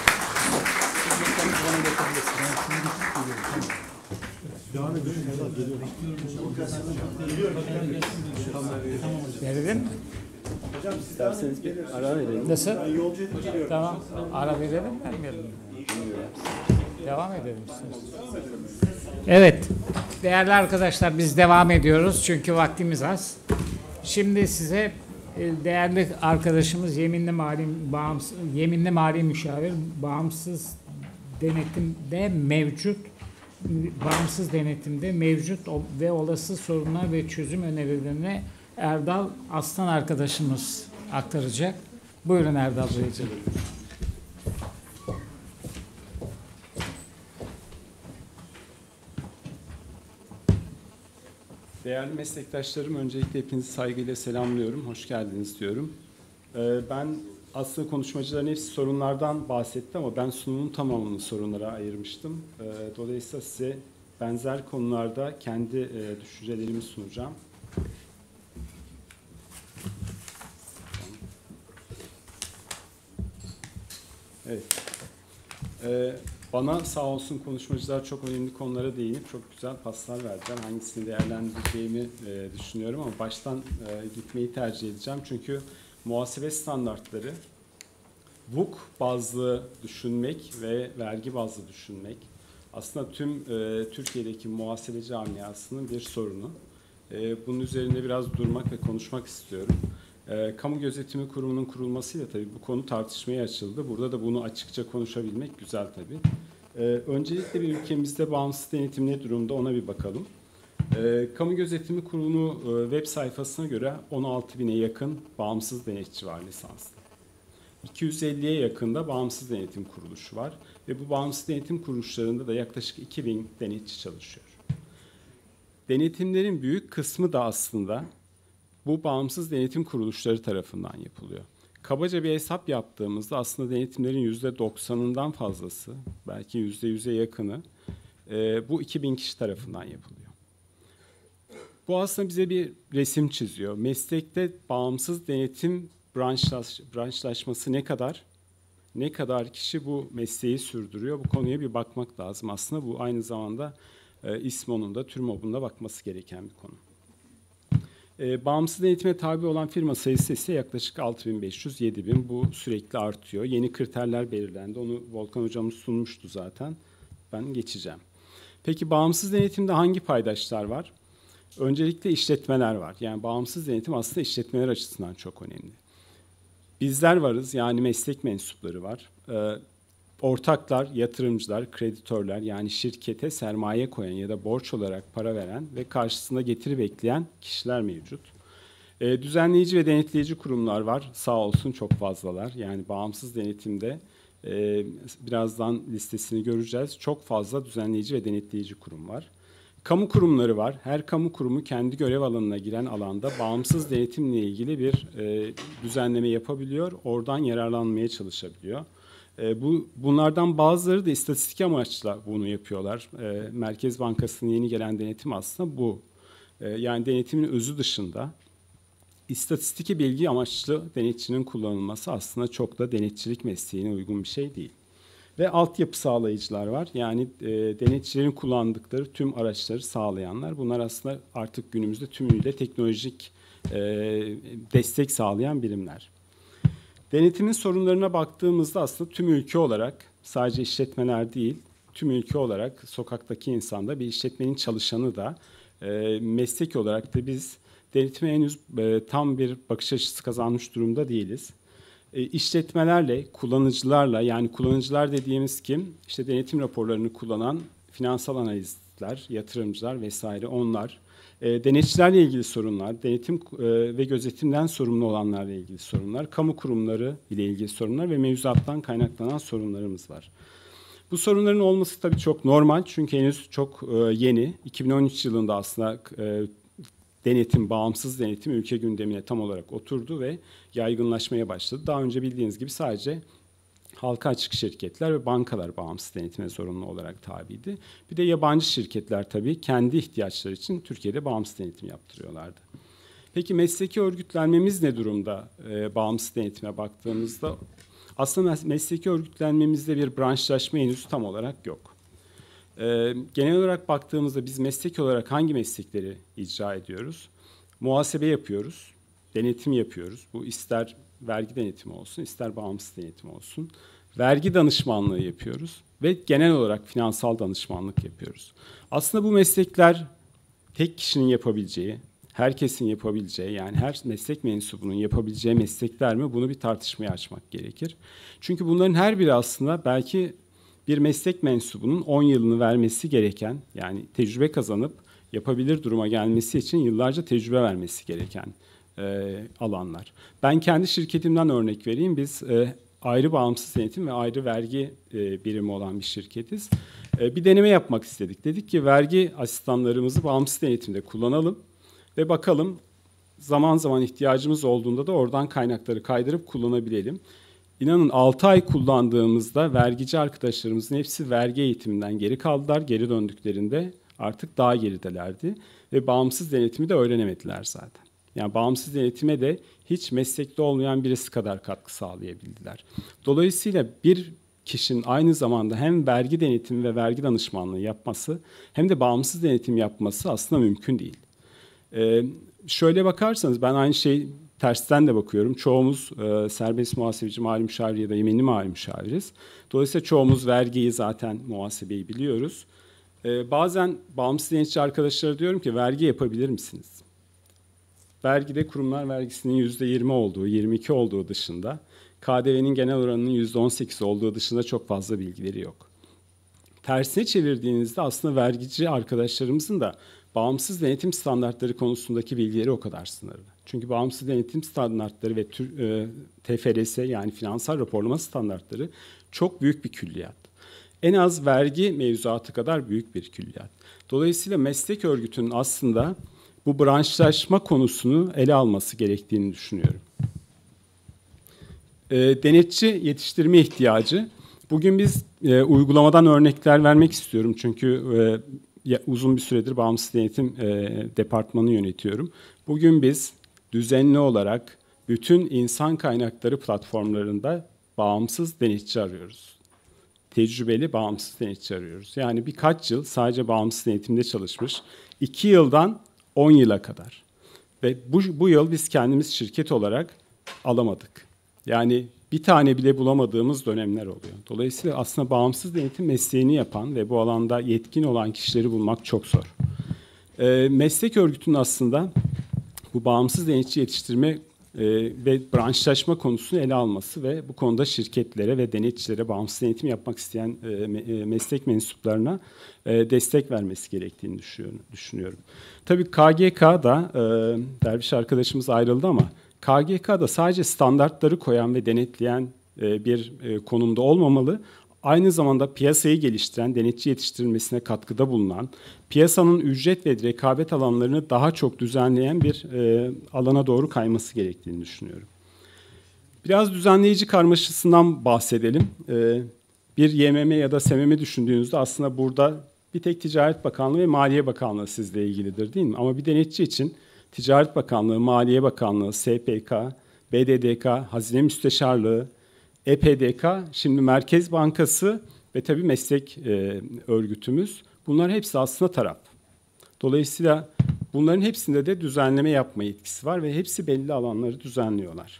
Devam ediyoruz. Verelim mi? Hocam isterseniz bir ara verelim. Nasıl? Ben yolcu edip geliyorum. Tamam. Ara verelim mi? Vermeyelim mi? Devam edelim isterseniz. Evet. Değerli arkadaşlar biz devam ediyoruz çünkü vaktimiz az. Şimdi size değerli arkadaşımız yeminli mali bağımsız yeminli mali müşavir bağımsız denetimde mevcut bağımsız denetimde mevcut ve olası sorunlar ve çözüm önerilerini Erdal Aslan arkadaşımız aktaracak. Buyurun Erdal Beyciğim. Değerli meslektaşlarım, öncelikle hepinizi saygıyla selamlıyorum. Hoş geldiniz diyorum. Ee, ben aslında konuşmacıların hepsi sorunlardan bahsetti ama ben sunumun tamamını sorunlara ayırmıştım. Ee, dolayısıyla size benzer konularda kendi e, düşüncelerimi sunacağım. Evet. Ee, Bana sağ olsun konuşmacılar çok önemli konulara değinip çok güzel paslar verdiler. Hangisini değerlendireceğimi e, düşünüyorum ama baştan e, gitmeyi tercih edeceğim. Çünkü muhasebe standartları V U K bazlı düşünmek ve vergi bazlı düşünmek aslında tüm e, Türkiye'deki muhasebe camiasının bir sorunu. E, bunun üzerinde biraz durmak ve konuşmak istiyorum. E, Kamu Gözetimi Kurumu'nun kurulmasıyla tabii bu konu tartışmaya açıldı. Burada da bunu açıkça konuşabilmek güzel tabii. E, öncelikle bir ülkemizde bağımsız denetim ne durumda ona bir bakalım. E, Kamu Gözetimi Kurumu e, web sayfasına göre on altı bine yakın bağımsız denetçi var lisanslı. iki yüz elliye yakında bağımsız denetim kuruluşu var ve bu bağımsız denetim kuruluşlarında da yaklaşık iki bin denetçi çalışıyor. Denetimlerin büyük kısmı da aslında bu bağımsız denetim kuruluşları tarafından yapılıyor. Kabaca bir hesap yaptığımızda aslında denetimlerin yüzde doksanından fazlası, belki yüzde yüze yakını e, bu iki bin kişi tarafından yapılıyor. Bu aslında bize bir resim çiziyor. Meslekte bağımsız denetim branşlaş, branşlaşması ne kadar, ne kadar kişi bu mesleği sürdürüyor? Bu konuya bir bakmak lazım. Aslında bu aynı zamanda e, İSMO'nun da TÜRMOB'un da bakması gereken bir konu. E, bağımsız denetime tabi olan firma sayısı ise yaklaşık altı bin beş yüz yedi bin. Bu sürekli artıyor. Yeni kriterler belirlendi. Onu Volkan Hocamız sunmuştu zaten. Ben geçeceğim. Peki bağımsız denetimde hangi paydaşlar var? Öncelikle işletmeler var. Yani bağımsız denetim aslında işletmeler açısından çok önemli. Bizler varız, yani meslek mensupları var. Ee, ortaklar, yatırımcılar, kreditörler, yani şirkete sermaye koyan ya da borç olarak para veren ve karşısında getiri bekleyen kişiler mevcut. Ee, düzenleyici ve denetleyici kurumlar var. Sağ olsun çok fazlalar. Yani bağımsız denetimde e, birazdan listesini göreceğiz. Çok fazla düzenleyici ve denetleyici kurum var. Kamu kurumları var. Her kamu kurumu kendi görev alanına giren alanda bağımsız denetimle ilgili bir e, düzenleme yapabiliyor. Oradan yararlanmaya çalışabiliyor. E, bu bunlardan bazıları da istatistik amaçla bunu yapıyorlar. E, Merkez Bankası'nın yeni gelen denetim aslında bu. E, yani denetimin özü dışında istatistiki bilgi amaçlı denetçinin kullanılması aslında çok da denetçilik mesleğine uygun bir şey değil. Ve altyapı sağlayıcılar var. Yani e, denetçilerin kullandıkları tüm araçları sağlayanlar. Bunlar aslında artık günümüzde tümüyle teknolojik e, destek sağlayan birimler. Denetimin sorunlarına baktığımızda aslında tüm ülke olarak, sadece işletmeler değil, tüm ülke olarak sokaktaki insanda, bir işletmenin çalışanı da e, meslek olarak da biz denetime henüz e, tam bir bakış açısı kazanmış durumda değiliz. E, işletmelerle, kullanıcılarla, yani kullanıcılar dediğimiz kim? İşte denetim raporlarını kullanan finansal analistler, yatırımcılar vesaire onlar. E, denetçilerle ilgili sorunlar, denetim e, ve gözetimden sorumlu olanlarla ilgili sorunlar, kamu kurumları ile ilgili sorunlar ve mevzuattan kaynaklanan sorunlarımız var. Bu sorunların olması tabii çok normal çünkü henüz çok e, yeni. iki bin on üç yılında aslında e, denetim, bağımsız denetim ülke gündemine tam olarak oturdu ve yaygınlaşmaya başladı. Daha önce bildiğiniz gibi sadece halka açık şirketler ve bankalar bağımsız denetime zorunlu olarak tabiydi. Bir de yabancı şirketler tabii kendi ihtiyaçları için Türkiye'de bağımsız denetim yaptırıyorlardı. Peki mesleki örgütlenmemiz ne durumda e, bağımsız denetime baktığımızda? Aslında mesleki örgütlenmemizde bir branşlaşma henüz tam olarak yok. Ee, genel olarak baktığımızda biz meslek olarak hangi meslekleri icra ediyoruz? Muhasebe yapıyoruz, denetim yapıyoruz. Bu ister vergi denetimi olsun, ister bağımsız denetim olsun. Vergi danışmanlığı yapıyoruz ve genel olarak finansal danışmanlık yapıyoruz. Aslında bu meslekler tek kişinin yapabileceği, herkesin yapabileceği, yani her meslek mensubunun yapabileceği meslekler mi? Bunu bir tartışmaya açmak gerekir. Çünkü bunların her biri aslında belki bir meslek mensubunun on yılını vermesi gereken, yani tecrübe kazanıp yapabilir duruma gelmesi için yıllarca tecrübe vermesi gereken e, alanlar. Ben kendi şirketimden örnek vereyim. Biz e, ayrı bağımsız denetim ve ayrı vergi e, birimi olan bir şirketiz. E, bir deneme yapmak istedik. Dedik ki vergi asistanlarımızı bağımsız denetimde kullanalım ve bakalım zaman zaman ihtiyacımız olduğunda da oradan kaynakları kaydırıp kullanabilelim. İnanın altı ay kullandığımızda vergici arkadaşlarımızın hepsi vergi eğitiminden geri kaldılar. Geri döndüklerinde artık daha geridelerdi ve bağımsız denetimi de öğrenemediler zaten. Yani bağımsız denetime de hiç meslekte olmayan birisi kadar katkı sağlayabildiler. Dolayısıyla bir kişinin aynı zamanda hem vergi denetimi ve vergi danışmanlığı yapması hem de bağımsız denetim yapması aslında mümkün değil. Ee, şöyle bakarsanız ben aynı şeyi tersten de bakıyorum. Çoğumuz e, serbest muhasebeci, mali müşavir ya da yeminli mali müşaviriz. Dolayısıyla çoğumuz vergiyi zaten muhasebeyi biliyoruz. E, bazen bağımsız denetçi arkadaşlara diyorum ki vergi yapabilir misiniz? Vergide kurumlar vergisinin yüzde yirmi olduğu, yirmi iki olduğu dışında, K D V'nin genel oranının yüzde on sekiz olduğu dışında çok fazla bilgileri yok. Tersine çevirdiğinizde aslında vergici arkadaşlarımızın da bağımsız denetim standartları konusundaki bilgileri o kadar sınırlı. Çünkü bağımsız denetim standartları ve tür, e, T F R S yani finansal raporlama standartları çok büyük bir külliyat. En az vergi mevzuatı kadar büyük bir külliyat. Dolayısıyla meslek örgütünün aslında bu branşlaşma konusunu ele alması gerektiğini düşünüyorum. E, denetçi yetiştirme ihtiyacı. Bugün biz e, uygulamadan örnekler vermek istiyorum çünkü e, uzun bir süredir bağımsız denetim e, departmanı yönetiyorum. Bugün biz düzenli olarak bütün insan kaynakları platformlarında bağımsız denetçi arıyoruz. Tecrübeli bağımsız denetçi arıyoruz. Yani birkaç yıl sadece bağımsız denetimde çalışmış, iki yıldan on yıla kadar. Ve bu, bu yıl biz kendimiz şirket olarak alamadık. Yani bir bir tane bile bulamadığımız dönemler oluyor. Dolayısıyla aslında bağımsız denetim mesleğini yapan ve bu alanda yetkin olan kişileri bulmak çok zor. E, meslek örgütünün aslında bu bağımsız denetçi yetiştirme e, ve branşlaşma konusunu ele alması ve bu konuda şirketlere ve denetçilere, bağımsız denetim yapmak isteyen e, e, meslek mensuplarına e, destek vermesi gerektiğini düşünüyorum. düşünüyorum. Tabii K G K'da, e, Derviş arkadaşımız ayrıldı ama K G K'da sadece standartları koyan ve denetleyen e, bir e, konumda olmamalı. Aynı zamanda piyasayı geliştiren, denetçi yetiştirilmesine katkıda bulunan, piyasanın ücret ve rekabet alanlarını daha çok düzenleyen bir e, alana doğru kayması gerektiğini düşünüyorum. Biraz düzenleyici karmaşasından bahsedelim. E, bir Y M M ya da S M M düşündüğünüzde aslında burada bir tek Ticaret Bakanlığı ve Maliye Bakanlığı sizle ilgilidir değil mi? Ama bir denetçi için Ticaret Bakanlığı, Maliye Bakanlığı, S P K, B D D K, Hazine Müsteşarlığı, E P D K, şimdi Merkez Bankası ve tabii meslek e, örgütümüz. Bunlar hepsi aslında taraf. Dolayısıyla bunların hepsinde de düzenleme yapma yetkisi var ve hepsi belli alanları düzenliyorlar.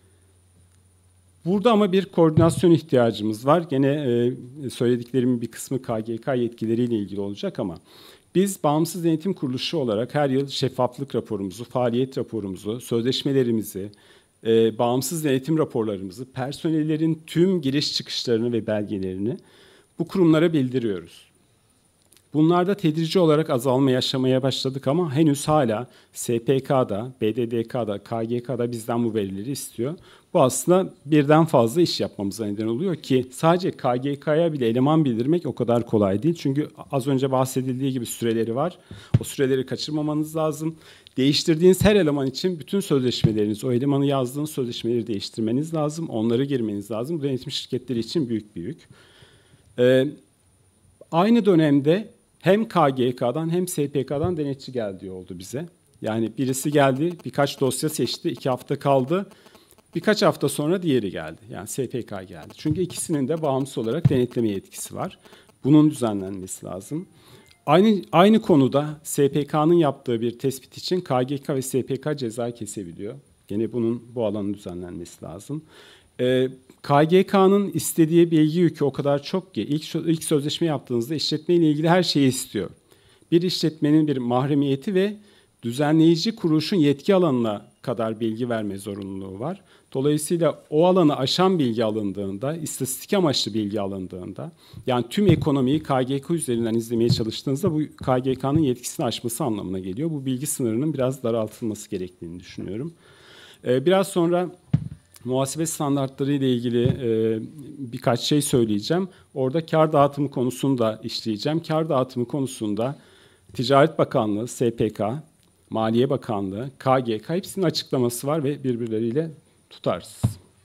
Burada ama bir koordinasyon ihtiyacımız var. Gene e, söylediklerimin bir kısmı K G K yetkileriyle ilgili olacak ama biz Bağımsız Denetim Kuruluşu olarak her yıl şeffaflık raporumuzu, faaliyet raporumuzu, sözleşmelerimizi, e, bağımsız denetim raporlarımızı, personellerin tüm giriş çıkışlarını ve belgelerini bu kurumlara bildiriyoruz. Bunlarda tedrici olarak azalma yaşamaya başladık ama henüz hala S P K'da, B D D K'da, K G K'da bizden bu verileri istiyor. Bu aslında birden fazla iş yapmamıza neden oluyor ki sadece K G K'ya bile eleman bildirmek o kadar kolay değil. Çünkü az önce bahsedildiği gibi süreleri var. O süreleri kaçırmamanız lazım. Değiştirdiğiniz her eleman için bütün sözleşmeleriniz, o elemanı yazdığınız sözleşmeleri değiştirmeniz lazım. Onları girmeniz lazım. Bu denetim şirketleri için büyük bir yük. Ee, aynı dönemde hem K G K'dan hem S P K'dan denetçi geldiği oldu bize. Yani birisi geldi, birkaç dosya seçti, iki hafta kaldı. Birkaç hafta sonra diğeri geldi. Yani S P K geldi. Çünkü ikisinin de bağımsız olarak denetleme yetkisi var. Bunun düzenlenmesi lazım. Aynı aynı konuda S P K'nın yaptığı bir tespit için K G K ve S P K ceza kesebiliyor. Gene bunun bu alanın düzenlenmesi lazım. Ee, K G K'nın istediği bilgi yükü o kadar çok ki ilk, ilk sözleşme yaptığınızda işletme ile ilgili her şeyi istiyor. Bir işletmenin bir mahremiyeti ve düzenleyici kuruluşun yetki alanına kadar bilgi verme zorunluluğu var. Dolayısıyla o alanı aşan bilgi alındığında, istatistik amaçlı bilgi alındığında, yani tüm ekonomiyi K G K üzerinden izlemeye çalıştığınızda bu K G K'nın yetkisini aşması anlamına geliyor. Bu bilgi sınırının biraz daraltılması gerektiğini düşünüyorum. Ee, biraz sonra muhasebe standartları ile ilgili e, birkaç şey söyleyeceğim. Orada kar dağıtımı konusunu da işleyeceğim. Kar dağıtımı konusunda Ticaret Bakanlığı, S P K, Maliye Bakanlığı, K G K hepsinin açıklaması var ve birbirleriyle tutarsız.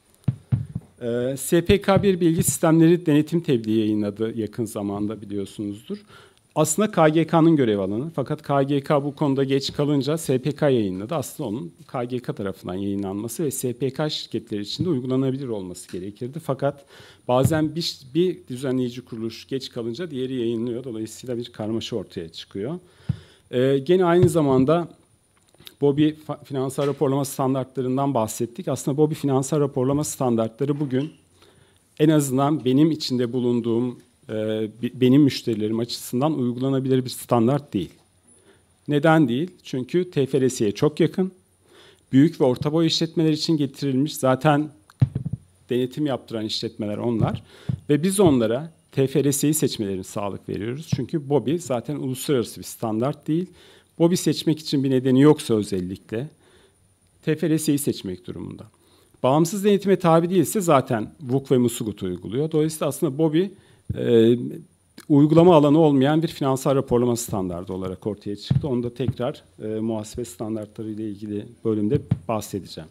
Ee, S P K bir bilgi sistemleri denetim tebliği yayınladı yakın zamanda biliyorsunuzdur. Aslında K G K'nın görev alanı fakat K G K bu konuda geç kalınca S P K yayınladı. Aslında onun K G K tarafından yayınlanması ve S P K şirketleri için de uygulanabilir olması gerekirdi. Fakat bazen bir, bir düzenleyici kuruluş geç kalınca diğeri yayınlıyor. Dolayısıyla bir karmaşa ortaya çıkıyor. Ee, gene aynı zamanda BOBİ finansal raporlama standartlarından bahsettik. Aslında BOBİ finansal raporlama standartları bugün en azından benim içinde bulunduğum, e, benim müşterilerim açısından uygulanabilir bir standart değil. Neden değil? Çünkü T F R S'ye çok yakın. Büyük ve orta boy işletmeler için getirilmiş. Zaten denetim yaptıran işletmeler onlar. Ve biz onlara T F R S'yi seçmelerini sağlık veriyoruz. Çünkü BOBİ zaten uluslararası bir standart değil. BOBİ seçmek için bir nedeni yoksa özellikle T F R S'yi seçmek durumunda. Bağımsız denetime tabi değilse zaten V U K ve MUSUGUT uyguluyor. Dolayısıyla aslında BOBİ e, uygulama alanı olmayan bir finansal raporlama standardı olarak ortaya çıktı. Onu da tekrar e, muhasebe standartları ile ilgili bölümde bahsedeceğim.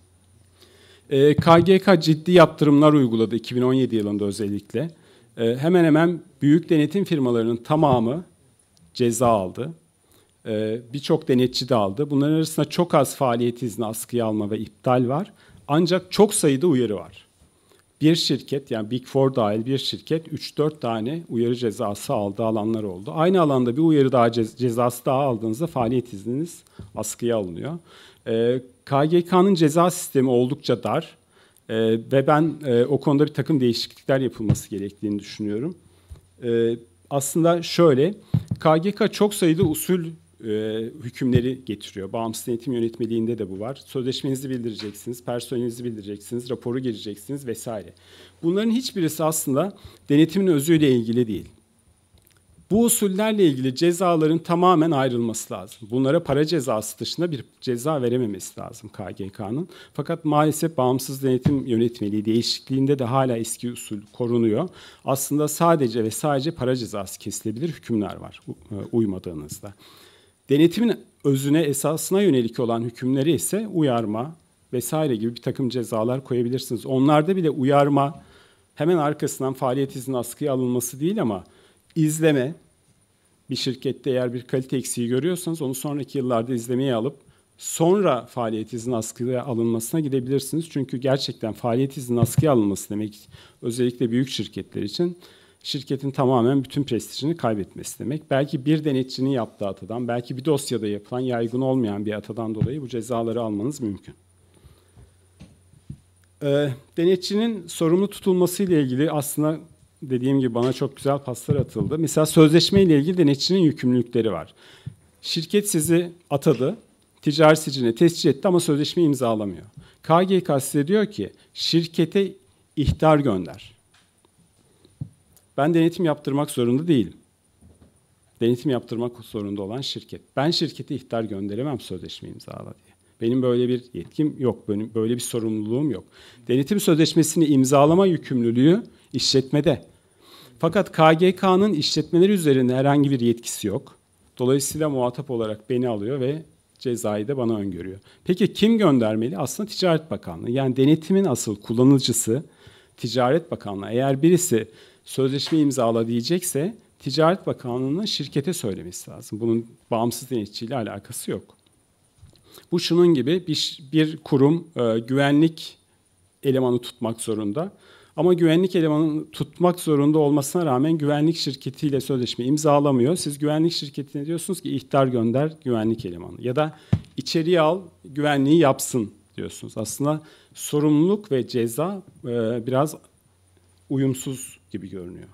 E, K G K ciddi yaptırımlar uyguladı iki bin on yedi yılında özellikle. E, hemen hemen büyük denetim firmalarının tamamı ceza aldı. Ee, Birçok denetçi de aldı. Bunların arasında çok az faaliyet izni askıya alma ve iptal var. Ancak çok sayıda uyarı var. Bir şirket, yani Big Four dahil bir şirket üç dört tane uyarı cezası aldığı alanlar oldu. Aynı alanda bir uyarı daha cez- cezası daha aldığınızda faaliyet izniniz askıya alınıyor. Ee, K G K'nın ceza sistemi oldukça dar. E, ve ben e, o konuda bir takım değişiklikler yapılması gerektiğini düşünüyorum. E, aslında şöyle, K G K çok sayıda usul e, hükümleri getiriyor. Bağımsız denetim yönetmeliğinde de bu var. Sözleşmenizi bildireceksiniz, personelinizi bildireceksiniz, raporu gireceksiniz vesaire. Bunların hiçbirisi aslında denetimin özüyle ilgili değil. Bu usullerle ilgili cezaların tamamen ayrılması lazım. Bunlara para cezası dışında bir ceza verememesi lazım K G K'nın. Fakat maalesef bağımsız denetim yönetmeliği değişikliğinde de hala eski usul korunuyor. Aslında sadece ve sadece para cezası kesilebilir hükümler var uymadığınızda. Denetimin özüne, esasına yönelik olan hükümleri ise uyarma vesaire gibi bir takım cezalar koyabilirsiniz. Onlarda bile uyarma hemen arkasından faaliyet izni askıya alınması değil ama İzleme, bir şirkette eğer bir kalite eksiği görüyorsanız onu sonraki yıllarda izlemeye alıp sonra faaliyet izni askıya alınmasına gidebilirsiniz. Çünkü gerçekten faaliyet izni askıya alınması demek özellikle büyük şirketler için şirketin tamamen bütün prestijini kaybetmesi demek. Belki bir denetçinin yaptığı hatadan, belki bir dosyada yapılan yaygın olmayan bir hatadan dolayı bu cezaları almanız mümkün. Ee, denetçinin sorumlu tutulması ile ilgili aslında dediğim gibi bana çok güzel paslar atıldı. Mesela sözleşme ile ilgili denetçinin yükümlülükleri var. Şirket sizi atadı, ticari sicile tescil etti ama sözleşme imzalamıyor. K G K size diyor ki şirkete ihtar gönder. Ben denetim yaptırmak zorunda değilim. Denetim yaptırmak zorunda olan şirket. Ben şirkete ihtar gönderemem sözleşme imzala diye. Benim böyle bir yetkim yok, benim böyle bir sorumluluğum yok. Denetim sözleşmesini imzalama yükümlülüğü işletmede. Fakat K G K'nın işletmeleri üzerinde herhangi bir yetkisi yok. Dolayısıyla muhatap olarak beni alıyor ve cezayı da bana öngörüyor. Peki kim göndermeli? Aslında Ticaret Bakanlığı. Yani denetimin asıl kullanıcısı Ticaret Bakanlığı. Eğer birisi sözleşme imzala diyecekse Ticaret Bakanlığı'nın şirkete söylemesi lazım. Bunun bağımsız denetçiyle alakası yok. Bu şunun gibi bir, bir kurum e, güvenlik elemanı tutmak zorunda. Ama güvenlik elemanı tutmak zorunda olmasına rağmen güvenlik şirketiyle sözleşme imzalamıyor. Siz güvenlik şirketine diyorsunuz ki ihtar gönder güvenlik elemanı. Ya da içeriye al güvenliği yapsın diyorsunuz. Aslında sorumluluk ve ceza e, biraz uyumsuz gibi görünüyor.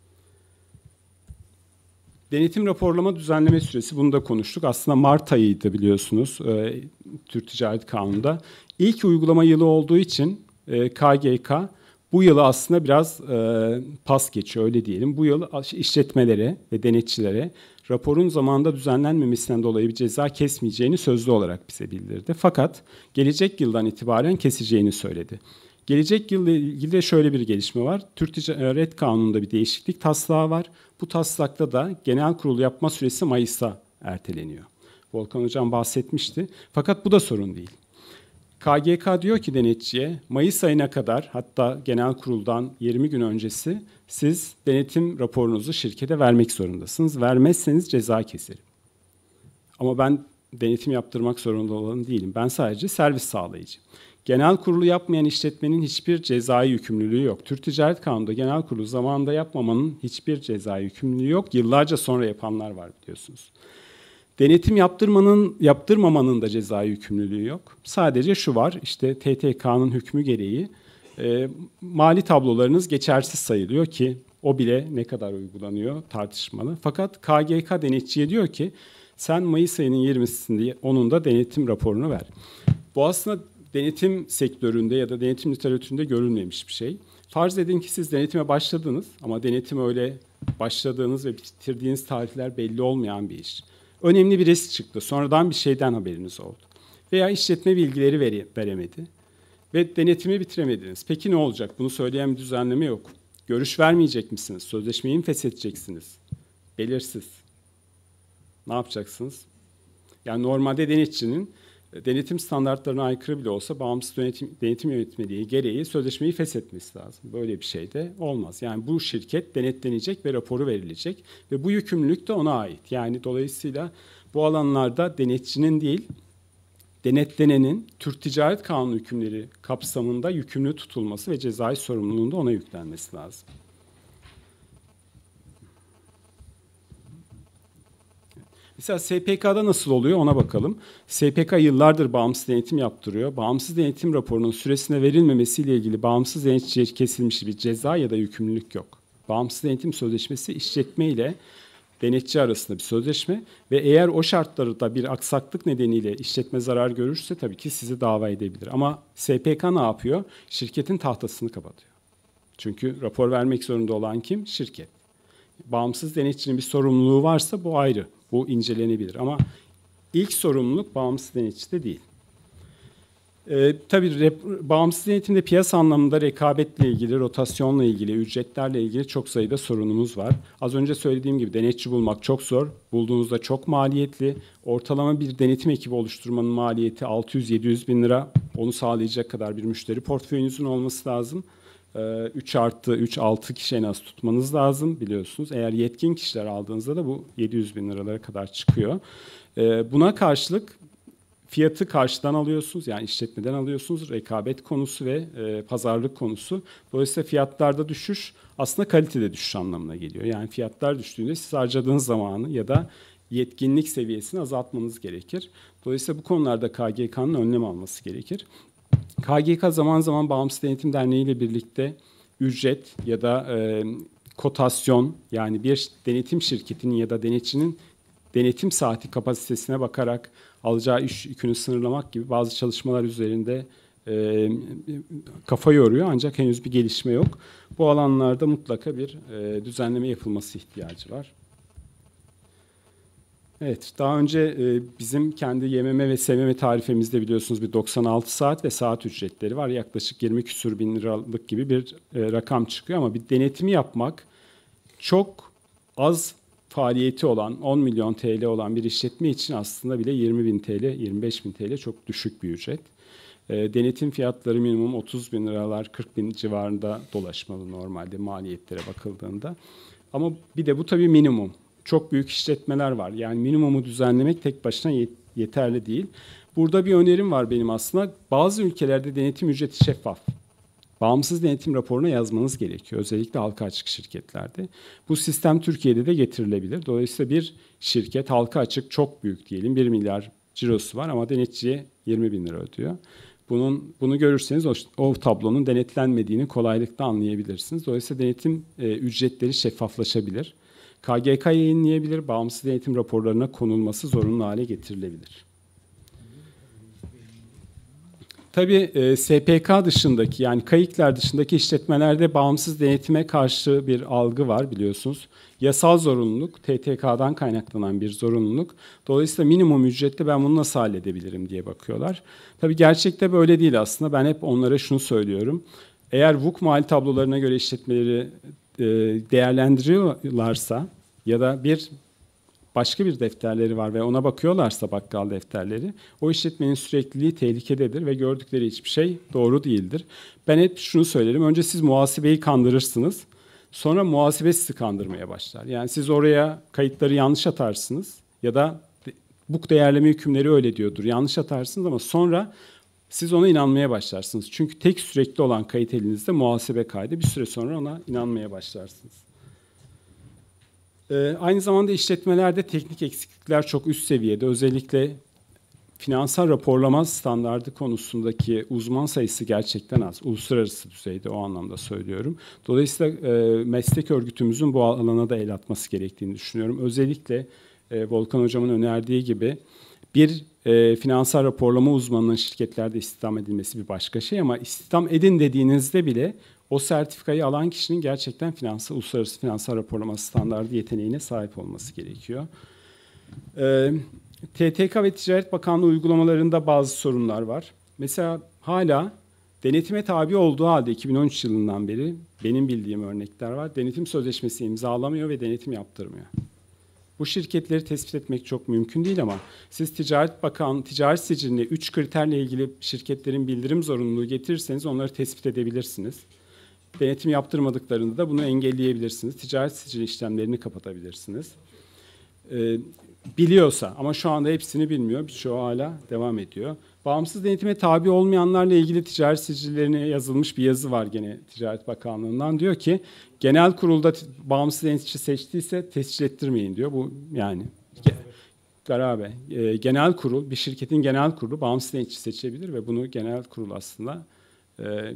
Denetim raporlama düzenleme süresi, bunu da konuştuk. Aslında Mart ayıydı biliyorsunuz e, Türk Ticaret Kanunu'nda. İlk uygulama yılı olduğu için e, K G K bu yılı aslında biraz e, pas geçiyor, öyle diyelim. Bu yıl işletmelere ve denetçilere raporun zamanında düzenlenmemesinden dolayı bir ceza kesmeyeceğini sözlü olarak bize bildirdi. Fakat gelecek yıldan itibaren keseceğini söyledi. Gelecek yılla ilgili de şöyle bir gelişme var. Türk Ticaret Kanunu'nda bir değişiklik taslağı var. Bu taslakta da genel kurul yapma süresi Mayıs'a erteleniyor. Volkan Hocam bahsetmişti. Fakat bu da sorun değil. K G K diyor ki denetçiye, Mayıs ayına kadar, hatta genel kuruldan yirmi gün öncesi siz denetim raporunuzu şirkete vermek zorundasınız. Vermezseniz ceza keserim. Ama ben denetim yaptırmak zorunda olan değilim. Ben sadece servis sağlayıcı. Genel kurulu yapmayan işletmenin hiçbir cezai yükümlülüğü yok. Türk Ticaret Kanunu'nda genel kurulu zamanında yapmamanın hiçbir cezai yükümlülüğü yok. Yıllarca sonra yapanlar var biliyorsunuz. Denetim yaptırmanın, yaptırmamanın da cezai yükümlülüğü yok. Sadece şu var, işte T T K'nın hükmü gereği e, mali tablolarınız geçersiz sayılıyor ki o bile ne kadar uygulanıyor tartışmalı. Fakat K G K denetçiye diyor ki sen Mayıs ayının yirmisinde onunda denetim raporunu ver. Bu aslında denetim sektöründe ya da denetim literatüründe görülmemiş bir şey. Farz edin ki siz denetime başladınız ama denetim öyle başladığınız ve bitirdiğiniz tarihler belli olmayan bir iş. Önemli bir risk çıktı. Sonradan bir şeyden haberiniz oldu. Veya işletme bilgileri vere, veremedi. Ve denetimi bitiremediniz. Peki ne olacak? Bunu söyleyen bir düzenleme yok. Görüş vermeyecek misiniz? Sözleşmeyi mi feshedeceksiniz? Belirsiz. Ne yapacaksınız? Yani normalde denetçinin denetim standartlarına aykırı bile olsa bağımsız denetim, denetim yönetmeliği gereği sözleşmeyi feshetmesi lazım. Böyle bir şey de olmaz. Yani bu şirket denetlenecek ve raporu verilecek ve bu yükümlülük de ona ait. Yani dolayısıyla bu alanlarda denetçinin değil, denetlenenin Türk Ticaret Kanunu hükümleri kapsamında yükümlü tutulması ve cezai sorumluluğun da ona yüklenmesi lazım. Mesela S P K'da nasıl oluyor ona bakalım. S P K yıllardır bağımsız denetim yaptırıyor. Bağımsız denetim raporunun süresine verilmemesiyle ilgili bağımsız denetçiye kesilmiş bir ceza ya da yükümlülük yok. Bağımsız denetim sözleşmesi işletme ile denetçi arasında bir sözleşme ve eğer o şartlarda bir aksaklık nedeniyle işletme zarar görürse tabii ki sizi dava edebilir. Ama S P K ne yapıyor? Şirketin tahtasını kapatıyor. Çünkü rapor vermek zorunda olan kim? Şirket. Bağımsız denetçinin bir sorumluluğu varsa bu ayrı. Bu incelenebilir ama ilk sorumluluk bağımsız denetçide değil. Ee, tabii rep- bağımsız denetimde piyasa anlamında rekabetle ilgili, rotasyonla ilgili, ücretlerle ilgili çok sayıda sorunumuz var. Az önce söylediğim gibi denetçi bulmak çok zor. Bulduğunuzda çok maliyetli. Ortalama bir denetim ekibi oluşturmanın maliyeti altı yüz yedi yüz bin lira. Onu sağlayacak kadar bir müşteri portföyünüzün olması lazım. Ee, üç artı üç altı kişi en az tutmanız lazım biliyorsunuz. Eğer yetkin kişiler aldığınızda da bu yedi yüz bin liralara kadar çıkıyor. Ee, buna karşılık fiyatı karşıdan alıyorsunuz, yani işletmeden alıyorsunuz. Rekabet konusu ve e, pazarlık konusu. Dolayısıyla fiyatlarda düşüş aslında kalitede düşüş anlamına geliyor. Yani fiyatlar düştüğünde siz harcadığınız zamanı ya da yetkinlik seviyesini azaltmanız gerekir. Dolayısıyla bu konularda K G K'nın önlem alması gerekir. K G K zaman zaman Bağımsız Denetim Derneği ile birlikte ücret ya da e, kotasyon, yani bir denetim şirketinin ya da denetçinin denetim saati kapasitesine bakarak alacağı iş yükünü sınırlamak gibi bazı çalışmalar üzerinde e, kafa yoruyor ancak henüz bir gelişme yok. Bu alanlarda mutlaka bir e, düzenleme yapılması ihtiyacı var. Evet, daha önce e, bizim kendi Y M M ve S M M tarifemizde biliyorsunuz bir doksan altı saat ve saat ücretleri var. Yaklaşık yirmi küsur bin liralık gibi bir e, rakam çıkıyor ama bir denetimi yapmak çok az faaliyeti olan on milyon T L olan bir işletme için aslında bile yirmi bin T L, yirmi beş bin T L çok düşük bir ücret. E, denetim fiyatları minimum otuz bin liralar, kırk bin civarında dolaşmalı normalde maliyetlere bakıldığında. Ama bir de bu tabii minimum. Çok büyük işletmeler var. Yani minimumu düzenlemek tek başına yeterli değil. Burada bir önerim var benim aslında. Bazı ülkelerde denetim ücreti şeffaf. Bağımsız denetim raporuna yazmanız gerekiyor. Özellikle halka açık şirketlerde. Bu sistem Türkiye'de de getirilebilir. Dolayısıyla bir şirket halka açık çok büyük diyelim. bir milyar cirosu var ama denetçiye yirmi bin lira ödüyor. Bunun, bunu görürseniz o, o tablonun denetlenmediğini kolaylıkla anlayabilirsiniz. Dolayısıyla denetim e, ücretleri şeffaflaşabilir. K G K yayınlayabilir, bağımsız denetim raporlarına konulması zorunlu hale getirilebilir. Tabii e, S P K dışındaki, yani kayıklar dışındaki işletmelerde bağımsız denetime karşı bir algı var biliyorsunuz. Yasal zorunluluk, T T K'dan kaynaklanan bir zorunluluk. Dolayısıyla minimum ücretle ben bunu nasıl halledebilirim diye bakıyorlar. Tabii gerçekte böyle değil aslında. Ben hep onlara şunu söylüyorum. Eğer V U K mali tablolarına göre işletmeleri değerlendiriyorlarsa ya da bir başka bir defterleri var ve ona bakıyorlarsa bakkal defterleri, o işletmenin sürekliliği tehlikededir ve gördükleri hiçbir şey doğru değildir. Ben hep şunu söylerim, önce siz muhasebeyi kandırırsınız, sonra muhasebe sizi kandırmaya başlar. Yani siz oraya kayıtları yanlış atarsınız ya da bu değerleme hükümleri öyle diyordur, yanlış atarsınız ama sonra siz ona inanmaya başlarsınız. Çünkü tek sürekli olan kayıt elinizde muhasebe kaydı. Bir süre sonra ona inanmaya başlarsınız. Ee, aynı zamanda işletmelerde teknik eksiklikler çok üst seviyede. Özellikle finansal raporlama standardı konusundaki uzman sayısı gerçekten az. Uluslararası düzeyde o anlamda söylüyorum. Dolayısıyla e, meslek örgütümüzün bu alana da el atması gerektiğini düşünüyorum. Özellikle e, Volkan Hocam'ın önerdiği gibi bir e, finansal raporlama uzmanının şirketlerde istihdam edilmesi bir başka şey ama istihdam edin dediğinizde bile o sertifikayı alan kişinin gerçekten finansal, uluslararası finansal raporlama standardı yeteneğine sahip olması gerekiyor. E, T T K ve Ticaret Bakanlığı uygulamalarında bazı sorunlar var. Mesela hala denetime tabi olduğu halde iki bin on üç yılından beri benim bildiğim örnekler var. Denetim sözleşmesi imzalamıyor ve denetim yaptırmıyor. Bu şirketleri tespit etmek çok mümkün değil ama siz Ticaret Bakanlığı, ticaret siciline üç kriterle ilgili şirketlerin bildirim zorunluluğu getirirseniz onları tespit edebilirsiniz. Denetim yaptırmadıklarında da bunu engelleyebilirsiniz. Ticaret sicili işlemlerini kapatabilirsiniz. Ee, biliyorsa ama şu anda hepsini bilmiyor. Birçoğu hala devam ediyor. Bağımsız denetime tabi olmayanlarla ilgili ticaret sicillerine yazılmış bir yazı var gene Ticaret Bakanlığı'ndan. Diyor ki genel kurulda bağımsız denetçi seçtiyse tescil ettirmeyin diyor. Bu yani Garabe. E, genel kurul, bir şirketin genel kurulu bağımsız denetçi seçebilir ve bunu genel kurul aslında e,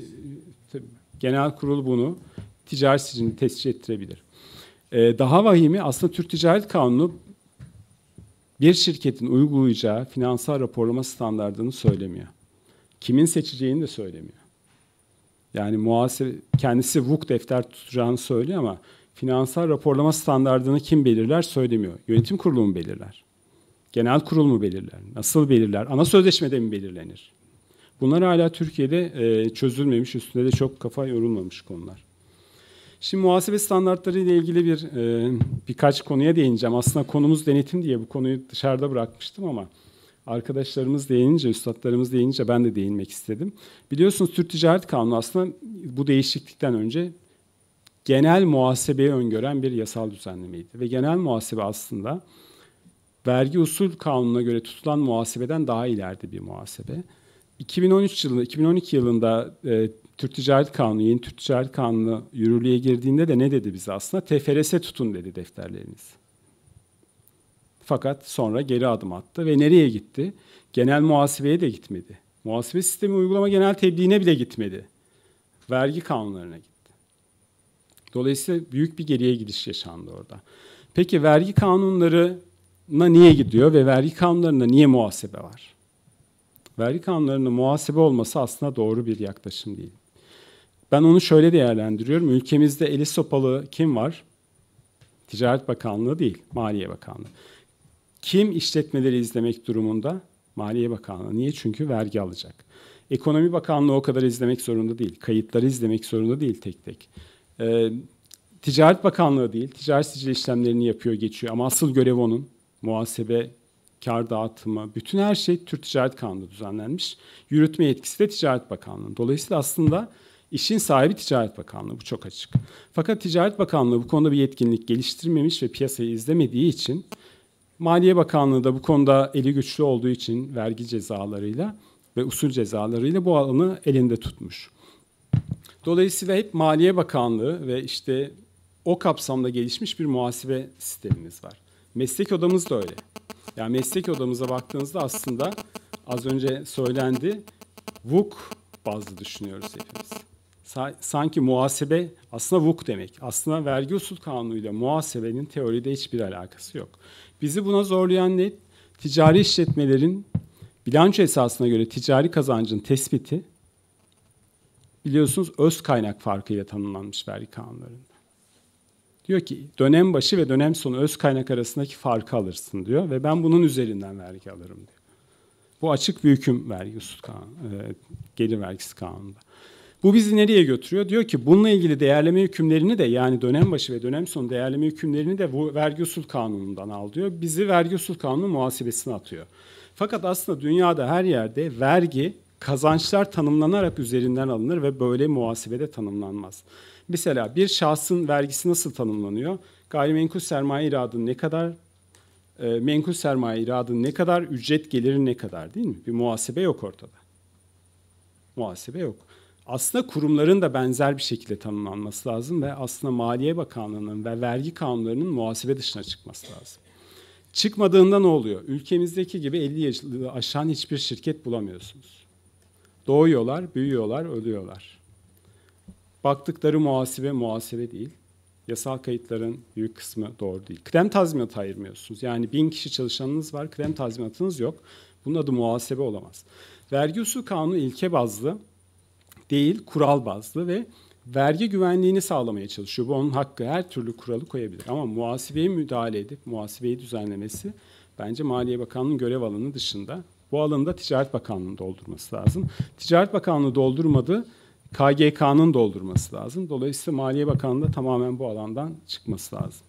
genel kurul bunu ticaret sicilini tescil ettirebilir. E, daha vahimi aslında Türk Ticaret Kanunu bir şirketin uygulayacağı finansal raporlama standardını söylemiyor. Kimin seçeceğini de söylemiyor. Yani muhasebe kendisi V U K defter tutacağını söylüyor ama finansal raporlama standardını kim belirler söylemiyor. Yönetim kurulu mu belirler? Genel kurul mu belirler? Nasıl belirler? Ana sözleşmede mi belirlenir? Bunlar hala Türkiye'de e, çözülmemiş, üstünde de çok kafa yorulmamış konular. Şimdi muhasebe standartları ile ilgili bir e, birkaç konuya değineceğim. Aslında konumuz denetim diye bu konuyu dışarıda bırakmıştım ama arkadaşlarımız değinince, üstadlarımız değinince ben de değinmek istedim. Biliyorsunuz Türk Ticaret Kanunu aslında bu değişiklikten önce genel muhasebeyi öngören bir yasal düzenlemeydi. Ve genel muhasebe aslında vergi usul kanununa göre tutulan muhasebeden daha ileride bir muhasebe. iki bin on üç yılında, iki bin on iki yılında e, Türk Ticaret Kanunu, yeni Türk Ticaret Kanunu yürürlüğe girdiğinde de ne dedi bize aslında? T F R S tutun dedi defterleriniz. Fakat sonra geri adım attı ve nereye gitti? Genel muhasebeye de gitmedi. Muhasebe sistemi uygulama genel tebliğine bile gitmedi. Vergi kanunlarına gitti. Dolayısıyla büyük bir geriye gidiş yaşandı orada. Peki vergi kanunlarına niye gidiyor ve vergi kanunlarında niye muhasebe var? Vergi kanunlarında muhasebe olması aslında doğru bir yaklaşım değil. Ben onu şöyle değerlendiriyorum. Ülkemizde eli sopalı kim var? Ticaret Bakanlığı değil, Maliye Bakanlığı. Kim işletmeleri izlemek durumunda? Maliye Bakanlığı. Niye? Çünkü vergi alacak. Ekonomi Bakanlığı o kadar izlemek zorunda değil. Kayıtları izlemek zorunda değil tek tek. Ee, Ticaret Bakanlığı değil, ticaret sicil işlemlerini yapıyor, geçiyor. Ama asıl görev onun. Muhasebe, kar dağıtımı, bütün her şey Türk Ticaret Kanunu'nda düzenlenmiş. Yürütme yetkisi de Ticaret Bakanlığı. Dolayısıyla aslında işin sahibi Ticaret Bakanlığı. Bu çok açık. Fakat Ticaret Bakanlığı bu konuda bir yetkinlik geliştirmemiş ve piyasayı izlemediği için Maliye Bakanlığı da bu konuda eli güçlü olduğu için vergi cezalarıyla ve usul cezalarıyla bu alanı elinde tutmuş. Dolayısıyla hep Maliye Bakanlığı ve işte o kapsamda gelişmiş bir muhasebe sistemimiz var. Meslek odamız da öyle. Yani meslek odamıza baktığınızda aslında az önce söylendi, V U K bazlı düşünüyoruz hepimiz. Sanki muhasebe aslında V U K demek. Aslında vergi usul kanunuyla muhasebenin teoride hiçbir alakası yok. Bizi buna zorlayan ne? Ticari işletmelerin bilanço esasına göre ticari kazancın tespiti, biliyorsunuz öz kaynak farkıyla tanımlanmış vergi kanunlarında. Diyor ki dönem başı ve dönem sonu öz kaynak arasındaki farkı alırsın diyor ve ben bunun üzerinden vergi alırım diyor. Bu açık bir hüküm vergi usul kanunu, e, gelir vergisi kanununda. Bu bizi nereye götürüyor? Diyor ki bununla ilgili değerleme hükümlerini de yani dönem başı ve dönem sonu değerleme hükümlerini de bu vergi usul kanunundan al diyor. Bizi vergi usul kanunu muhasebesine atıyor. Fakat aslında dünyada her yerde vergi kazançlar tanımlanarak üzerinden alınır ve böyle muhasebede tanımlanmaz. Mesela bir şahsın vergisi nasıl tanımlanıyor? Gayrimenkul sermaye iradının ne kadar, e, menkul sermaye iradının ne kadar, ücret geliri ne kadar değil mi? Bir muhasebe yok ortada. Muhasebe yok. Aslında kurumların da benzer bir şekilde tanımlanması lazım ve aslında Maliye Bakanlığı'nın ve vergi kanunlarının muhasebe dışına çıkması lazım. Çıkmadığında ne oluyor? Ülkemizdeki gibi elli yılı aşan hiçbir şirket bulamıyorsunuz. Doğuyorlar, büyüyorlar, ölüyorlar. Baktıkları muhasebe muhasebe değil. Yasal kayıtların büyük kısmı doğru değil. Kıdem tazminatı ayırmıyorsunuz. Yani bin kişi çalışanınız var, kıdem tazminatınız yok. Bunun adı muhasebe olamaz. Vergi usul kanunu ilke bazlı değil, kural bazlı ve vergi güvenliğini sağlamaya çalışıyor. Bu onun hakkı. Her türlü kuralı koyabilir. Ama muhasebeye müdahale edip muhasebeyi düzenlemesi bence Maliye Bakanlığı'nın görev alanı dışında. Bu alanı Ticaret Bakanlığı'nın doldurması lazım. Ticaret Bakanlığı doldurmadı, K G K'nın doldurması lazım. Dolayısıyla Maliye Bakanlığı da tamamen bu alandan çıkması lazım.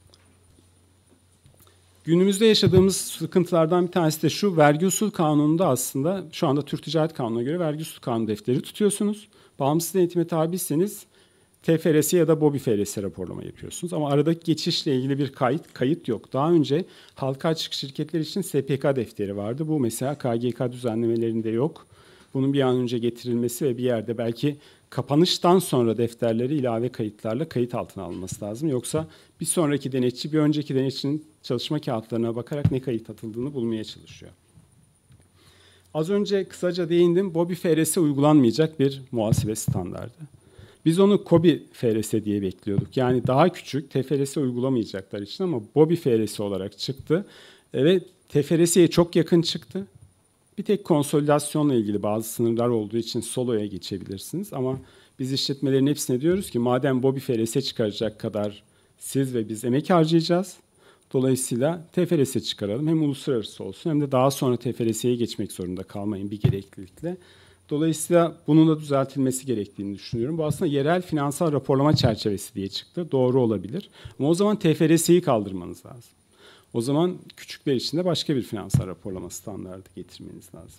Günümüzde yaşadığımız sıkıntılardan bir tanesi de şu, vergi usul kanununda aslında şu anda Türk Ticaret Kanunu'na göre vergi usul kanunu defteri tutuyorsunuz. Bağımsız denetime tabiyseniz T F R S ya da BOBİ F R S raporlama yapıyorsunuz. Ama aradaki geçişle ilgili bir kayıt kayıt yok. Daha önce halka açık şirketler için S P K defteri vardı. Bu mesela K G K düzenlemelerinde yok. Bunun bir an önce getirilmesi ve bir yerde belki kapanıştan sonra defterleri ilave kayıtlarla kayıt altına alınması lazım. Yoksa bir sonraki denetçi bir önceki denetçinin çalışma kağıtlarına bakarak ne kayıt atıldığını bulmaya çalışıyor. Az önce kısaca değindim. BOBİ F R S uygulanmayacak bir muhasebe standardı. Biz onu KOBİ F R S diye bekliyorduk. Yani daha küçük T F R S uygulamayacaklar için ama BOBİ F R S olarak çıktı. Ve T F R S'ye çok yakın çıktı. Bir tek konsolidasyonla ilgili bazı sınırlar olduğu için soloya geçebilirsiniz. Ama biz işletmelerin hepsine diyoruz ki madem BOBİ F R S çıkaracak kadar siz ve biz emek harcayacağız. Dolayısıyla T F R S çıkaralım. Hem uluslararası olsun hem de daha sonra T F R S'ye geçmek zorunda kalmayın bir gereklilikle. Dolayısıyla bunun da düzeltilmesi gerektiğini düşünüyorum. Bu aslında yerel finansal raporlama çerçevesi diye çıktı. Doğru olabilir. Ama o zaman T F R S'yi kaldırmanız lazım. O zaman küçükler için de başka bir finansal raporlama standardı getirmeniz lazım.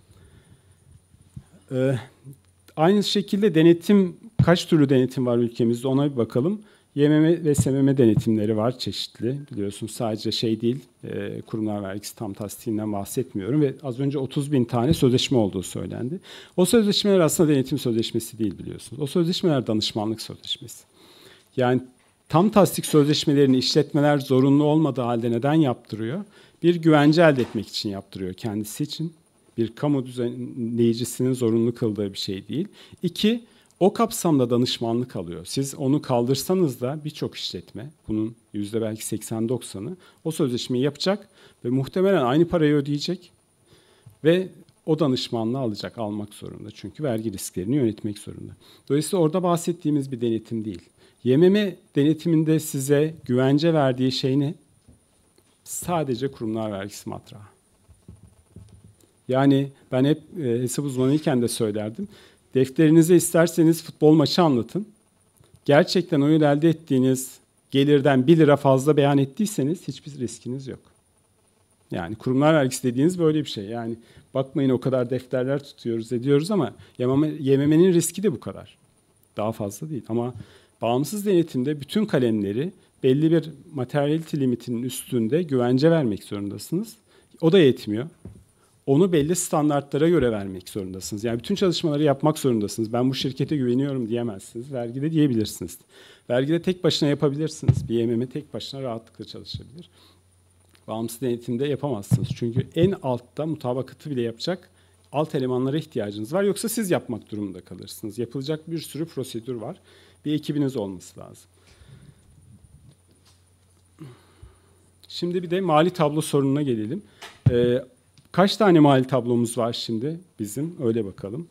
Ee, aynı şekilde denetim, kaç türlü denetim var ülkemizde ona bir bakalım. Y M M ve S M M denetimleri var çeşitli. Biliyorsunuz sadece şey değil, e, kurumlar vergisi tam tasdiğinden bahsetmiyorum. Ve az önce otuz bin tane sözleşme olduğu söylendi. O sözleşmeler aslında denetim sözleşmesi değil biliyorsunuz. O sözleşmeler danışmanlık sözleşmesi. Yani tam tasdik sözleşmelerini işletmeler zorunlu olmadığı halde neden yaptırıyor? Bir güvence elde etmek için yaptırıyor kendisi için. Bir kamu düzenleyicisinin zorunlu kıldığı bir şey değil. İki, o kapsamda danışmanlık alıyor. Siz onu kaldırsanız da birçok işletme, bunun yüzde belki seksen doksanı o sözleşmeyi yapacak ve muhtemelen aynı parayı ödeyecek ve o danışmanlığı alacak, almak zorunda. Çünkü vergi risklerini yönetmek zorunda. Dolayısıyla orada bahsettiğimiz bir denetim değil. Y M M denetiminde size güvence verdiği şey ne? Sadece kurumlar vergisi matrağı. Yani ben hep e, hesap uzmanıyken de söylerdim. Defterinize isterseniz futbol maçı anlatın. Gerçekten o yıl elde ettiğiniz gelirden bir lira fazla beyan ettiyseniz hiçbir riskiniz yok. Yani kurumlar vergisi dediğiniz böyle bir şey. Yani bakmayın o kadar defterler tutuyoruz ediyoruz ama Y M M'nin riski de bu kadar. Daha fazla değil ama bağımsız denetimde bütün kalemleri belli bir materyalite limitinin üstünde güvence vermek zorundasınız. O da yetmiyor. Onu belli standartlara göre vermek zorundasınız. Yani bütün çalışmaları yapmak zorundasınız. Ben bu şirkete güveniyorum diyemezsiniz. Vergide diyebilirsiniz. Vergide tek başına yapabilirsiniz. Bir Y M M tek başına rahatlıkla çalışabilir. Bağımsız denetimde yapamazsınız. Çünkü en altta mutabakatı bile yapacak alt elemanlara ihtiyacınız var. Yoksa siz yapmak durumunda kalırsınız. Yapılacak bir sürü prosedür var. Bir ekibiniz olması lazım. Şimdi bir de mali tablo sorununa gelelim. Ee, kaç tane mali tablomuz var şimdi bizim? Öyle bakalım.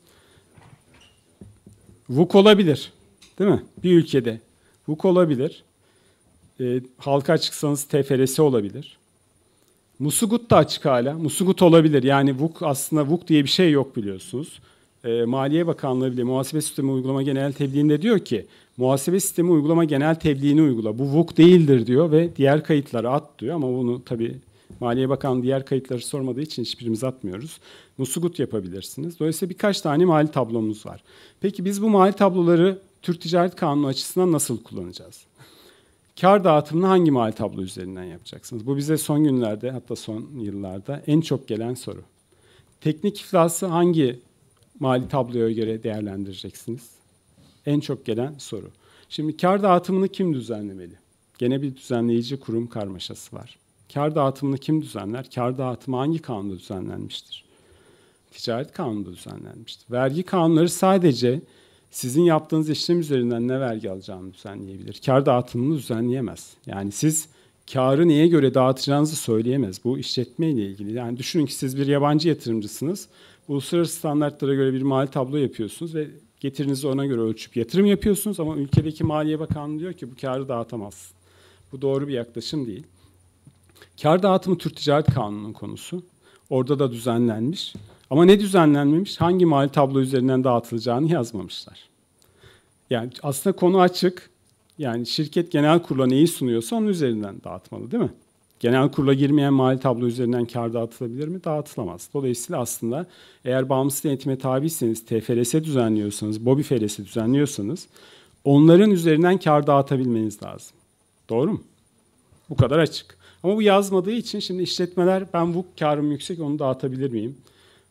V U K olabilir. Değil mi? Bir ülkede V U K olabilir. Ee, halka açıksanız T F R S olabilir. Musugut da açık hala. Musugut olabilir. Yani V U K aslında V U K diye bir şey yok biliyorsunuz. E, Maliye Bakanlığı bile Muhasebe Sistemi Uygulama Genel Tebliği'nde diyor ki Muhasebe Sistemi Uygulama Genel Tebliğini uygula. Bu V U K değildir diyor ve diğer kayıtları at diyor ama bunu tabii Maliye Bakanlığı diğer kayıtları sormadığı için hiçbirimiz atmıyoruz. Musugut yapabilirsiniz. Dolayısıyla birkaç tane mali tablomuz var. Peki biz bu mali tabloları Türk Ticaret Kanunu açısından nasıl kullanacağız? Kar dağıtımını hangi mali tablo üzerinden yapacaksınız? Bu bize son günlerde hatta son yıllarda en çok gelen soru. Teknik iflası hangi mali tabloya göre değerlendireceksiniz? En çok gelen soru. Şimdi kar dağıtımını kim düzenlemeli? Gene bir düzenleyici kurum karmaşası var. Kar dağıtımını kim düzenler? Kar dağıtımı hangi kanunda düzenlenmiştir? Ticaret Kanunu'nda düzenlenmiştir. Vergi kanunları sadece sizin yaptığınız işlem üzerinden ne vergi alacağını düzenleyebilir. Kar dağıtımını düzenleyemez. Yani siz karı neye göre dağıtacağınızı söyleyemez. Bu işletme ile ilgili. Yani düşünün ki siz bir yabancı yatırımcısınız. Uluslararası standartlara göre bir mali tablo yapıyorsunuz ve getirinizi ona göre ölçüp yatırım yapıyorsunuz ama ülkedeki Maliye Bakanlığı diyor ki bu karı dağıtamazsın. Bu doğru bir yaklaşım değil. Kar dağıtımı Türk Ticaret Kanunu'nun konusu. Orada da düzenlenmiş. Ama ne düzenlenmemiş? Hangi mali tablo üzerinden dağıtılacağını yazmamışlar. Yani aslında konu açık. Yani şirket genel kurula neyi sunuyorsa onun üzerinden dağıtmalı değil mi? Genel kurula girmeyen mali tablo üzerinden kar dağıtılabilir mi? Dağıtılamaz. Dolayısıyla aslında eğer bağımsız denetime tabiyseniz, T F R S düzenliyorsanız, BOBİ F R S düzenliyorsanız onların üzerinden kar dağıtabilmeniz lazım. Doğru mu? Bu kadar açık. Ama bu yazmadığı için şimdi işletmeler ben V U K karım yüksek onu dağıtabilir miyim?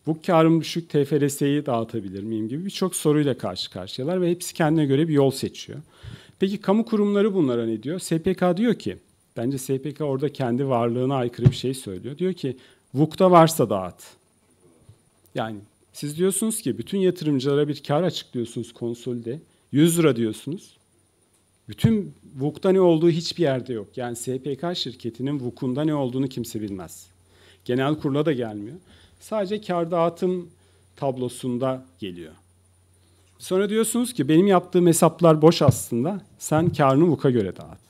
Bu karım düşük, T F R S'yi dağıtabilir miyim gibi birçok soruyla karşı karşıyalar ve hepsi kendine göre bir yol seçiyor. Peki kamu kurumları bunlara ne diyor? S P K diyor ki, bence S P K orada kendi varlığına aykırı bir şey söylüyor. Diyor ki V U K'ta varsa dağıt. Yani siz diyorsunuz ki bütün yatırımcılara bir kar açıklıyorsunuz konsolide. yüz lira diyorsunuz. Bütün V U K'ta ne olduğu hiçbir yerde yok. Yani S P K şirketinin V U K'unda ne olduğunu kimse bilmez. Genel kurula da gelmiyor. Sadece kar dağıtım tablosunda geliyor. Sonra diyorsunuz ki benim yaptığım hesaplar boş aslında. Sen karını V U K'a göre dağıt.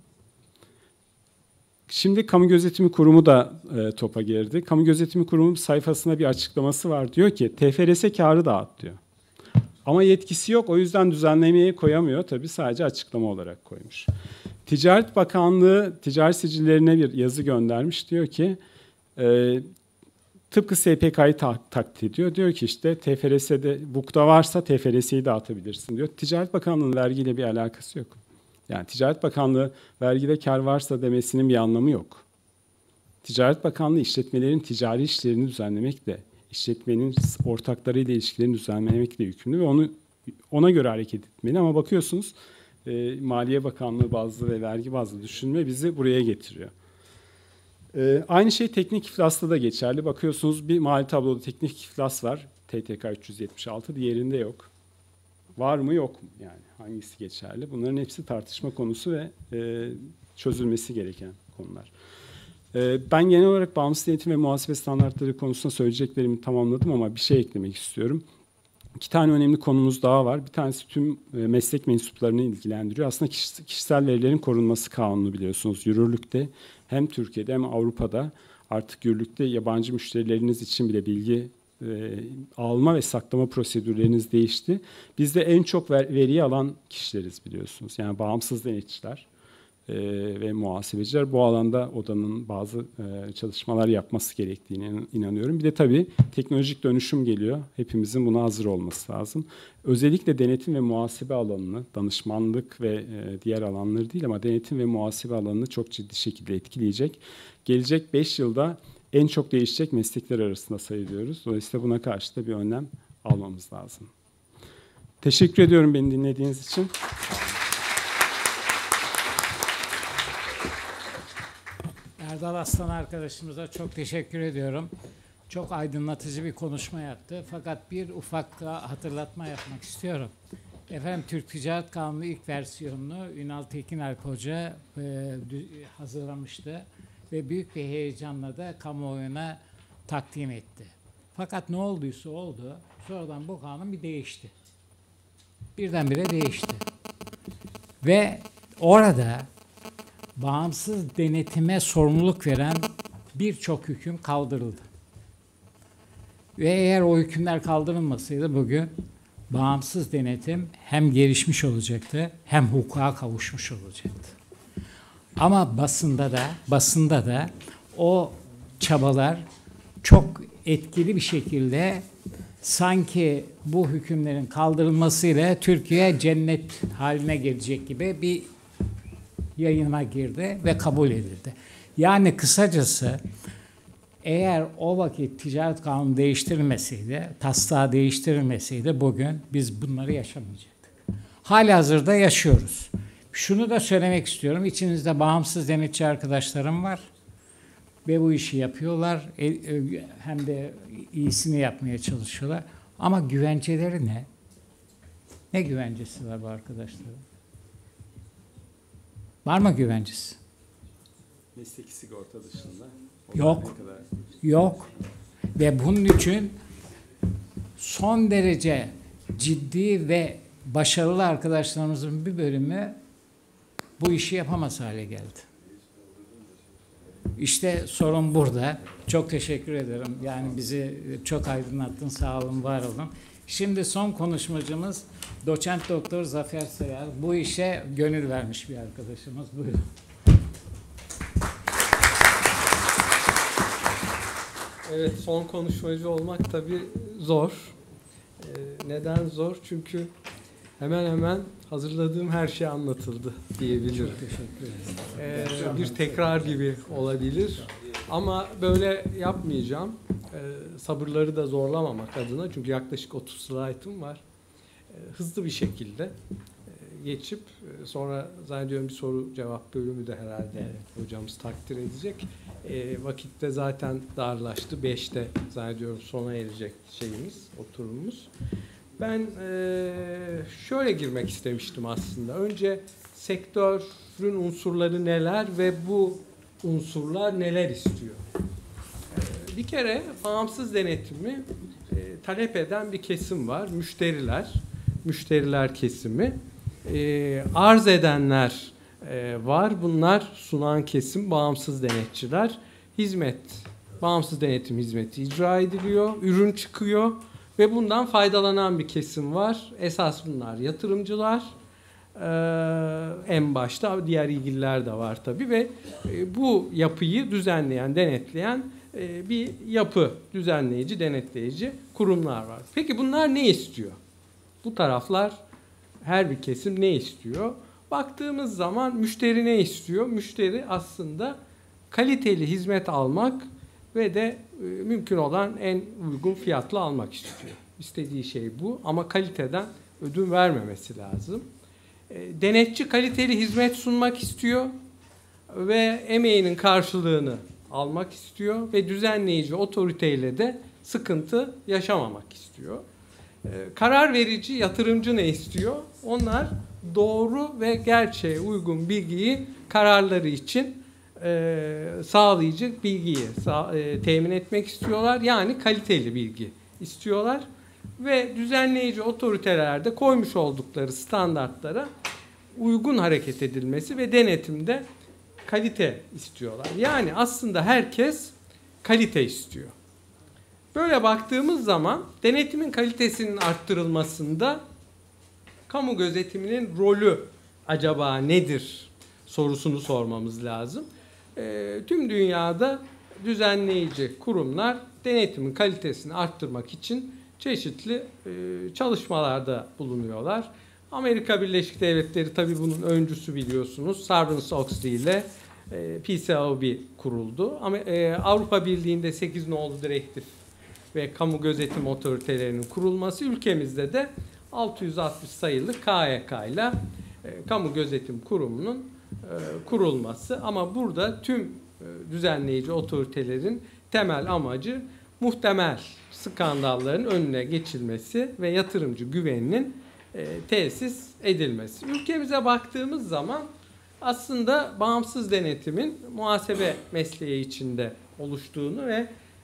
Şimdi Kamu Gözetimi Kurumu da e, topa girdi. Kamu Gözetimi Kurumu sayfasında bir açıklaması var. Diyor ki T F R S karı dağıt diyor. Ama yetkisi yok. O yüzden düzenlemeye koyamıyor. Tabii sadece açıklama olarak koymuş. Ticaret Bakanlığı ticaret sicillerine bir yazı göndermiş. Diyor ki e, tıpkı S P K'yı ta- taklit ediyor. Diyor ki işte T F R S'de V U K'ta varsa T F R S'yi dağıtabilirsin diyor. Ticaret Bakanlığı'nın vergiyle bir alakası yok. Yani Ticaret Bakanlığı vergide kar varsa demesinin bir anlamı yok. Ticaret Bakanlığı işletmelerin ticari işlerini düzenlemekle, işletmenin ortaklarıyla ilişkilerini düzenlemekle yükümlü ve onu ona göre hareket etmeli. Ama bakıyorsunuz e, Maliye Bakanlığı bazlı ve vergi bazlı düşünme bizi buraya getiriyor. E, aynı şey teknik iflasta da geçerli. Bakıyorsunuz bir mali tabloda teknik iflas var. T T K üç yüz yetmiş altı, diğerinde yok. Var mı yok mu? Yani hangisi geçerli? Bunların hepsi tartışma konusu ve e, çözülmesi gereken konular. E, ben genel olarak bağımsız denetim ve muhasebe standartları konusunda söyleyeceklerimi tamamladım ama bir şey eklemek istiyorum. İki tane önemli konumuz daha var. Bir tanesi tüm e, meslek mensuplarını ilgilendiriyor. Aslında kişi, kişisel verilerin korunması kanunu biliyorsunuz. Yürürlükte hem Türkiye'de hem Avrupa'da artık yürürlükte yabancı müşterileriniz için bile bilgi E, alma ve saklama prosedürleriniz değişti. Biz de en çok ver, veriyi alan kişileriz biliyorsunuz. Yani bağımsız denetçiler e, ve muhasebeciler bu alanda odanın bazı e, çalışmalar yapması gerektiğine inanıyorum. Bir de tabii teknolojik dönüşüm geliyor. Hepimizin buna hazır olması lazım. Özellikle denetim ve muhasebe alanını, danışmanlık ve e, diğer alanları değil ama denetim ve muhasebe alanını çok ciddi şekilde etkileyecek. Gelecek beş yılda en çok değişecek meslekler arasında sayılıyoruz. Dolayısıyla buna karşı da bir önlem almamız lazım. Teşekkür ediyorum beni dinlediğiniz için. Erdal Aslan arkadaşımıza çok teşekkür ediyorum. Çok aydınlatıcı bir konuşma yaptı. Fakat bir ufak da hatırlatma yapmak istiyorum. Efendim Türk Ticaret Kanunu ilk versiyonunu Ünal Tekin Alp Hoca e, hazırlamıştı. Ve büyük bir heyecanla da kamuoyuna takdim etti. Fakat ne olduysa oldu, sonradan bu kanun bir değişti. Birdenbire değişti. Ve orada bağımsız denetime sorumluluk veren birçok hüküm kaldırıldı. Ve eğer o hükümler kaldırılmasaydı bugün bağımsız denetim hem gelişmiş olacaktı hem hukuka kavuşmuş olacaktı. Ama basında da basında da o çabalar çok etkili bir şekilde sanki bu hükümlerin kaldırılmasıyla Türkiye cennet haline gelecek gibi bir yayına girdi ve kabul edildi. Yani kısacası eğer o vakit ticaret kanunu değiştirilmeseydi, taslağı değiştirilmeseydi bugün biz bunları yaşamayacaktık. Halihazırda yaşıyoruz. Şunu da söylemek istiyorum. İçinizde bağımsız denetçi arkadaşlarım var. Ve bu işi yapıyorlar. Hem de iyisini yapmaya çalışıyorlar. Ama güvenceleri ne? Ne güvencesi var bu arkadaşların? Var mı güvencesi? Mesleki sigorta dışında. Yok. Yok. Ve bunun için son derece ciddi ve başarılı arkadaşlarımızın bir bölümü bu işi yapamaz hale geldi. İşte sorun burada. Çok teşekkür ederim. Yani bizi çok aydınlattın. Sağ olun, var olun. Şimdi son konuşmacımız Doçent Doktor Zafer Sayar. Bu işe gönül vermiş bir arkadaşımız. Buyurun. Evet, son konuşmacı olmak tabii zor. Ee, neden zor? Çünkü hemen hemen hazırladığım her şey anlatıldı diyebilirim. Çok teşekkür ederim. Ee, bir tekrar gibi olabilir. Ama böyle yapmayacağım. Ee, sabırları da zorlamamak adına. Çünkü yaklaşık otuz slaytım var. Ee, hızlı bir şekilde e, geçip e, sonra zannediyorum bir soru cevap bölümü de herhalde evet, hocamız takdir edecek. E, vakitte zaten darlaştı. beşte zannediyorum sona erecek şeyimiz, oturumumuz. Ben e, şöyle girmek istemiştim aslında. Önce sektörün unsurları neler ve bu unsurlar neler istiyor? E, bir kere bağımsız denetimi e, talep eden bir kesim var. Müşteriler, müşteriler kesimi. E, arz edenler e, var. Bunlar sunan kesim, bağımsız denetçiler. Hizmet, bağımsız denetim hizmeti icra ediliyor. Ürün çıkıyor. Ve bundan faydalanan bir kesim var. Esas bunlar yatırımcılar. Ee, en başta diğer ilgililer de var tabii ve e, bu yapıyı düzenleyen, denetleyen e, bir yapı, düzenleyici, denetleyici kurumlar var. Peki bunlar ne istiyor? Bu taraflar, her bir kesim ne istiyor? Baktığımız zaman müşteri ne istiyor? Müşteri aslında kaliteli hizmet almak ve de e, mümkün olan en uygun fiyatla almak istiyor. İstediği şey bu ama kaliteden ödün vermemesi lazım. E, denetçi kaliteli hizmet sunmak istiyor ve emeğinin karşılığını almak istiyor ve düzenleyici otoriteyle de sıkıntı yaşamamak istiyor. E, karar verici yatırımcı ne istiyor? Onlar doğru ve gerçeğe uygun bilgiyi kararları için E, sağlayıcı bilgiyi sağ, e, temin etmek istiyorlar. Yani kaliteli bilgi istiyorlar. Ve düzenleyici otoritelerde koymuş oldukları standartlara uygun hareket edilmesi ve denetimde kalite istiyorlar. Yani aslında herkes kalite istiyor. Böyle baktığımız zaman denetimin kalitesinin arttırılmasında kamu gözetiminin rolü acaba nedir sorusunu sormamız lazım. E, tüm dünyada düzenleyici kurumlar denetimin kalitesini arttırmak için çeşitli e, çalışmalarda bulunuyorlar. Amerika Birleşik Devletleri tabii bunun öncüsü biliyorsunuz. Sarbanes-Oxley ile e, P C A O B kuruldu. Ama, e, Avrupa Birliği'nde sekiz nolu direktif ve kamu gözetim otoritelerinin kurulması, ülkemizde de altı yüz altmış sayılı K Y K ile e, Kamu Gözetim Kurumu'nun kurulması ama burada tüm düzenleyici otoritelerin temel amacı muhtemel skandalların önüne geçilmesi ve yatırımcı güveninin tesis edilmesi. Ülkemize baktığımız zaman aslında bağımsız denetimin muhasebe mesleği içinde oluştuğunu ve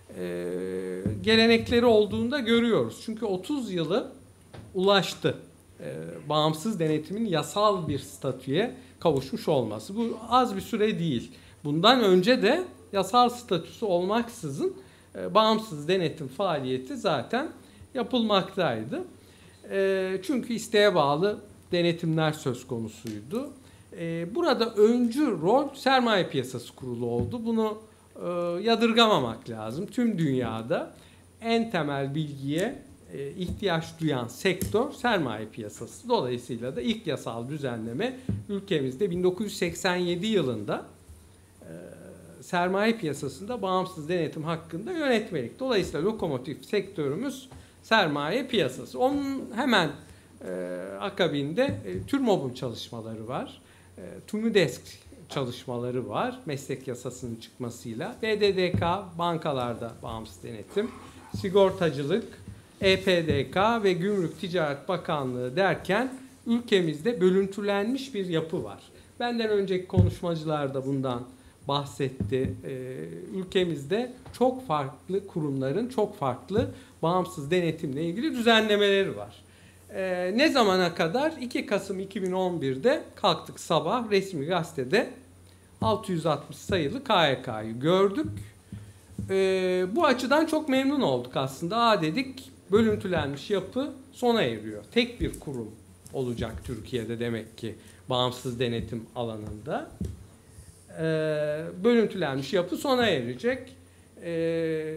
gelenekleri olduğunu da görüyoruz. Çünkü otuz yılı ulaştı bağımsız denetimin yasal bir statüye kavuşmuş olması. Bu az bir süre değil. Bundan önce de yasal statüsü olmaksızın e, bağımsız denetim faaliyeti zaten yapılmaktaydı. E, çünkü isteğe bağlı denetimler söz konusuydu. E, burada öncü rol Sermaye Piyasası Kurulu oldu. Bunu e, yadırgamamak lazım. Tüm dünyada en temel bilgiye e, ihtiyaç duyan sektör sermaye piyasası. Dolayısıyla da ilk yasal düzenleme ülkemizde bin dokuz yüz seksen yedi yılında e, sermaye piyasasında bağımsız denetim hakkında yönetmelik. Dolayısıyla lokomotif sektörümüz sermaye piyasası. Onun hemen e, akabinde e, TÜRMOB'un çalışmaları var. E, TÜMÜDESK çalışmaları var. Meslek yasasının çıkmasıyla. B D D K bankalarda bağımsız denetim. Sigortacılık, E P D K ve Gümrük Ticaret Bakanlığı derken ülkemizde bölüntülenmiş bir yapı var. Benden önceki konuşmacılar da bundan bahsetti. Ee, ülkemizde çok farklı kurumların çok farklı bağımsız denetimle ilgili düzenlemeleri var. Ee, ne zamana kadar? iki Kasım iki bin on bir'de kalktık sabah resmi gazetede altı yüz altmış sayılı K Y K'yı gördük. Ee, bu açıdan çok memnun olduk aslında. Aa dedik, bölüntülenmiş yapı sona eriyor. Tek bir kurum olacak Türkiye'de demek ki bağımsız denetim alanında. Ee, bölüntülenmiş yapı sona erecek. Ee,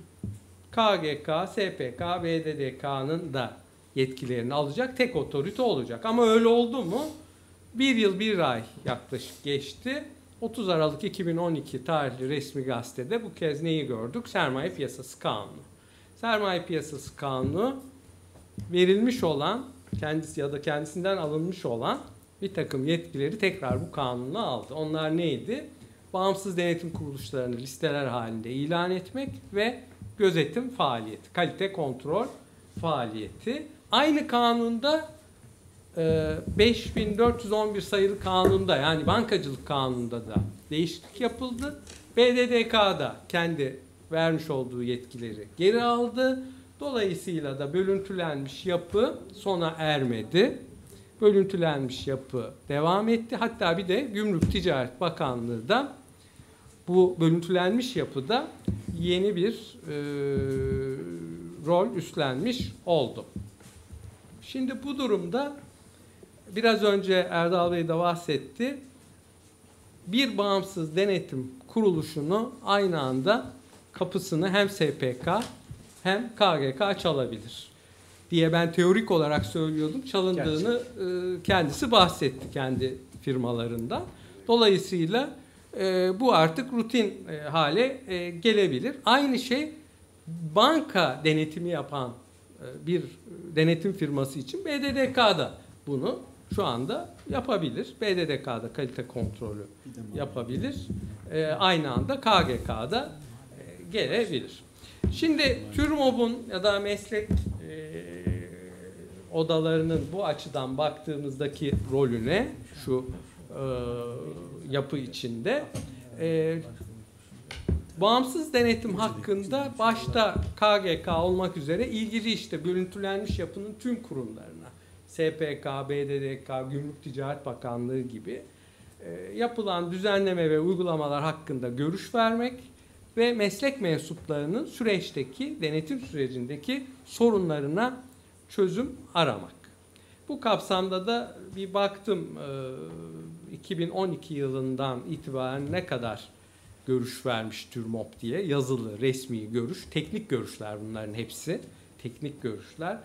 K G K, S P K, B D D K'nın da yetkilerini alacak tek otorite olacak. Ama öyle oldu mu? Bir yıl bir ay yaklaşık geçti. otuz Aralık iki bin on iki tarihli resmi gazetede bu kez neyi gördük? Sermaye Piyasası Kanunu. Sermaye Piyasası Kanunu verilmiş olan kendisi ya da kendisinden alınmış olan bir takım yetkileri tekrar bu kanunla aldı. Onlar neydi? Bağımsız denetim kuruluşlarını listeler halinde ilan etmek ve gözetim faaliyeti, kalite kontrol faaliyeti. Aynı kanunda beş bin dört yüz on bir sayılı kanunda, yani bankacılık kanununda da değişiklik yapıldı. B D D K'da kendi vermiş olduğu yetkileri geri aldı. Dolayısıyla da bölüntülenmiş yapı sona ermedi. Bölüntülenmiş yapı devam etti. Hatta bir de Gümrük Ticaret Bakanlığı da bu bölüntülenmiş yapıda yeni bir e, rol üstlenmiş oldu. Şimdi bu durumda biraz önce Erdal Bey de bahsetti. Bir bağımsız denetim kuruluşunu aynı anda kapısını hem S P K hem K G K çalabilir diye ben teorik olarak söylüyordum. Çalındığını e, kendisi bahsetti kendi firmalarından. Dolayısıyla e, bu artık rutin e, hale e, gelebilir. Aynı şey banka denetimi yapan e, bir denetim firması için B D D K'da bunu şu anda yapabilir. B D D K'da kalite kontrolü yapabilir. E, aynı anda K G K'da e, gelebilir. Şimdi TÜRMOB'un ya da meslek e, odalarının bu açıdan baktığımızdaki rolüne şu e, yapı içinde e, bağımsız denetim hakkında başta K G K olmak üzere ilgili işte bölüntülenmiş yapının tüm kurumlarına S P K, B D D K, Gümrük Ticaret Bakanlığı gibi e, yapılan düzenleme ve uygulamalar hakkında görüş vermek ve meslek mensuplarının süreçteki, denetim sürecindeki sorunlarına çözüm aramak. Bu kapsamda da bir baktım iki bin on iki yılından itibaren ne kadar görüş vermiş TÜRMOB diye, yazılı, resmi görüş, teknik görüşler bunların hepsi, teknik görüşler.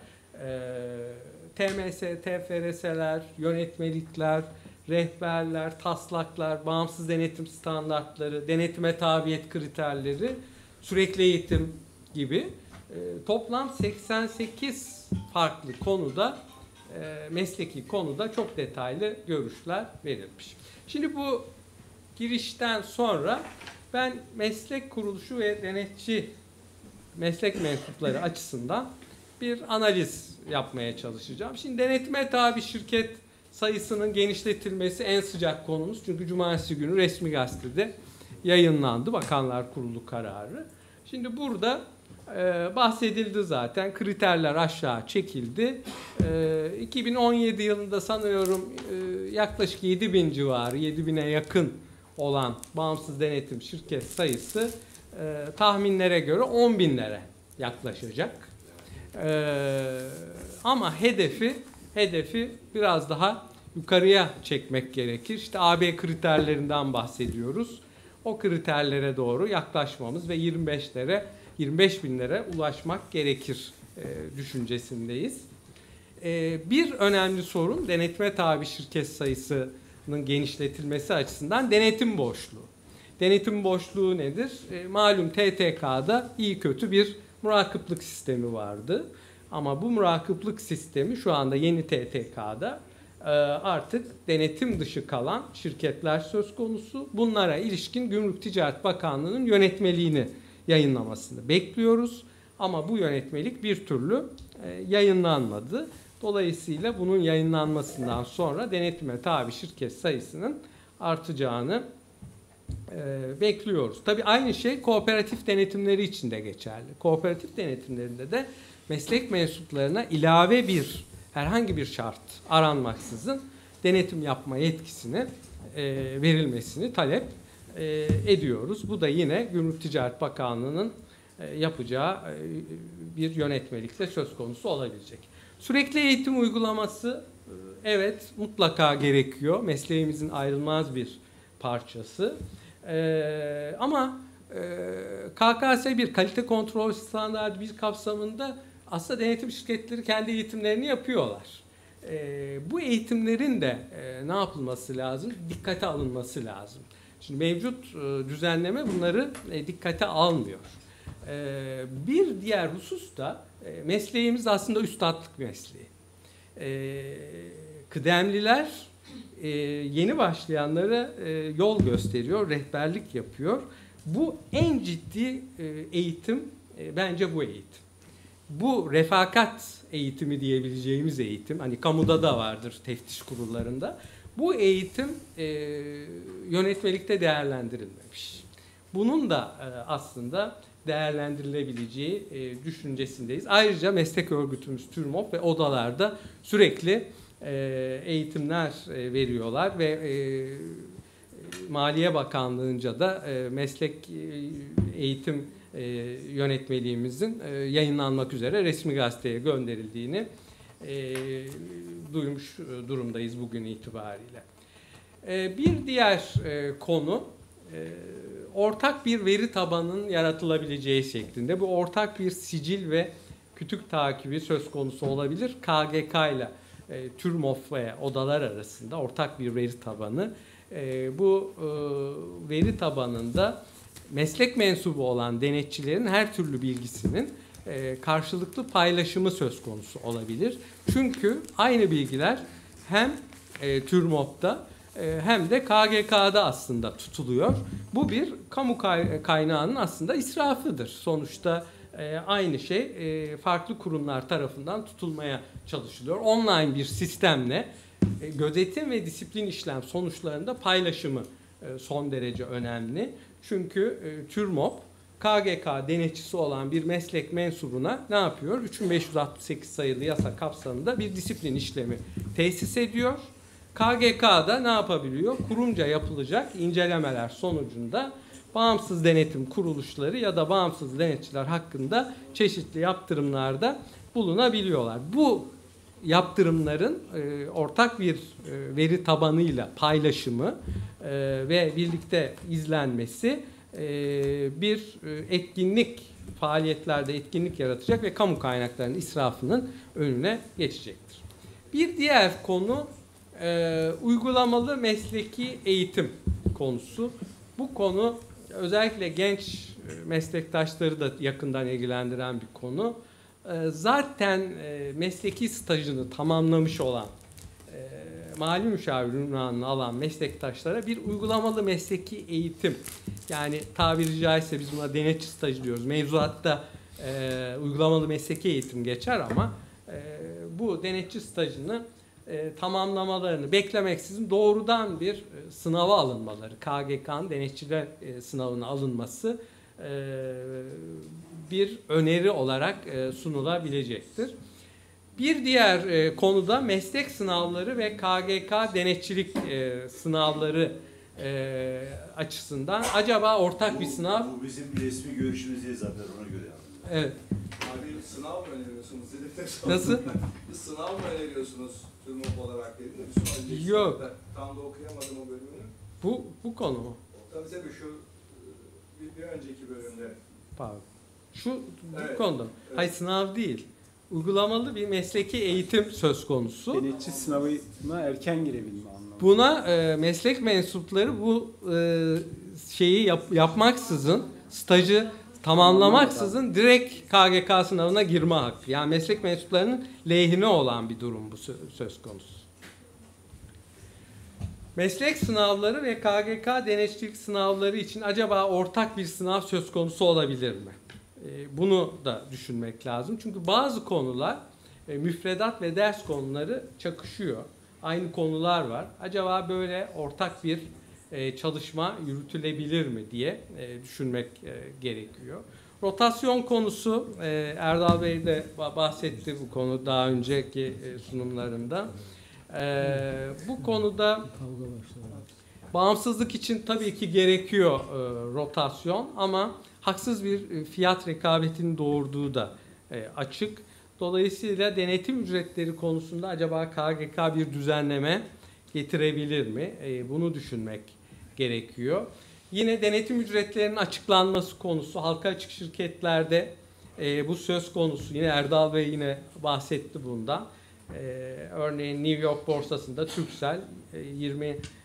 T M S, T F R S'ler, yönetmelikler, rehberler, taslaklar, bağımsız denetim standartları, denetime tabiyet kriterleri, sürekli eğitim gibi e, toplam seksen sekiz farklı konuda, e, mesleki konuda çok detaylı görüşler verilmiş. Şimdi bu girişten sonra ben meslek kuruluşu ve denetçi meslek mensupları açısından bir analiz yapmaya çalışacağım. Şimdi denetime tabi şirket sayısının genişletilmesi en sıcak konumuz. Çünkü cumartesi günü resmi gazetede yayınlandı Bakanlar Kurulu kararı. Şimdi burada e, bahsedildi zaten. Kriterler aşağı çekildi. E, iki bin on yedi yılında sanıyorum e, yaklaşık yedi bin civarı, yedi bine yakın olan bağımsız denetim şirket sayısı e, tahminlere göre on binlere yaklaşacak. E, ama hedefi Hedefi biraz daha yukarıya çekmek gerekir. İşte A B kriterlerinden bahsediyoruz. O kriterlere doğru yaklaşmamız ve yirmi beşlere, yirmi beş binlere ulaşmak gerekir e, düşüncesindeyiz. E, bir önemli sorun denetime tabi şirket sayısının genişletilmesi açısından denetim boşluğu. Denetim boşluğu nedir? E, malum T T K'da iyi kötü bir murakiplik sistemi vardı. Ama bu murakiplik sistemi şu anda yeni T T K'da artık denetim dışı kalan şirketler söz konusu. Bunlara ilişkin Gümrük Ticaret Bakanlığı'nın yönetmeliğini yayınlamasını bekliyoruz. Ama bu yönetmelik bir türlü yayınlanmadı. Dolayısıyla bunun yayınlanmasından sonra denetime tabi şirket sayısının artacağını bekliyoruz. Tabii aynı şey kooperatif denetimleri için de geçerli. Kooperatif denetimlerinde de meslek mensuplarına ilave bir herhangi bir şart aranmaksızın denetim yapma yetkisini e, verilmesini talep e, ediyoruz. Bu da yine Gümrük Ticaret Bakanlığı'nın e, yapacağı e, bir yönetmelikle söz konusu olabilecek. Sürekli eğitim uygulaması e, evet mutlaka gerekiyor. Mesleğimizin ayrılmaz bir parçası. E, ama e, K K S bir kalite kontrol standartı bir kapsamında aslında denetim şirketleri kendi eğitimlerini yapıyorlar. E, bu eğitimlerin de e, ne yapılması lazım? Dikkate alınması lazım. Şimdi mevcut e, düzenleme bunları e, dikkate almıyor. E, bir diğer husus da e, mesleğimiz aslında üstadlık mesleği. E, kıdemliler e, yeni başlayanlara e, yol gösteriyor, rehberlik yapıyor. Bu en ciddi e, eğitim e, bence bu eğitim. Bu refakat eğitimi diyebileceğimiz eğitim, hani kamuda da vardır teftiş kurullarında. Bu eğitim e, yönetmelikte değerlendirilmemiş. Bunun da e, aslında değerlendirilebileceği e, düşüncesindeyiz. Ayrıca meslek örgütümüz TÜRMOP ve odalarda sürekli e, eğitimler e, veriyorlar ve e, Maliye Bakanlığı'nca da e, meslek e, eğitim e, yönetmeliğimizin e, yayınlanmak üzere resmi gazeteye gönderildiğini e, duymuş durumdayız bugün itibariyle. E, bir diğer e, konu e, ortak bir veri tabanının yaratılabileceği şeklinde. Bu ortak bir sicil ve kütük takibi söz konusu olabilir. K G K ile e, TÜRMOP ve odalar arasında ortak bir veri tabanı. E, bu e, veri tabanında meslek mensubu olan denetçilerin her türlü bilgisinin e, karşılıklı paylaşımı söz konusu olabilir. Çünkü aynı bilgiler hem e, TÜRMOP'ta e, hem de K G K'da aslında tutuluyor. Bu bir kamu kay- kaynağının aslında israfıdır. Sonuçta e, aynı şey e, farklı kurumlar tarafından tutulmaya çalışılıyor. Online bir sistemle e, gözetim ve disiplin işlem sonuçlarında paylaşımı e, son derece önemli. Çünkü e, TÜRMOP K G K denetçisi olan bir meslek mensubuna ne yapıyor? üç bin beş yüz altmış sekiz sayılı yasa kapsamında bir disiplin işlemi tesis ediyor. K G K'da ne yapabiliyor? Kurumca yapılacak incelemeler sonucunda bağımsız denetim kuruluşları ya da bağımsız denetçiler hakkında çeşitli yaptırımlarda bulunabiliyorlar. Bu yaptırımların e, ortak bir e, veri tabanıyla paylaşımı e, ve birlikte izlenmesi e, bir e, etkinlik, faaliyetlerde etkinlik yaratacak ve kamu kaynaklarının israfının önüne geçecektir. Bir diğer konu e, uygulamalı mesleki eğitim konusu. Bu konu özellikle genç meslektaşları da yakından ilgilendiren bir konu. Zaten mesleki stajını tamamlamış olan, mali müşavir unvanını alan meslektaşlara bir uygulamalı mesleki eğitim, yani tabiri caizse biz buna denetçi stajı diyoruz. Mevzuatta e, uygulamalı mesleki eğitim geçer ama e, bu denetçi stajını e, tamamlamalarını beklemeksizin doğrudan bir e, sınava alınmaları, K G K'nın denetçiler e, sınavına alınması e, bir öneri olarak e, sunulabilecektir. Bir diğer e, konuda meslek sınavları ve K G K denetçilik e, sınavları e, açısından acaba ortak bir sınav... Bu bizim resmi görüşümüz değil zaten, ona göre. Evet. Abi sınav mı öneriyorsunuz? Nasıl? Bir sınav mı öneriyorsunuz TÜRMOP olarak dediniz? Yok. Tam da okuyamadım o bölümünü. Bu, bu konu mu? Tabii tabii şu bir, bir önceki bölümde. Pardon. Şu bu evet. konuda. Evet. Hayır, sınav değil. Uygulamalı bir mesleki eğitim söz konusu. Denetçi sınavına erken girebilme anlamında. Buna e, meslek mensupları bu e, şeyi yap, yapmaksızın, stajı tamamlamaksızın direkt K G K sınavına girme hakkı. Yani meslek mensuplarının lehine olan bir durum bu söz konusu. Meslek sınavları ve K G K denetçilik sınavları için acaba ortak bir sınav söz konusu olabilir mi? Bunu da düşünmek lazım. Çünkü bazı konular, müfredat ve ders konuları çakışıyor. Aynı konular var. Acaba böyle ortak bir çalışma yürütülebilir mi diye düşünmek gerekiyor. Rotasyon konusu, Erdal Bey de bahsetti bu konu daha önceki sunumlarında. Bu konuda bağımsızlık için tabii ki gerekiyor rotasyon ama haksız bir fiyat rekabetinin doğurduğu da açık. Dolayısıyla denetim ücretleri konusunda acaba K G K bir düzenleme getirebilir mi? Bunu düşünmek gerekiyor. Yine denetim ücretlerinin açıklanması konusu halka açık şirketlerde bu söz konusu. Yine Erdal Bey yine bahsetti bundan. Örneğin New York borsasında Turkcell yirmi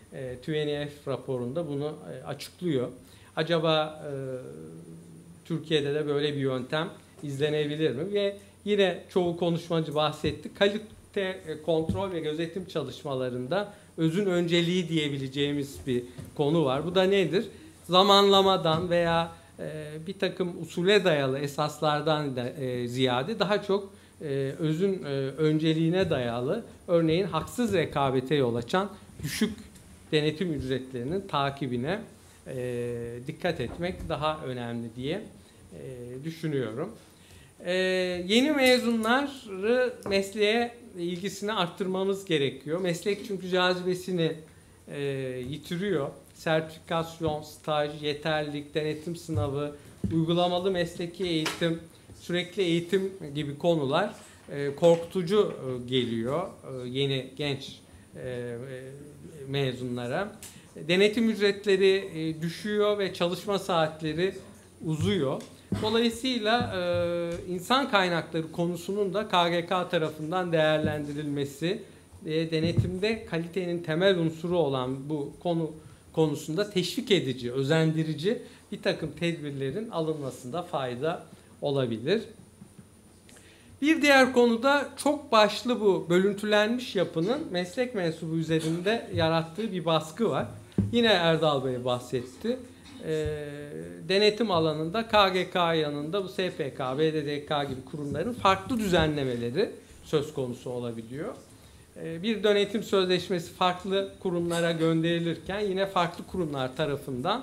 e, T N F raporunda bunu e, açıklıyor. Acaba e, Türkiye'de de böyle bir yöntem izlenebilir mi? Ve yine çoğu konuşmacı bahsetti. Kalite kontrol ve gözetim çalışmalarında özün önceliği diyebileceğimiz bir konu var. Bu da nedir? Zamanlamadan veya e, bir takım usule dayalı esaslardan da e, ziyade daha çok e, özün e, önceliğine dayalı, örneğin haksız rekabete yol açan düşük denetim ücretlerinin takibine e, dikkat etmek daha önemli diye e, düşünüyorum. E, yeni mezunları mesleğe ilgisini arttırmamız gerekiyor. Meslek çünkü cazibesini e, yitiriyor. Sertifikasyon, staj, yeterlilik, denetim sınavı, uygulamalı mesleki eğitim, sürekli eğitim gibi konular e, korkutucu e, geliyor e, yeni genç e, e, mezunlara. Denetim ücretleri e, düşüyor ve çalışma saatleri uzuyor. Dolayısıyla e, insan kaynakları konusunun da K G K tarafından değerlendirilmesi ve denetimde kalitenin temel unsuru olan bu konu konusunda teşvik edici, özendirici bir takım tedbirlerin alınmasında fayda olabilir. Bir diğer konuda çok başlı bu bölüntülenmiş yapının meslek mensubu üzerinde yarattığı bir baskı var. Yine Erdal Bey bahsetti. E, denetim alanında K G K yanında bu S P K, B D D K gibi kurumların farklı düzenlemeleri söz konusu olabiliyor. E, bir denetim sözleşmesi farklı kurumlara gönderilirken yine farklı kurumlar tarafından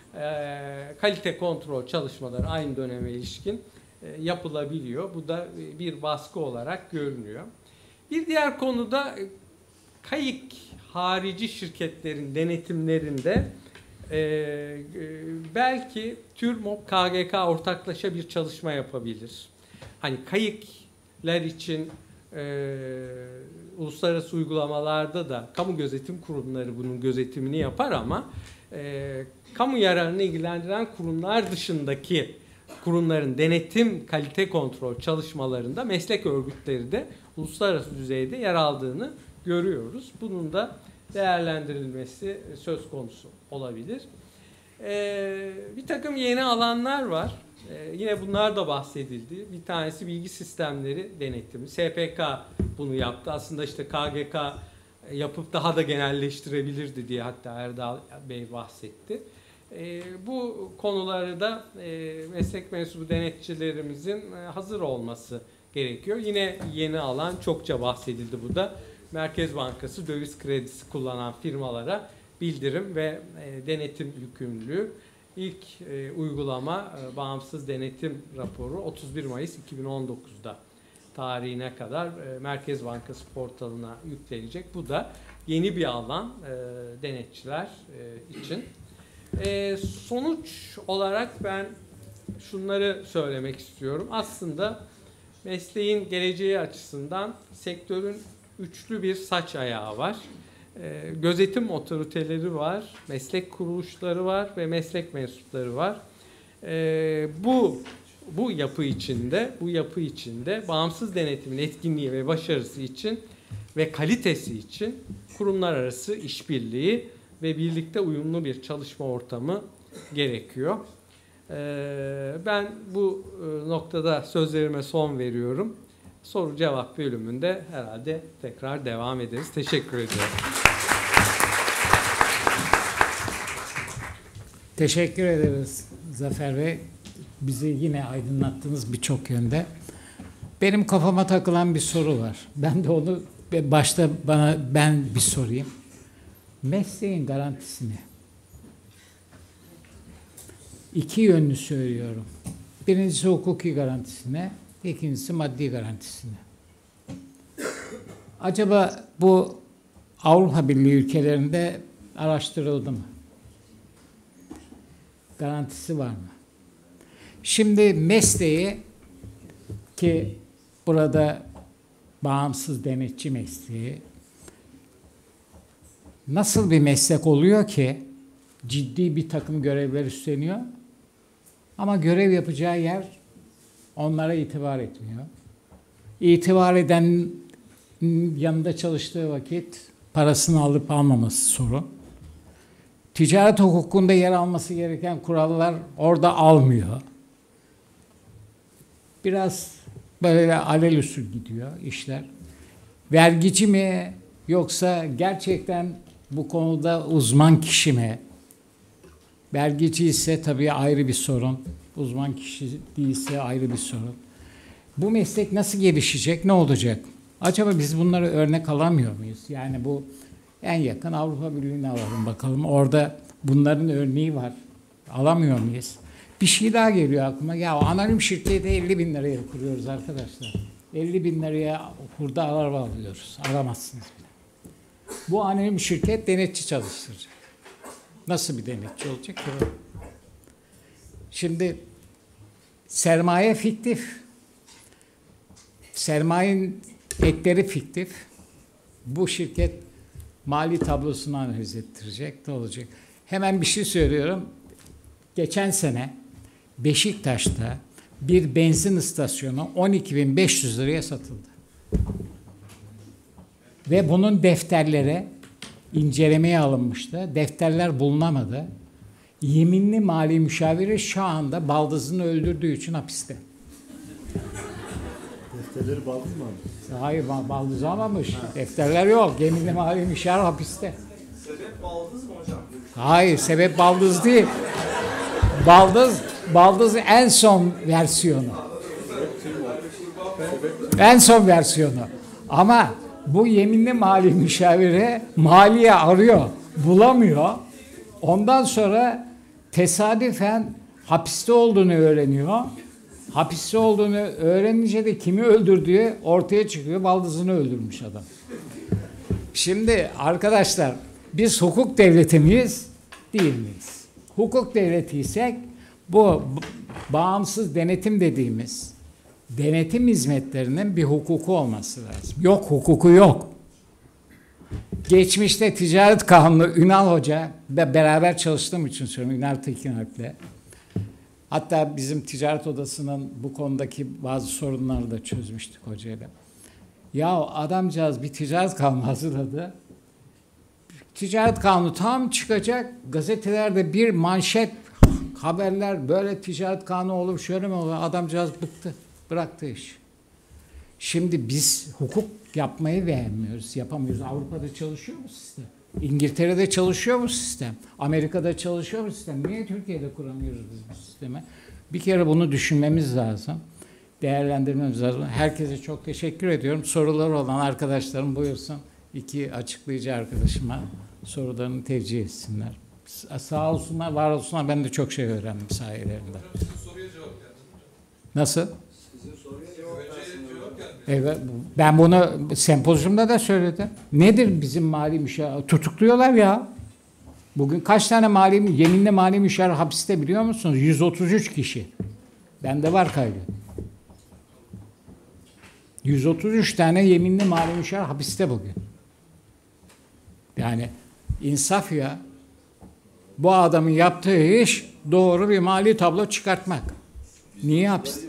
e, kalite kontrol çalışmaları aynı döneme ilişkin e, yapılabiliyor. Bu da bir baskı olarak görünüyor. Bir diğer konuda kayık harici şirketlerin denetimlerinde Ee, e, belki TÜRMOP K G K ortaklaşa bir çalışma yapabilir. Hani kayıklar için e, uluslararası uygulamalarda da kamu gözetim kurumları bunun gözetimini yapar ama e, kamu yararını ilgilendiren kurumlar dışındaki kurumların denetim kalite kontrol çalışmalarında meslek örgütleri de uluslararası düzeyde yer aldığını görüyoruz. Bunun da değerlendirilmesi söz konusu olabilir. Ee, bir takım yeni alanlar var. Ee, yine bunlar da bahsedildi. Bir tanesi bilgi sistemleri denetimi. S P K bunu yaptı. Aslında işte K G K yapıp daha da genelleştirebilirdi diye hatta Erdal Bey bahsetti. Ee, bu konuları da e, meslek mensubu denetçilerimizin e, hazır olması gerekiyor. Yine yeni alan çokça bahsedildi bu da. Merkez Bankası döviz kredisi kullanan firmalara bildirim ve e, denetim yükümlülüğü. İlk e, uygulama e, bağımsız denetim raporu otuz bir Mayıs iki bin on dokuz'da tarihine kadar e, Merkez Bankası portalına yüklenecek. Bu da yeni bir alan e, denetçiler e, için. E, sonuç olarak ben şunları söylemek istiyorum. Aslında mesleğin geleceği açısından sektörün üçlü bir saç ayağı var. E, gözetim otoriteleri var, meslek kuruluşları var ve meslek mensupları var. E, bu bu yapı içinde, bu yapı içinde bağımsız denetimin etkinliği ve başarısı için ve kalitesi için kurumlar arası işbirliği ve birlikte uyumlu bir çalışma ortamı gerekiyor. E, ben bu e, noktada sözlerime son veriyorum. Soru cevap bölümünde herhalde tekrar devam ederiz. Teşekkür ediyorum. Teşekkür ederiz Zafer Bey. Bizi yine aydınlattınız birçok yönde. Benim kafama takılan bir soru var. Ben de onu başta bana ben bir sorayım. Mesleğin garantisi ne? İki yönlü söylüyorum. Birincisi hukuki garantisine, ikincisi maddi garantisine. Acaba bu Avrupa Birliği ülkelerinde araştırıldı mı? Garantisi var mı? Şimdi mesleği ki burada bağımsız denetçi mesleği nasıl bir meslek oluyor ki ciddi bir takım görevler üstleniyor ama görev yapacağı yer onlara itibar etmiyor. İtibar eden yanında çalıştığı vakit parasını alıp almaması sorun. Ticaret hukukunda yer alması gereken kurallar orada almıyor. Biraz böyle alelüsül gidiyor işler. Vergici mi yoksa gerçekten bu konuda uzman kişi mi? Vergici ise tabii ayrı bir sorun. Uzman kişi değilse ayrı bir sorun. Bu meslek nasıl gelişecek, ne olacak? Acaba biz bunları örnek alamıyor muyuz? Yani bu en yakın Avrupa Birliği'ne alalım bakalım. Orada bunların örneği var. Alamıyor muyuz? Bir şey daha geliyor aklıma. Ya anonim şirketi elli bin liraya kuruyoruz arkadaşlar. elli bin liraya hurda araba alıyoruz. Alamazsınız bile. Bu anonim şirket denetçi çalıştıracak. Nasıl bir denetçi olacak ki? Şimdi sermaye fiktif. Sermayenin ekleri fiktif. Bu şirket mali tablosunu analiz ettirecek. Ne olacak? Hemen bir şey söylüyorum. Geçen sene Beşiktaş'ta bir benzin istasyonu on iki bin beş yüz liraya satıldı. Ve bunun defterlere incelemeye alınmıştı. Defterler bulunamadı. Yeminli mali müşaviri şu anda baldızını öldürdüğü için hapiste. Defterleri baldız mı almış? Hayır, baldız almamış. Defterler yok. Yeminli mali müşavir hapiste. Sebep baldız mı hocam? Hayır, sebep baldız değil. Baldız, baldız en son versiyonu. En son versiyonu. Ama bu yeminli mali müşavire maliye arıyor, bulamıyor. Ondan sonra tesadüfen hapiste olduğunu öğreniyor. Hapiste olduğunu öğrenince de kimi öldürdüğü ortaya çıkıyor. Baldızını öldürmüş adam. Şimdi arkadaşlar biz hukuk devleti miyiz? Değil miyiz? Hukuk devletiysek bu bağımsız denetim dediğimiz denetim hizmetlerinin bir hukuku olması lazım. Yok, hukuku yok. Geçmişte ticaret kanunu Ünal Hoca ve beraber çalıştığım için söylüyorum, Ünal Tekin Alp'le. Hatta bizim ticaret odasının bu konudaki bazı sorunları da çözmüştük hocayla. Ya adamcağız bir ticaret kanunu hazırladı. Ticaret kanunu tam çıkacak. Gazetelerde bir manşet haberler, böyle ticaret kanunu olur, şöyle mi olur? Adamcağız bıktı. Bıraktı iş. Şimdi biz hukuk yapmayı beğenmiyoruz, yapamıyoruz. Avrupa'da çalışıyor mu sistem? İngiltere'de çalışıyor mu sistem? Amerika'da çalışıyor mu sistem? Niye Türkiye'de kuramıyoruz biz bu sistemi? Bir kere bunu düşünmemiz lazım. Değerlendirmemiz lazım. Herkese çok teşekkür ediyorum. Soruları olan arkadaşlarım buyursun. İki açıklayıcı arkadaşıma sorularını tevcih etsinler. Sağ olsunlar, var olsunlar. Ben de çok şey öğrendim sayelerinde. Nasıl? Sizin soruya cevap versin. Evet, ben bunu sempozyumda da söyledim. Nedir bizim mali müşavir? Tutukluyorlar ya. Bugün kaç tane mali, yeminli mali müşavir hapiste biliyor musunuz? yüz otuz üç kişi. Bende var kaydı. yüz otuz üç tane yeminli mali müşavir hapiste bugün. Yani insaf ya. Bu adamın yaptığı iş doğru bir mali tablo çıkartmak. Niye hapiste?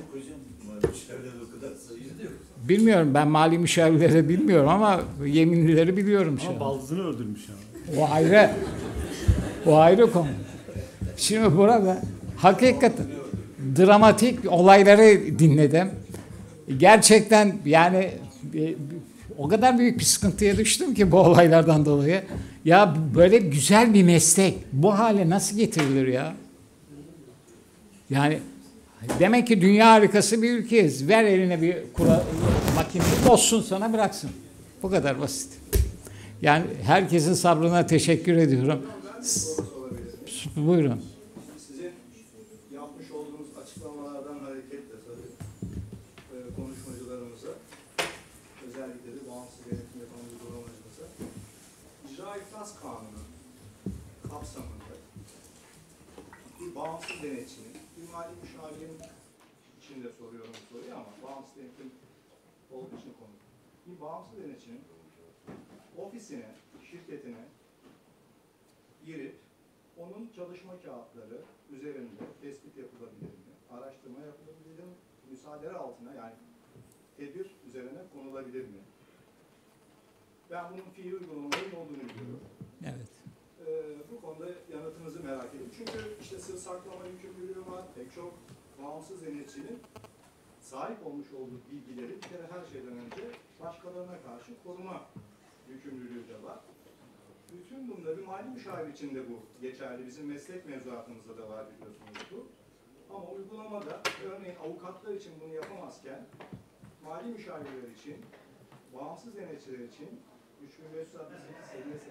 Bilmiyorum, ben mali müşavirleri bilmiyorum ama yeminlileri biliyorum şu ama an. baldızını öldürmüş yani. O ayrı. O ayrı konu. Şimdi burada hakikaten dramatik olayları dinledim. Gerçekten yani o kadar büyük bir sıkıntıya düştüm ki bu olaylardan dolayı. Ya böyle güzel bir meslek bu hale nasıl getirilir ya? Yani demek ki dünya harikası bir ülkeyiz. Ver eline bir kura, makine, bozsun sana, bıraksın. Bu kadar basit. Yani herkesin sabrına teşekkür ediyorum. Buyurun. Sizin yapmış olduğunuz açıklamalardan hareketle tabii e, konuşmacılarımıza, özellikle de bağımsız denetim yapan uygulamacımıza, icra iflas kanunu kapsamında bir bağımsız denetçinin, bir mali müşavirin için de soruyorum bu soruyu ama bağımsız denetim olduğu için konu. Bir bağımsız denetçinin ofisine, şirketine girip onun çalışma kağıtları üzerinde tespit yapılabilir mi? Araştırma yapılabilir mi? Müsaade altına, yani tedbir üzerine konulabilir mi? Ben bunun fiil uygulamaların olduğunu biliyorum. Evet. Ee, e, bu konuda yanıtınızı merak ediyorum. Çünkü işte sır saklama yükümlülüğü var. Pek çok bağımsız denetçinin sahip olmuş olduğu bilgileri bir kere her şeyden önce başkalarına karşı koruma yükümlülüğü de var. Bütün bunları mali müşavir için de bu geçerli. Bizim meslek mevzuatımızda da var biliyorsunuz bu. Ama uygulamada örneğin avukatlar için bunu yapamazken mali müşavirler için, bağımsız denetçiler için üç bin beş yüz altmış sekiz seviyesi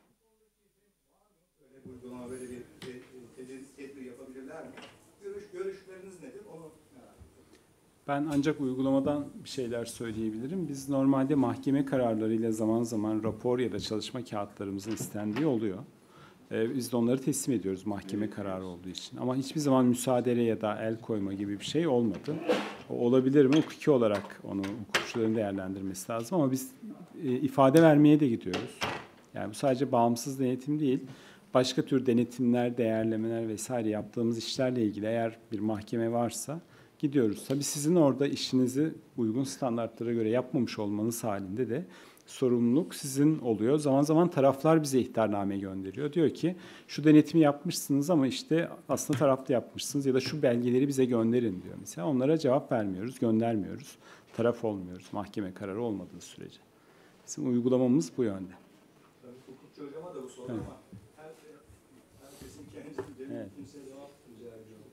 böyle bir uygulama, böyle bir tedbir, tedbir yapabilirler mi? Görüş, görüşleriniz nedir? Onu merak ediyorum. Ben ancak uygulamadan bir şeyler söyleyebilirim. Biz normalde mahkeme kararlarıyla zaman zaman rapor ya da çalışma kağıtlarımızın istendiği oluyor. Ee, biz de onları teslim ediyoruz mahkeme kararı olduğu için. Ama hiçbir zaman müsaade ya da el koyma gibi bir şey olmadı. O olabilir mi? Hukuki olarak onu hukukçuların değerlendirmesi lazım ama biz e, ifade vermeye de gidiyoruz. Yani bu sadece bağımsız denetim değil. Başka tür denetimler, değerlemeler vesaire yaptığımız işlerle ilgili eğer bir mahkeme varsa gidiyoruz. Tabii sizin orada işinizi uygun standartlara göre yapmamış olmanız halinde de sorumluluk sizin oluyor. Zaman zaman taraflar bize ihtarname gönderiyor. Diyor ki şu denetimi yapmışsınız ama işte aslında tarafta yapmışsınız ya da şu belgeleri bize gönderin diyor mesela. Onlara cevap vermiyoruz, göndermiyoruz. Taraf olmuyoruz mahkeme kararı olmadığı sürece. Bizim uygulamamız bu yönde. Tabii hukukçu hocama da bu soru Evet. ama her, herkesin kendi bildiği Evet. kimseye cevap rica ediyorum.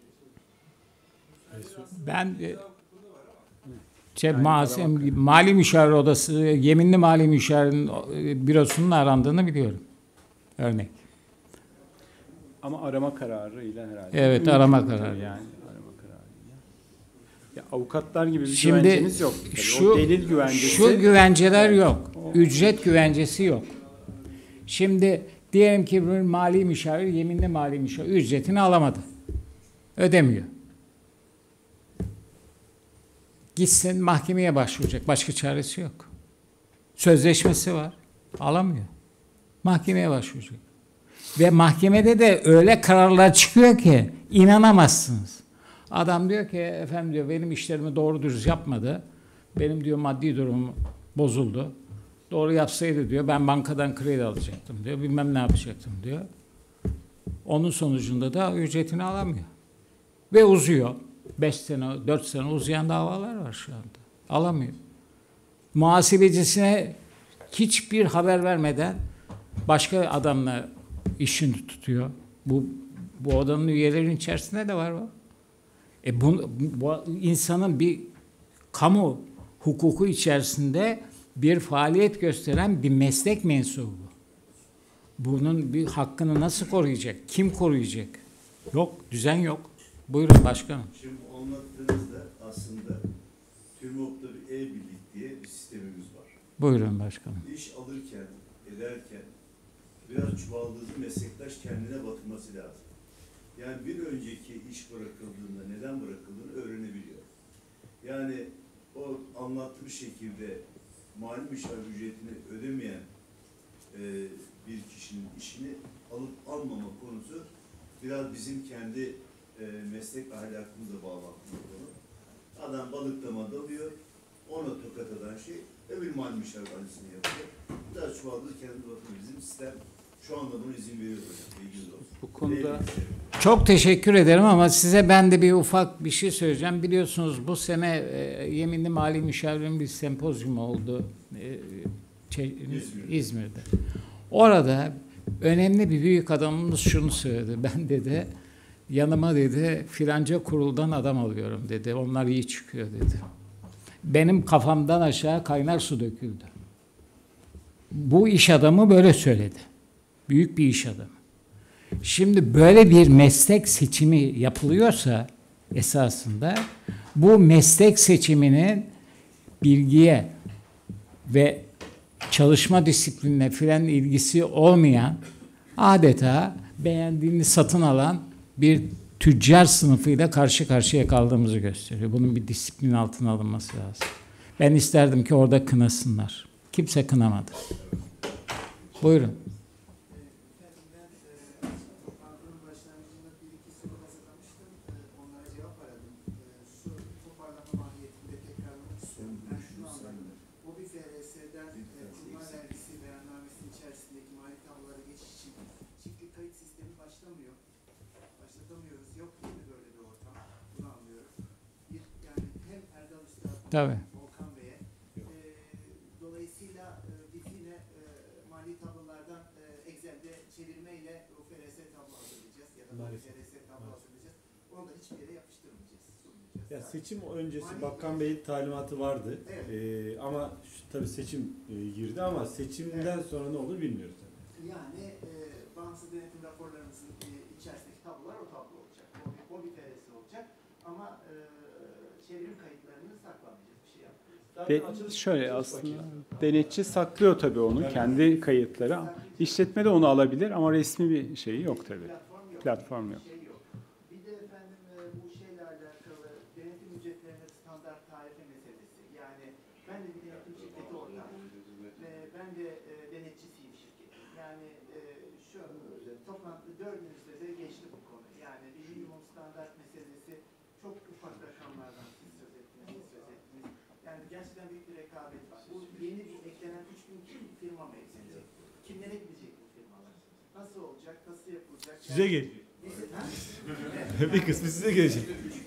Ben e, şey, mali, mali müşavir odası, yeminli mali müşavirin e, bürosunun arandığını biliyorum. Örnek. Ama arama kararıyla herhalde. Evet, Mümkün arama tabii kararı. yani. Arama kararıyla. Ya avukatlar gibi bir Şimdi güvenceniz yok. Tabii. şu O delil güvencesi. şu güvenceler Evet. yok. Ücret güvencesi yok. Şimdi diyelim ki bir mali müşavir, yeminli mali müşavir ücretini alamadı. Ödemiyor. Gitsin mahkemeye başvuracak. Başka çaresi yok. Sözleşmesi var. Alamıyor. Mahkemeye başvuracak. Ve mahkemede de öyle kararlar çıkıyor ki inanamazsınız. Adam diyor ki efendim diyor benim işlerimi doğru dürüst yapmadı. Benim diyor maddi durumum bozuldu. Doğru yapsaydı diyor ben bankadan kredi alacaktım diyor. Bilmem ne yapacaktım diyor. Onun sonucunda da ücretini alamıyor. Ve uzuyor. Beş sene, dört sene uzayan davalar var şu anda. Alamıyor. Muhasebecisine hiçbir haber vermeden başka adamla işini tutuyor. Bu bu odanın üyelerinin içerisinde de var o. E bu, bu insanın bir kamu hukuku içerisinde bir faaliyet gösteren bir meslek mensubu. Bunun bir hakkını nasıl koruyacak? Kim koruyacak? Yok, düzen yok. Buyurun başkanım. Şimdi anlattığınızda aslında TÜRMOP'ta bir e-birlik diye bir sistemimiz var. Buyurun başkanım. İş alırken, ederken biraz çuvaldızı meslektaş kendine batırması lazım. Yani bir önceki iş bırakıldığında neden bırakıldığını öğrenebiliyor. Yani o anlattığı şekilde mali müşavir ücretini ödemeyen e, bir kişinin işini alıp almama konusu biraz bizim kendi e, meslek ahlakımızla bağlantılı konu. Adam balıklama dalıyor, ona tokat atan şey öbür mali müşavir aynısını yapıyor. Biraz çuvaldızı kendi batırıyor. Bizim sistem şu anda buna izin veriyor hocam. Bilginiz olsun. Bu konuda çok teşekkür ederim ama size ben de bir ufak bir şey söyleyeceğim. Biliyorsunuz bu sene e, yeminli mali müşavirin bir sempozyumu oldu e, şey, İzmir'de. İzmir'de. Orada önemli bir büyük adamımız şunu söyledi. Ben dedi yanıma dedi filanca kuruldan adam alıyorum dedi. Onlar iyi çıkıyor dedi. Benim kafamdan aşağı kaynar su döküldü. Bu iş adamı böyle söyledi. Büyük bir iş adamı. Şimdi böyle bir meslek seçimi yapılıyorsa esasında bu meslek seçiminin bilgiye ve çalışma disiplinine filan ilgisi olmayan adeta beğendiğini satın alan bir tüccar sınıfıyla karşı karşıya kaldığımızı gösteriyor. Bunun bir disiplin altına alınması lazım. Ben isterdim ki orada kınasınlar. Kimse kınamadı. Buyurun. F R S'den kurma vergisi beyannamesinin içerisindeki mali tablolara geçiş için çift Tabii. Volkan Bey'e. E, dolayısıyla e, biz yine e, mali tablolardan e, Excel'de çevirmeyle U F R S tablo hazırlayacağız ya da U F R S tablo hazırlayacağız. Onu da hiçbir yere yapıştırmayacağız. sunmayacağız. Ya seçim öncesi Bakan Bey'in talimatı vardı. Evet. Ee, ama şu, tabii seçim e, girdi ama seçimden Evet. sonra ne olur bilmiyoruz tabii. Yani e, bağımsız denetim raporlarımızın e, içerisindeki tablolar o tablo olacak. O bir, o bir F R S olacak. Ama e, çevrim kayıtlarını saklamayacağız. Bir şey yapmayacağız. De, şöyle aslında denetçi saklıyor tabii onu, kendi kayıtları. İşletme de onu alabilir ama resmi bir şeyi yok tabii. Platform yok. Platform yok. Şey yok. Bir de efendim e, bu şeyle alakalı denetim ücretlerine standart tarife meselesi. Yani ben de bir denetim şirketi ortağıyım. Ve ben de e, denetçisiyim şirketin. Yani e, şu toplantı dördünüzde de geçti bu konu. Yani bir minimum standart meselesi çok ufak rakamlardan siz söz ettiniz, siz söz ettiniz. Yani gerçekten büyük bir rekabet var. Bu yeni bir eklenen üç bin firma mı eklenecek? Kimlere gidecek bu firmalar? Nasıl olacak? Nasıl yapılacak? Size Yani- gelecek. Evet. Bir kısmı size gelecek.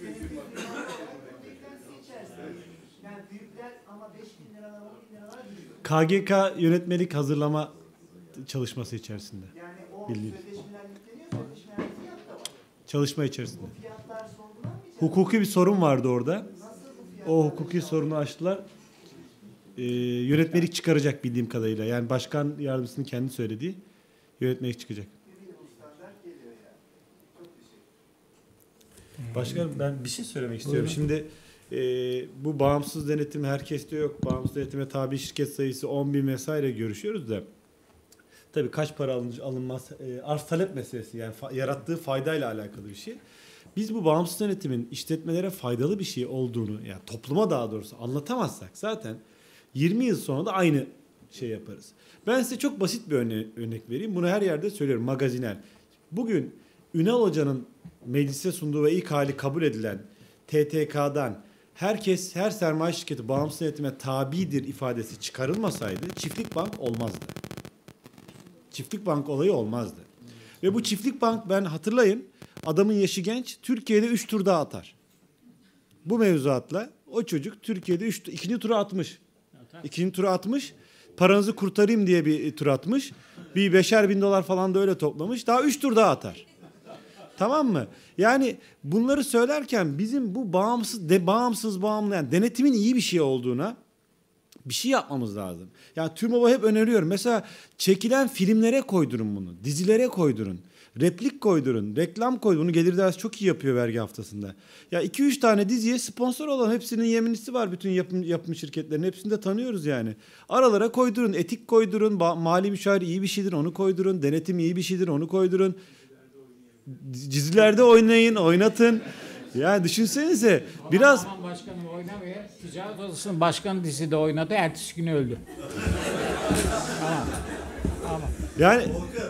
Yani büyükler ama beş bin liralar, on bin liralar büyük. K G K yönetmelik hazırlama çalışması içerisinde. Yani o Bildiğim. sözleşmeler yükleniyor, sözleşmeler fiyat da var. Çalışma içerisinde. Bu fiyatlar sorgulanmayacak. Hukuki bir sorun vardı orada. Nasıl bu fiyatlar? O hukuki sorunu açtılar. Ee, yönetmelik çıkaracak bildiğim kadarıyla. Yani başkan yardımcısının kendi söylediği yönetmelik çıkacak. Bir minimum standart geliyor yani. Çok teşekkür. Başkanım ben bir şey söylemek istiyorum. Şimdi e, bu bağımsız denetim herkeste yok. Bağımsız denetime tabi şirket sayısı on bin vesaire görüşüyoruz da. Tabii kaç para alın, alınmaz e, arz talep meselesi yani fa- yarattığı faydayla alakalı bir şey. Biz bu bağımsız denetimin işletmelere faydalı bir şey olduğunu yani topluma daha doğrusu anlatamazsak zaten yirmi yıl sonra da aynı şey yaparız. Ben size çok basit bir örne- örnek vereyim. Bunu her yerde söylüyorum magazinel. Bugün Ünal Hoca'nın meclise sunduğu ve ilk hali kabul edilen T T K'dan herkes, her sermaye şirketi bağımsız denetime tabidir ifadesi çıkarılmasaydı çiftlik bank olmazdı. Çiftlik bank olayı olmazdı. Ve bu çiftlik bank ben hatırlayın adamın yaşı genç Türkiye'de üç tur daha atar. Bu mevzuatla o çocuk Türkiye'de üç, ikinci tura atmış. İkinci tura atmış. Paranızı kurtarayım diye bir tur atmış. Bir beşer bin dolar falan da öyle toplamış. Daha üç tur daha atar. Tamam mı? Yani bunları söylerken bizim bu bağımsız, de, bağımsız bağımlı yani denetimin iyi bir şey olduğuna bir şey yapmamız lazım. Yani TÜRMOB'a hep öneriyorum. Mesela çekilen filmlere koydurun bunu. Dizilere koydurun. Replik koydurun. Reklam koydurun. Bunu Gelir Dairesi çok iyi yapıyor vergi haftasında. Ya iki üç tane diziye sponsor olan hepsinin yeminlisi var. Bütün yapım, yapım şirketlerinin hepsini de tanıyoruz yani. Aralara koydurun. Etik koydurun. Ba- mali müşavir iyi bir şeydir onu koydurun. Denetim iyi bir şeydir onu koydurun. Dizilerde oynayın, oynatın. Yani düşünsenize biraz... Aman başkanım oynamıyor. Ticaret Odası'nın başkanı dizide oynadı. Ertesi gün öldü. Tamam. Tamam. Yani...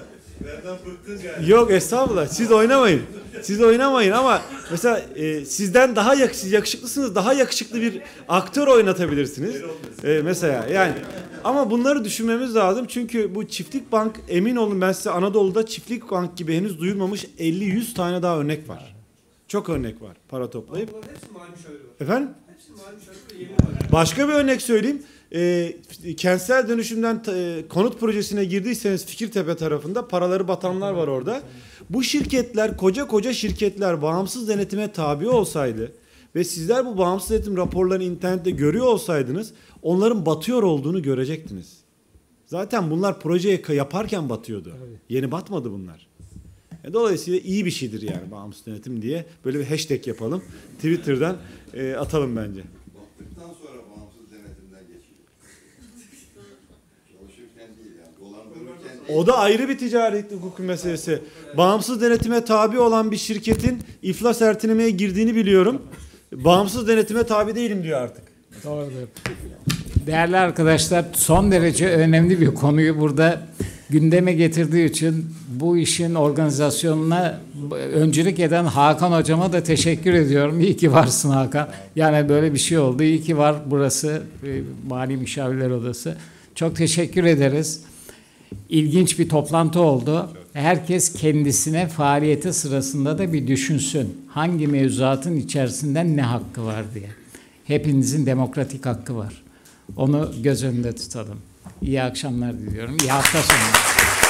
Yok estağfurullah. Siz oynamayın. Siz oynamayın ama mesela e, sizden daha yak- yakışıklısınız. Daha yakışıklı bir aktör oynatabilirsiniz. E, mesela yani ama bunları düşünmemiz lazım. Çünkü bu çiftlik bank emin olun ben size Anadolu'da çiftlik bank gibi henüz duyulmamış elli yüz tane daha örnek var. Çok örnek var para toplayıp. Efendim? Başka bir örnek söyleyeyim. E, kentsel dönüşümden e, konut projesine girdiyseniz Fikirtepe tarafında paraları batanlar var orada. Bu şirketler koca koca şirketler bağımsız denetime tabi olsaydı ve sizler bu bağımsız denetim raporlarını internette görüyor olsaydınız onların batıyor olduğunu görecektiniz. Zaten bunlar projeye yaparken batıyordu. Yeni batmadı bunlar. E, dolayısıyla iyi bir şeydir yani bağımsız denetim diye böyle bir hashtag yapalım. Twitter'dan e, atalım bence. Battıktan sonra bağımsız denetimden geçiyor. Çalışırken değil yani dolandırırken değil. O da ayrı bir ticari hukuk meselesi. Bağımsız denetime tabi olan bir şirketin iflas ertelemeye girdiğini biliyorum. Bağımsız denetime tabi değilim diyor artık. Doğrudur. Değerli arkadaşlar son derece önemli bir konuyu burada gündeme getirdiği için bu işin organizasyonuna öncülük eden Hakan hocama da teşekkür ediyorum. İyi ki varsın Hakan. Yani böyle bir şey oldu. İyi ki var burası Mali Müşavirler Odası. Çok teşekkür ederiz. İlginç bir toplantı oldu. Herkes kendisine faaliyeti sırasında da bir düşünsün. Hangi mevzuatın içerisinden ne hakkı var diye. Hepinizin demokratik hakkı var. Onu göz önünde tutalım. İyi akşamlar diliyorum. İyi hafta sonu.